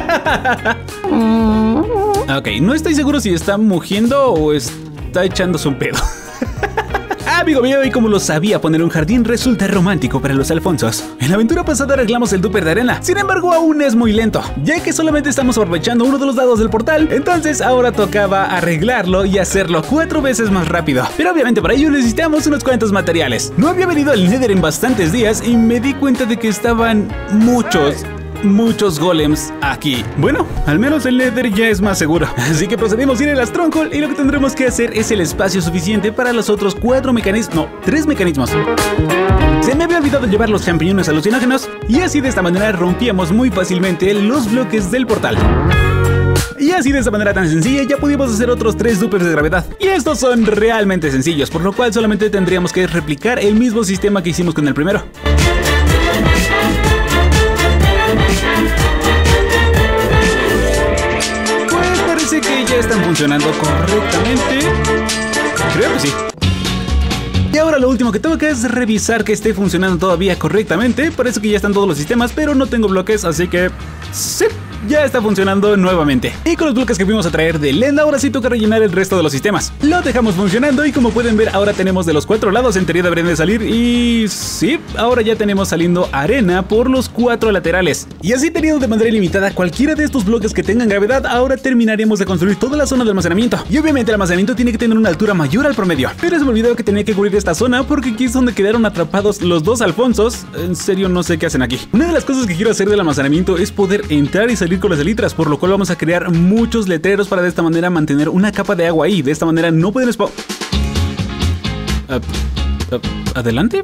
Speaker 1: Ok, no estoy seguro si está mugiendo o está echándose un pedo. Amigo mío, y como lo sabía, poner un jardín resulta romántico para los Alfonsos. En la aventura pasada arreglamos el duper de arena, sin embargo aún es muy lento, ya que solamente estamos aprovechando uno de los lados del portal. Entonces ahora tocaba arreglarlo y hacerlo 4 veces más rápido. Pero obviamente para ello necesitamos unos cuantos materiales. No había venido al Nether en bastantes días y me di cuenta de que estaban muchos golems aquí. Bueno, al menos el Nether ya es más seguro. Así que procedimos a ir al Stronghold y lo que tendremos que hacer es el espacio suficiente para los otros 3 mecanismos. Se me había olvidado llevar los champiñones alucinógenos y así de esta manera rompíamos muy fácilmente los bloques del portal. Y así de esta manera tan sencilla ya pudimos hacer otros 3 dupers de gravedad. Y estos son realmente sencillos, por lo cual solamente tendríamos que replicar el mismo sistema que hicimos con el primero. Que ya están funcionando correctamente. Creo que sí. Y ahora lo último que tengo que es revisar que esté funcionando todavía correctamente. Parece que ya están todos los sistemas, pero no tengo bloques, así que sí, ya está funcionando nuevamente. Y con los bloques que fuimos a traer de Lend, ahora sí toca rellenar el resto de los sistemas. Lo dejamos funcionando y como pueden ver ahora tenemos de los 4 lados, en teoría deberían de salir. Y sí, ahora ya tenemos saliendo arena por los 4 laterales. Y así teniendo de manera ilimitada cualquiera de estos bloques que tengan gravedad, ahora terminaremos de construir toda la zona de almacenamiento. Y obviamente el almacenamiento tiene que tener una altura mayor al promedio. Pero se me olvidó que tenía que cubrir esta zona porque aquí es donde quedaron atrapados los 2 Alfonsos. En serio no sé qué hacen aquí. Una de las cosas que quiero hacer del almacenamiento es poder entrar y salir con las elitras, por lo cual vamos a crear muchos letreros para de esta manera mantener una capa de agua ahí. De esta manera no pueden ¿adelante?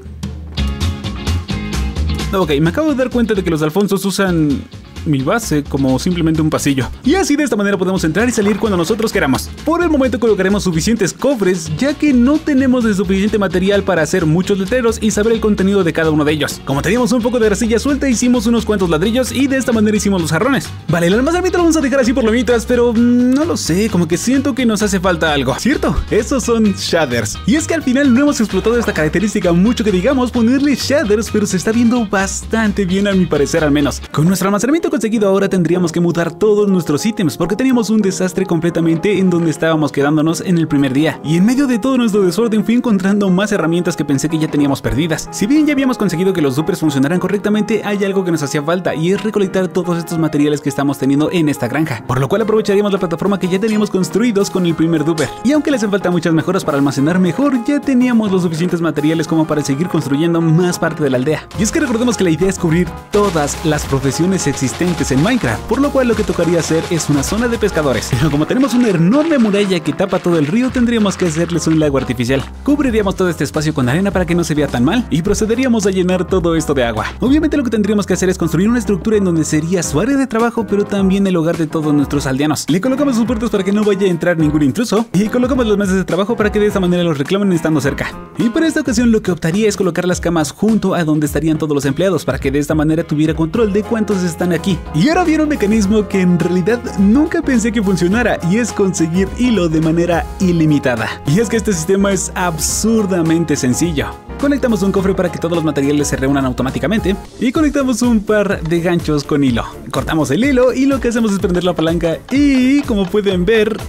Speaker 1: Ok, me acabo de dar cuenta de que los Alfonsos usan mi base como simplemente un pasillo. Y así de esta manera podemos entrar y salir cuando nosotros queramos. Por el momento colocaremos suficientes cofres, ya que no tenemos el suficiente material para hacer muchos letreros y saber el contenido de cada uno de ellos. Como teníamos un poco de arcilla suelta, hicimos unos cuantos ladrillos y de esta manera hicimos los jarrones. Vale, el almacenamiento lo vamos a dejar así por lo mientras, pero no lo sé, como que siento que nos hace falta algo. ¿Cierto? Esos son shaders. Y es que al final no hemos explotado esta característica mucho que digamos ponerle shaders, pero se está viendo bastante bien a mi parecer al menos. Con nuestro almacenamiento esto conseguido, ahora tendríamos que mudar todos nuestros ítems, porque teníamos un desastre completamente en donde estábamos quedándonos en el primer día. Y en medio de todo nuestro desorden fui encontrando más herramientas que pensé que ya teníamos perdidas. Si bien ya habíamos conseguido que los dupers funcionaran correctamente, hay algo que nos hacía falta, y es recolectar todos estos materiales que estamos teniendo en esta granja, por lo cual aprovecharíamos la plataforma que ya teníamos construidos con el primer duper. Y aunque le hacen falta muchas mejoras para almacenar mejor, ya teníamos los suficientes materiales como para seguir construyendo más parte de la aldea. Y es que recordemos que la idea es cubrir todas las profesiones existentes en Minecraft, por lo cual lo que tocaría hacer es una zona de pescadores. Pero como tenemos una enorme muralla que tapa todo el río, tendríamos que hacerles un lago artificial. Cubriríamos todo este espacio con arena para que no se vea tan mal y procederíamos a llenar todo esto de agua. Obviamente lo que tendríamos que hacer es construir una estructura en donde sería su área de trabajo, pero también el hogar de todos nuestros aldeanos. Le colocamos sus puertas para que no vaya a entrar ningún intruso y colocamos las mesas de trabajo para que de esta manera los reclamen estando cerca. Y para esta ocasión lo que optaría es colocar las camas junto a donde estarían todos los empleados para que de esta manera tuviera control de cuántos están aquí. Y ahora viene un mecanismo que en realidad nunca pensé que funcionara, y es conseguir hilo de manera ilimitada. Y es que este sistema es absurdamente sencillo. Conectamos un cofre para que todos los materiales se reúnan automáticamente y conectamos un par de ganchos con hilo. Cortamos el hilo y lo que hacemos es prender la palanca y, como pueden ver,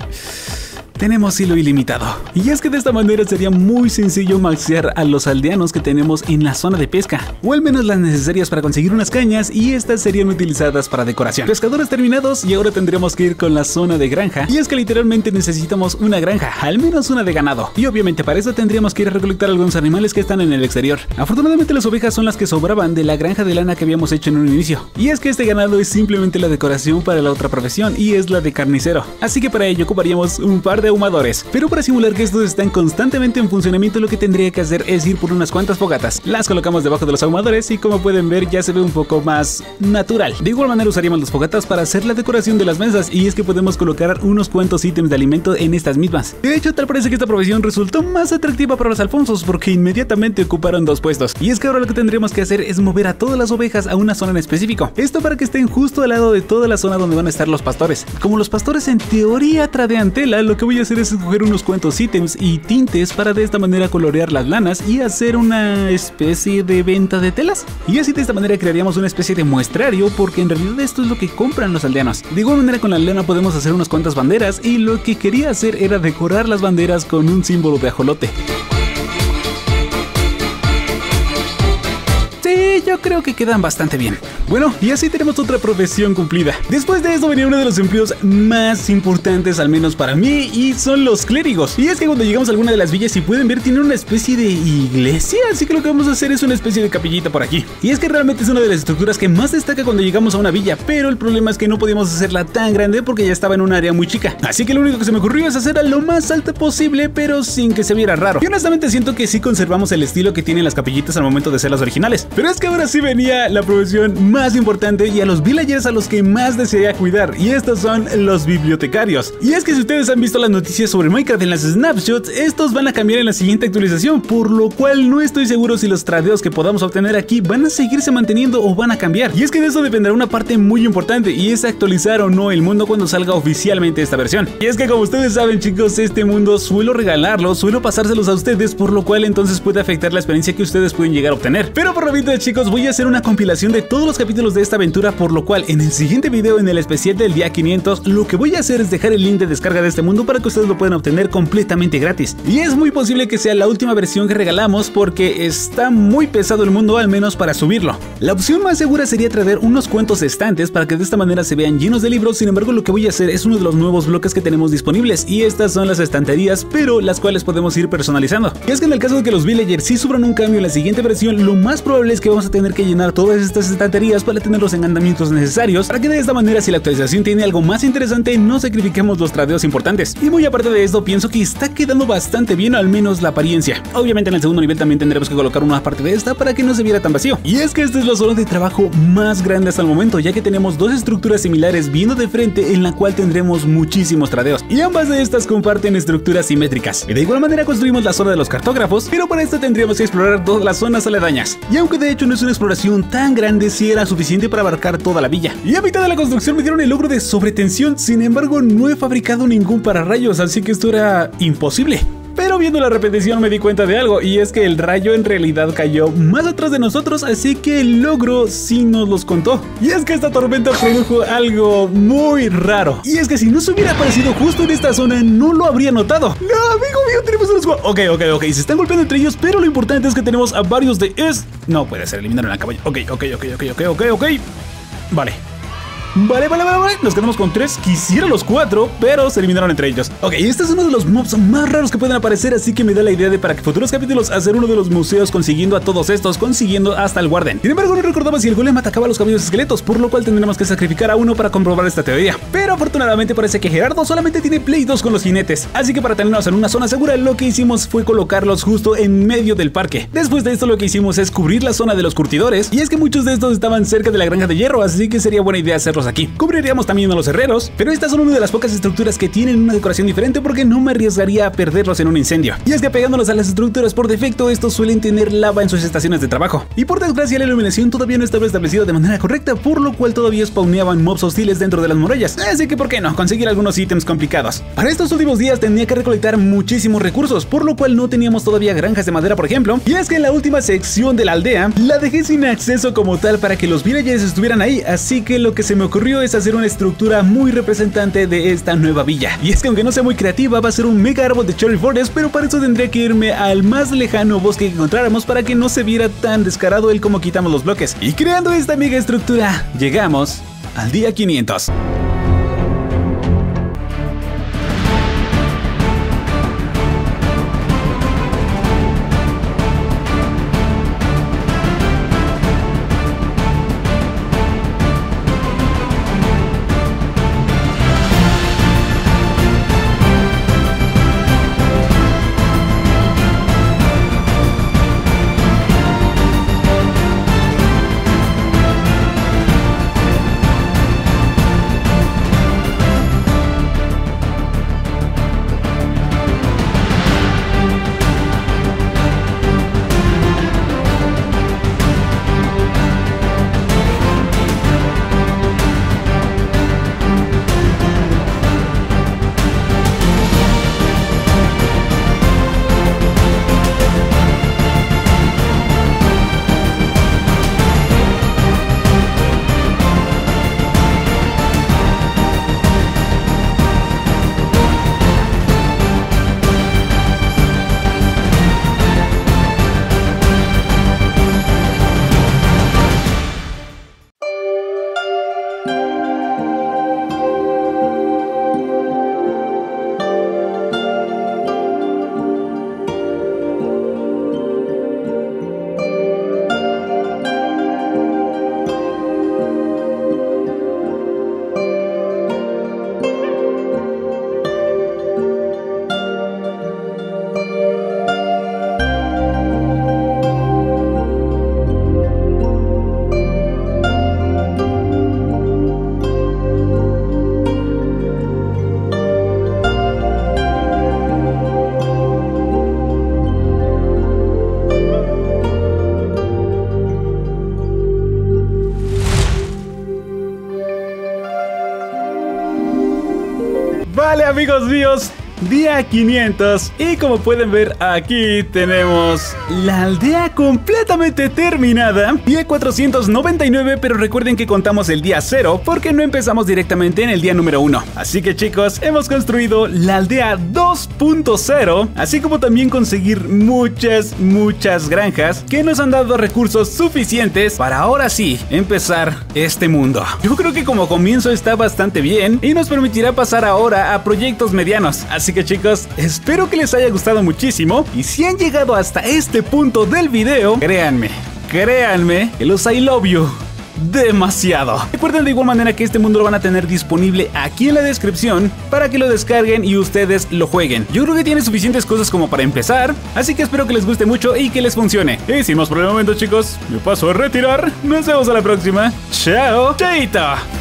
Speaker 1: tenemos hilo ilimitado. Y es que de esta manera sería muy sencillo maxear a los aldeanos que tenemos en la zona de pesca, o al menos las necesarias para conseguir unas cañas, y estas serían utilizadas para decoración. Pescadores terminados, y ahora tendremos que ir con la zona de granja. Y es que literalmente necesitamos una granja, al menos una de ganado. Y obviamente para eso tendríamos que ir a recolectar algunos animales que están en el exterior. Afortunadamente las ovejas son las que sobraban de la granja de lana que habíamos hecho en un inicio. Y es que este ganado es simplemente la decoración para la otra profesión, y es la de carnicero. Así que para ello ocuparíamos un par de ahumadores. Pero para simular que estos están constantemente en funcionamiento, lo que tendría que hacer es ir por unas cuantas fogatas. Las colocamos debajo de los ahumadores y, como pueden ver, ya se ve un poco más natural. De igual manera usaríamos las fogatas para hacer la decoración de las mesas, y es que podemos colocar unos cuantos ítems de alimento en estas mismas. De hecho, tal parece que esta profesión resultó más atractiva para los Alfonsos, porque inmediatamente ocuparon 2 puestos. Y es que ahora lo que tendremos que hacer es mover a todas las ovejas a una zona en específico. Esto para que estén justo al lado de toda la zona donde van a estar los pastores. Como los pastores en teoría tradean tela, lo que voy a hacer es escoger unos cuantos ítems y tintes para de esta manera colorear las lanas y hacer una especie de venta de telas. Y así de esta manera crearíamos una especie de muestrario, porque en realidad esto es lo que compran los aldeanos. De igual manera con la lana podemos hacer unas cuantas banderas, y lo que quería hacer era decorar las banderas con un símbolo de ajolote. Yo creo que quedan bastante bien. Bueno, y así tenemos otra profesión cumplida. Después de esto venía uno de los empleos más importantes, al menos para mí, y son los clérigos. Y es que cuando llegamos a alguna de las villas, si pueden ver, tienen una especie de iglesia, así que lo que vamos a hacer es una especie de capillita por aquí. Y es que realmente es una de las estructuras que más destaca cuando llegamos a una villa, pero el problema es que no podíamos hacerla tan grande porque ya estaba en un área muy chica. Así que lo único que se me ocurrió es hacerla lo más alta posible, pero sin que se viera raro. Y honestamente siento que sí conservamos el estilo que tienen las capillitas al momento de ser las originales. Pero es que ahora sí venía la profesión más importante y a los villagers a los que más desearía cuidar, y estos son los bibliotecarios. Y es que si ustedes han visto las noticias sobre Minecraft en las snapshots, estos van a cambiar en la siguiente actualización, por lo cual no estoy seguro si los tradeos que podamos obtener aquí van a seguirse manteniendo o van a cambiar. Y es que de eso dependerá una parte muy importante, y es actualizar o no el mundo cuando salga oficialmente esta versión. Y es que, como ustedes saben, chicos, este mundo suelo regalarlo, suelo pasárselos a ustedes, por lo cual entonces puede afectar la experiencia que ustedes pueden llegar a obtener. Pero por lo tanto, chicos, voy a hacer una compilación de todos los capítulos de esta aventura, por lo cual en el siguiente video, en el especial del día 500, lo que voy a hacer es dejar el link de descarga de este mundo para que ustedes lo puedan obtener completamente gratis. Y es muy posible que sea la última versión que regalamos, porque está muy pesado el mundo, al menos para subirlo. La opción más segura sería traer unos cuantos estantes para que de esta manera se vean llenos de libros. Sin embargo, lo que voy a hacer es uno de los nuevos bloques que tenemos disponibles, y estas son las estanterías, pero las cuales podemos ir personalizando. Y es que en el caso de que los villagers sí sufran un cambio en la siguiente versión, lo más probable es que vamos a tener que llenar todas estas estanterías para tener los encantamientos necesarios, para que de esta manera, si la actualización tiene algo más interesante, no sacrifiquemos los tradeos importantes. Y muy aparte de esto, pienso que está quedando bastante bien, al menos la apariencia. Obviamente en el segundo nivel también tendremos que colocar una parte de esta para que no se viera tan vacío. Y es que esta es la zona de trabajo más grande hasta el momento, ya que tenemos dos estructuras similares viendo de frente, en la cual tendremos muchísimos tradeos, y ambas de estas comparten estructuras simétricas. Y de igual manera construimos la zona de los cartógrafos, pero para esto tendríamos que explorar todas las zonas aledañas. Y aunque de hecho no es una exploración tan grande, sí era suficiente para abarcar toda la villa. Y a mitad de la construcción me dieron el logro de sobretensión, sin embargo no he fabricado ningún pararrayos, así que esto era imposible. Pero viendo la repetición me di cuenta de algo, y es que el rayo en realidad cayó más atrás de nosotros, así que el logro sí nos los contó. Y es que esta tormenta produjo algo muy raro, y es que si no se hubiera aparecido justo en esta zona no lo habría notado. No, amigo mío, tenemos unos... Ok, se están golpeando entre ellos, pero lo importante es que tenemos a varios de no puede ser, eliminaron a caballo. Ok. Vale. Nos quedamos con 3. Quisiera los 4, pero se eliminaron entre ellos. Ok, este es uno de los mobs más raros que pueden aparecer, así que me da la idea de para que futuros capítulos hacer uno de los museos consiguiendo a todos estos, consiguiendo hasta el Warden. Sin embargo, no recordaba si el golem atacaba a los caballos esqueletos, por lo cual tendremos que sacrificar a uno para comprobar esta teoría. Pero afortunadamente parece que Gerardo solamente tiene Play 2 con los jinetes, así que para tenerlos en una zona segura, lo que hicimos fue colocarlos justo en medio del parque. Después de esto, lo que hicimos es cubrir la zona de los curtidores, y es que muchos de estos estaban cerca de la granja de hierro, así que sería buena idea hacerlos aquí. Cubriríamos también a los herreros, pero estas son una de las pocas estructuras que tienen una decoración diferente porque no me arriesgaría a perderlos en un incendio. Y es que pegándolos a las estructuras por defecto, estos suelen tener lava en sus estaciones de trabajo. Y por desgracia la iluminación todavía no estaba establecida de manera correcta, por lo cual todavía spawneaban mobs hostiles dentro de las murallas. Así que por qué no, conseguir algunos ítems complicados. Para estos últimos días tenía que recolectar muchísimos recursos, por lo cual no teníamos todavía granjas de madera, por ejemplo. Y es que en la última sección de la aldea la dejé sin acceso como tal para que los villagers estuvieran ahí, así que lo que se me ocurrió es hacer una estructura muy representante de esta nueva villa. Y es que aunque no sea muy creativa, va a ser un mega árbol de Cherry Forest, pero para eso tendría que irme al más lejano bosque que encontráramos para que no se viera tan descarado el cómo quitamos los bloques. Y creando esta mega estructura, llegamos al día 500. Vale, amigos míos, día 500 y como pueden ver aquí tenemos la aldea completamente terminada. Día 499, pero recuerden que contamos el día 0 porque no empezamos directamente en el día número 1. Así que chicos, hemos construido la aldea 2.0, así como también conseguir muchas granjas que nos han dado recursos suficientes para ahora sí empezar este mundo. Yo creo que como comienzo está bastante bien y nos permitirá pasar ahora a proyectos medianos. Así que chicos, espero que les haya gustado muchísimo y si han llegado hasta este punto del video, créanme que los I love you demasiado. Recuerden de igual manera que este mundo lo van a tener disponible aquí en la descripción para que lo descarguen y ustedes lo jueguen. Yo creo que tiene suficientes cosas como para empezar, así que espero que les guste mucho y que les funcione. Y sin más por el momento chicos, me paso a retirar. Nos vemos a la próxima. Chao, chaito.